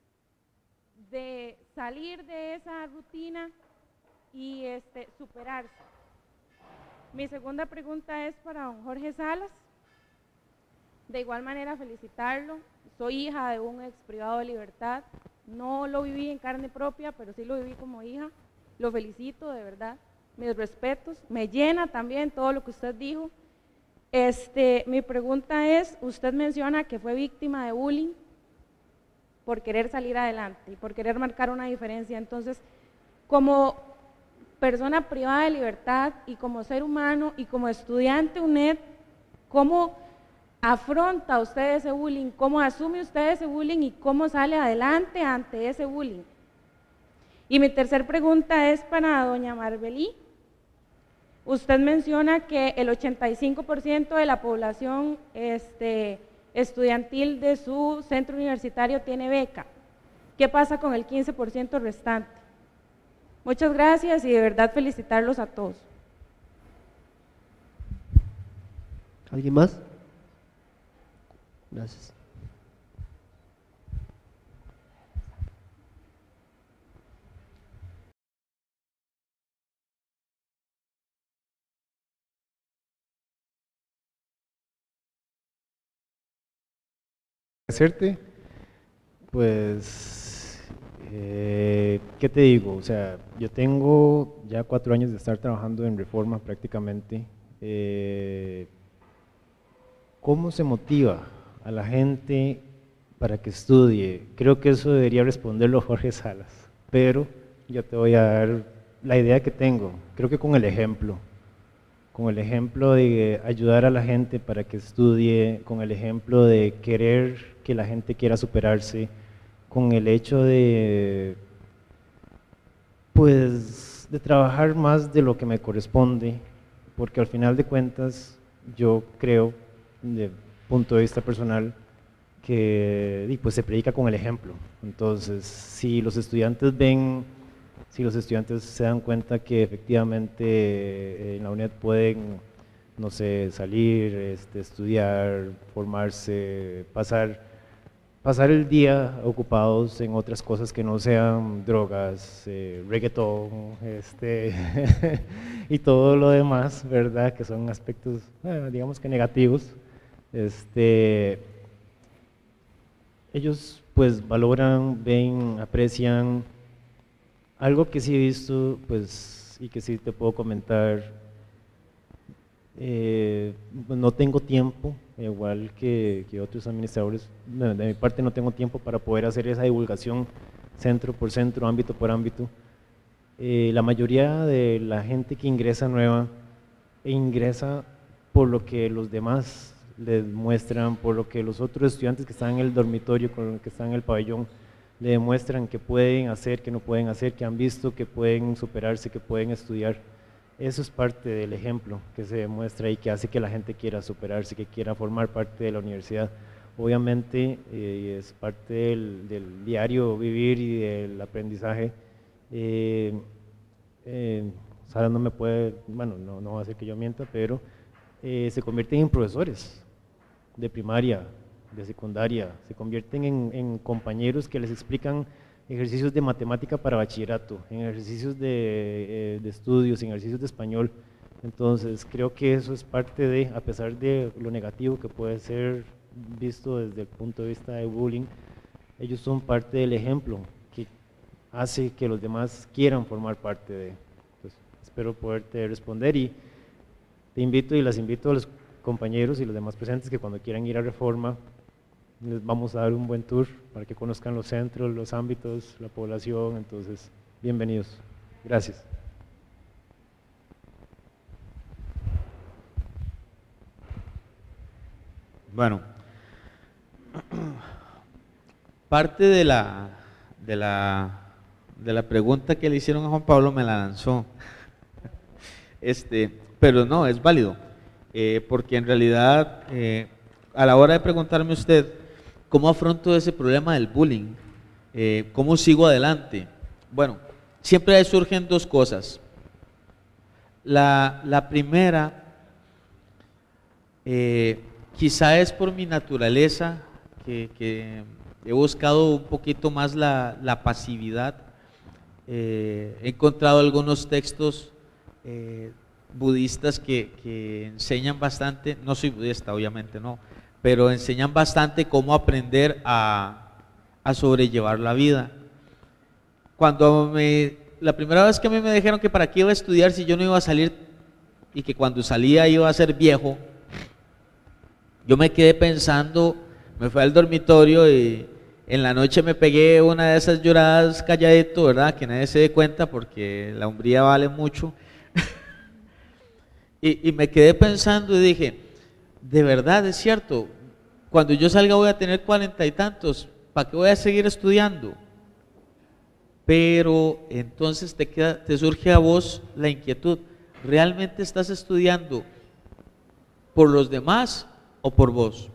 de salir de esa rutina y superarse? Mi segunda pregunta es para don Jorge Salas. De igual manera felicitarlo, soy hija de un ex privado de libertad, no lo viví en carne propia, pero sí lo viví como hija, lo felicito de verdad, mis respetos, me llena también todo lo que usted dijo. Mi pregunta es, usted menciona que fue víctima de bullying por querer salir adelante y por querer marcar una diferencia, entonces, como persona privada de libertad y como ser humano y como estudiante UNED, ¿cómo afronta usted ese bullying? ¿Cómo asume usted ese bullying y cómo sale adelante ante ese bullying? Y mi tercer pregunta es para doña Marbellí. Usted menciona que el 85% de la población estudiantil de su centro universitario tiene beca. ¿Qué pasa con el 15% restante? Muchas gracias y de verdad felicitarlos a todos. ¿Alguien más? Gracias. Hacerte, pues, ¿qué te digo? O sea, yo tengo ya 4 años de estar trabajando en Reforma prácticamente. ¿Cómo se motiva a la gente para que estudie? Creo que eso debería responderlo Jorge Salas, pero yo te voy a dar la idea que tengo, creo que con el ejemplo de ayudar a la gente para que estudie, con el ejemplo de querer que la gente quiera superarse, con el hecho de, pues, de trabajar más de lo que me corresponde, porque al final de cuentas yo creo, de punto de vista personal, que pues se predica con el ejemplo. Entonces, si los estudiantes se dan cuenta que efectivamente en la UNED pueden, no sé, salir, estudiar, formarse, pasar el día ocupados en otras cosas que no sean drogas, reggaetón, y todo lo demás, ¿verdad? Que son aspectos, digamos que negativos. Ellos pues valoran, ven, aprecian. Algo que sí he visto, pues, y que sí te puedo comentar. No tengo tiempo, igual que otros administradores, de mi parte no tengo tiempo para poder hacer esa divulgación centro por centro, ámbito por ámbito. La mayoría de la gente que ingresa nueva, ingresa por lo que los demás les muestran, por lo que los otros estudiantes que están en el dormitorio, con los que están en el pabellón, le demuestran que pueden hacer, que no pueden hacer, que han visto, que pueden superarse, que pueden estudiar. Eso es parte del ejemplo que se demuestra y que hace que la gente quiera superarse, que quiera formar parte de la universidad. Obviamente es parte del diario vivir y del aprendizaje. Sara no me puede, bueno, no va a hacer que yo mienta, pero se convierten en profesores de primaria, de secundaria, se convierten en compañeros que les explican ejercicios de matemática para bachillerato, en ejercicios de estudios, en ejercicios de español. Entonces creo que eso es parte de, a pesar de lo negativo que puede ser visto desde el punto de vista de bullying, ellos son parte del ejemplo que hace que los demás quieran formar parte de. Entonces, espero poderte responder y te invito y las invito a los compañeros y los demás presentes que cuando quieran ir a Reforma les vamos a dar un buen tour para que conozcan los centros, los ámbitos, la población. Entonces, bienvenidos. Gracias. Bueno, parte de la pregunta que le hicieron a Juan Pablo me la lanzó, pero no, es válido, porque en realidad a la hora de preguntarme usted cómo afronto ese problema del bullying, cómo sigo adelante, bueno, siempre surgen dos cosas. La primera, quizá es por mi naturaleza, que he buscado un poquito más la pasividad. He encontrado algunos textos budistas que enseñan bastante, no soy budista obviamente, no, pero enseñan bastante cómo aprender a sobrellevar la vida. La primera vez que a mí me dijeron que para qué iba a estudiar si yo no iba a salir y que cuando salía iba a ser viejo, yo me quedé pensando, me fui al dormitorio y en la noche me pegué una de esas lloradas calladito, ¿verdad? Que nadie se dé cuenta porque la hombría vale mucho. y me quedé pensando y dije, de verdad es cierto, cuando yo salga voy a tener 40 y tantos, ¿para qué voy a seguir estudiando? Pero entonces te surge a vos la inquietud, ¿realmente estás estudiando por los demás o por vos?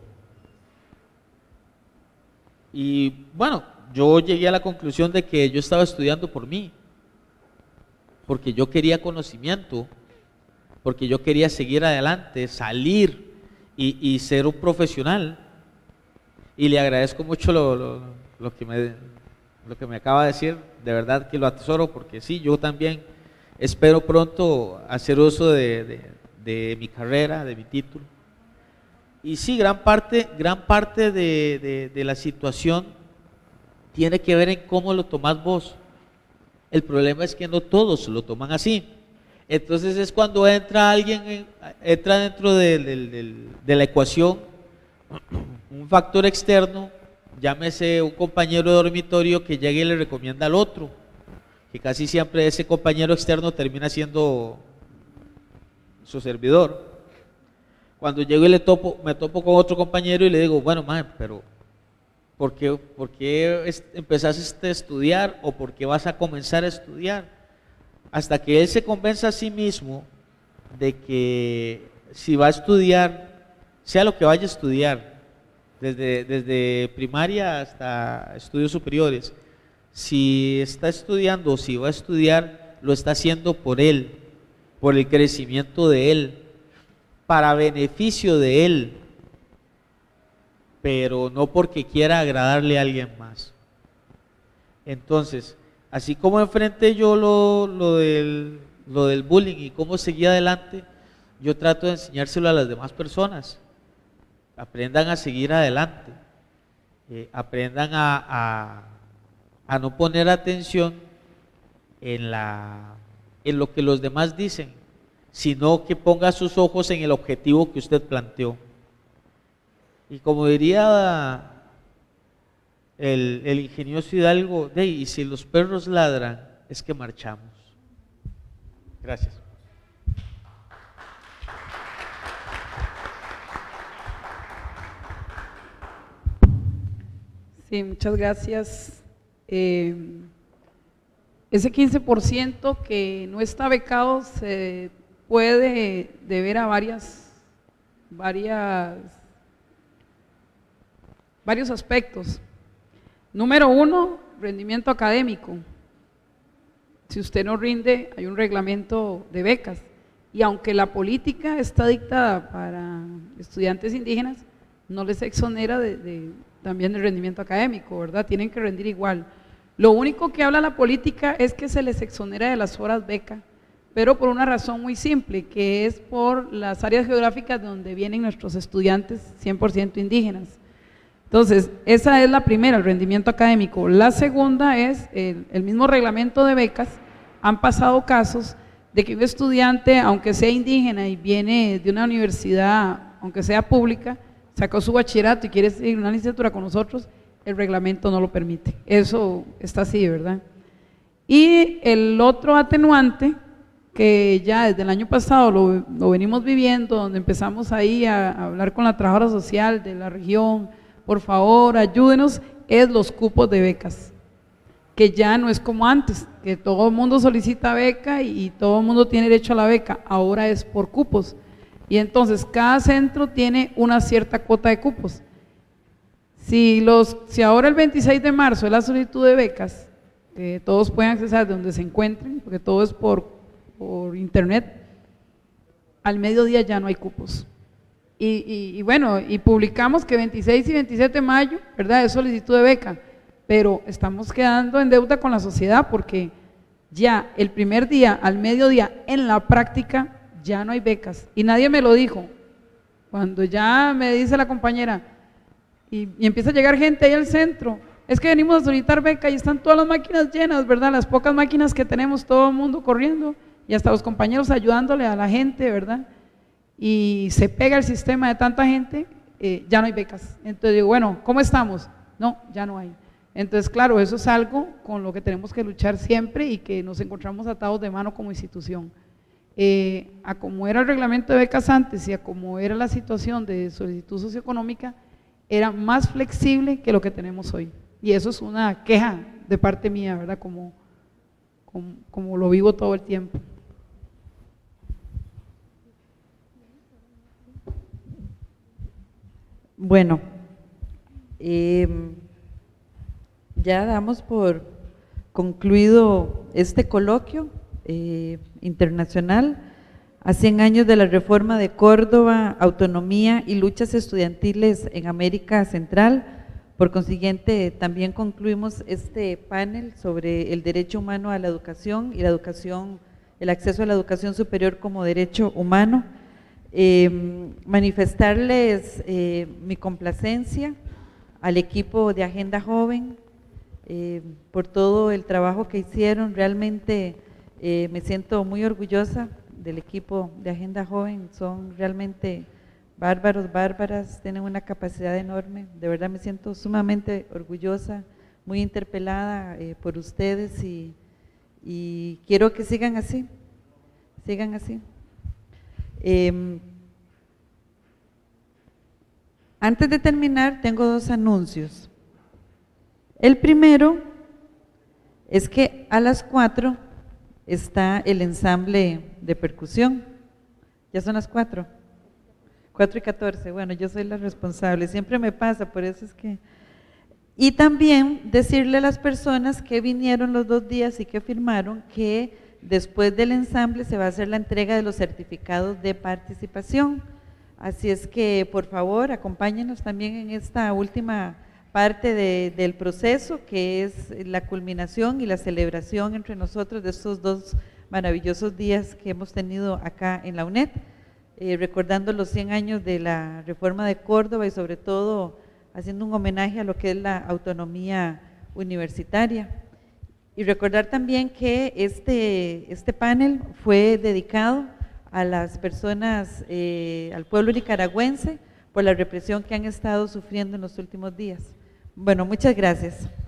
Y bueno, yo llegué a la conclusión de que yo estaba estudiando por mí, porque yo quería conocimiento, porque yo quería seguir adelante, salir y ser un profesional. Y le agradezco mucho lo que me acaba de decir, de verdad que lo atesoro, porque sí, yo también espero pronto hacer uso de mi carrera, de mi título. Y sí, gran parte de la situación tiene que ver en cómo lo tomás vos. El problema es que no todos lo toman así. Entonces es cuando entra alguien, entra dentro de la ecuación un factor externo, llámese un compañero de dormitorio que llegue y le recomienda al otro, que casi siempre ese compañero externo termina siendo su servidor. Cuando llego y me topo con otro compañero y le digo, bueno, man, pero ¿por qué empezaste a estudiar o por qué vas a comenzar a estudiar? Hasta que él se convenza a sí mismo de que si va a estudiar, sea lo que vaya a estudiar, desde primaria hasta estudios superiores, si está estudiando o si va a estudiar, lo está haciendo por él, por el crecimiento de él, para beneficio de él, pero no porque quiera agradarle a alguien más. Entonces, así como enfrenté yo lo del bullying y cómo seguí adelante, yo trato de enseñárselo a las demás personas. Aprendan a seguir adelante, aprendan a no poner atención en en lo que los demás dicen, sino que ponga sus ojos en el objetivo que usted planteó. Y como diría el ingenioso Hidalgo, y si los perros ladran, es que marchamos. Gracias. Sí, muchas gracias. Ese 15% que no está becado se puede deber a varios aspectos. Número uno, rendimiento académico. Si usted no rinde, hay un reglamento de becas. Y aunque la política está dictada para estudiantes indígenas, no les exonera también del rendimiento académico, ¿verdad? Tienen que rendir igual. Lo único que habla la política es que se les exonera de las horas beca, pero por una razón muy simple, que es por las áreas geográficas donde vienen nuestros estudiantes 100% indígenas. Entonces, esa es la primera, el rendimiento académico. La segunda es el mismo reglamento de becas. Han pasado casos de que un estudiante, aunque sea indígena y viene de una universidad, aunque sea pública, sacó su bachillerato y quiere seguir una licenciatura con nosotros, el reglamento no lo permite. Eso está así, ¿verdad? Y el otro atenuante, que ya desde el año pasado lo venimos viviendo, donde empezamos ahí a hablar con la trabajadora social de la región, por favor, ayúdenos, es los cupos de becas, que ya no es como antes, que todo el mundo solicita beca y todo el mundo tiene derecho a la beca, ahora es por cupos. Y entonces cada centro tiene una cierta cuota de cupos. Si ahora el 26 de marzo es la solicitud de becas, que todos pueden acceder de donde se encuentren, porque todo es por internet, al mediodía ya no hay cupos. Y bueno, y publicamos que 26 y 27 de mayo, ¿verdad?, es solicitud de beca, pero estamos quedando en deuda con la sociedad porque ya el primer día, al mediodía, en la práctica, ya no hay becas. Y nadie me lo dijo. Cuando ya me dice la compañera, y empieza a llegar gente ahí al centro, es que venimos a solicitar beca y están todas las máquinas llenas, ¿verdad?, las pocas máquinas que tenemos, todo el mundo corriendo, y hasta los compañeros ayudándole a la gente, ¿verdad?, y se pega el sistema de tanta gente, ya no hay becas. Entonces digo, bueno, ¿cómo estamos? No, ya no hay. Entonces, claro, eso es algo con lo que tenemos que luchar siempre y que nos encontramos atados de mano como institución. A como era el reglamento de becas antes y a como era la situación de solicitud socioeconómica, era más flexible que lo que tenemos hoy. Y eso es una queja de parte mía, ¿verdad?, como lo vivo todo el tiempo. Bueno, ya damos por concluido este coloquio internacional a 100 años de la reforma de Córdoba, autonomía y luchas estudiantiles en América Central. Por consiguiente, también concluimos este panel sobre el derecho humano a la educación y la educación, el acceso a la educación superior como derecho humano. Manifestarles mi complacencia al equipo de Agenda Joven por todo el trabajo que hicieron. Realmente me siento muy orgullosa del equipo de Agenda Joven, son realmente bárbaros, bárbaras, tienen una capacidad enorme, de verdad me siento sumamente orgullosa, muy interpelada por ustedes y quiero que sigan así, sigan así. Antes de terminar, tengo dos anuncios. El primero es que a las 4 está el ensamble de percusión. Ya son las 4. 4:14, bueno, yo soy la responsable, siempre me pasa, por eso es que… Y también decirle a las personas que vinieron los 2 días y que firmaron que después del ensamble se va a hacer la entrega de los certificados de participación. Así es que, por favor, acompáñenos también en esta última parte del proceso, que es la culminación y la celebración entre nosotros de estos 2 maravillosos días que hemos tenido acá en la UNED, recordando los 100 años de la reforma de Córdoba y sobre todo haciendo un homenaje a lo que es la autonomía universitaria. Y recordar también que este panel fue dedicado a las personas, al pueblo nicaragüense, por la represión que han estado sufriendo en los últimos días. Bueno, muchas gracias.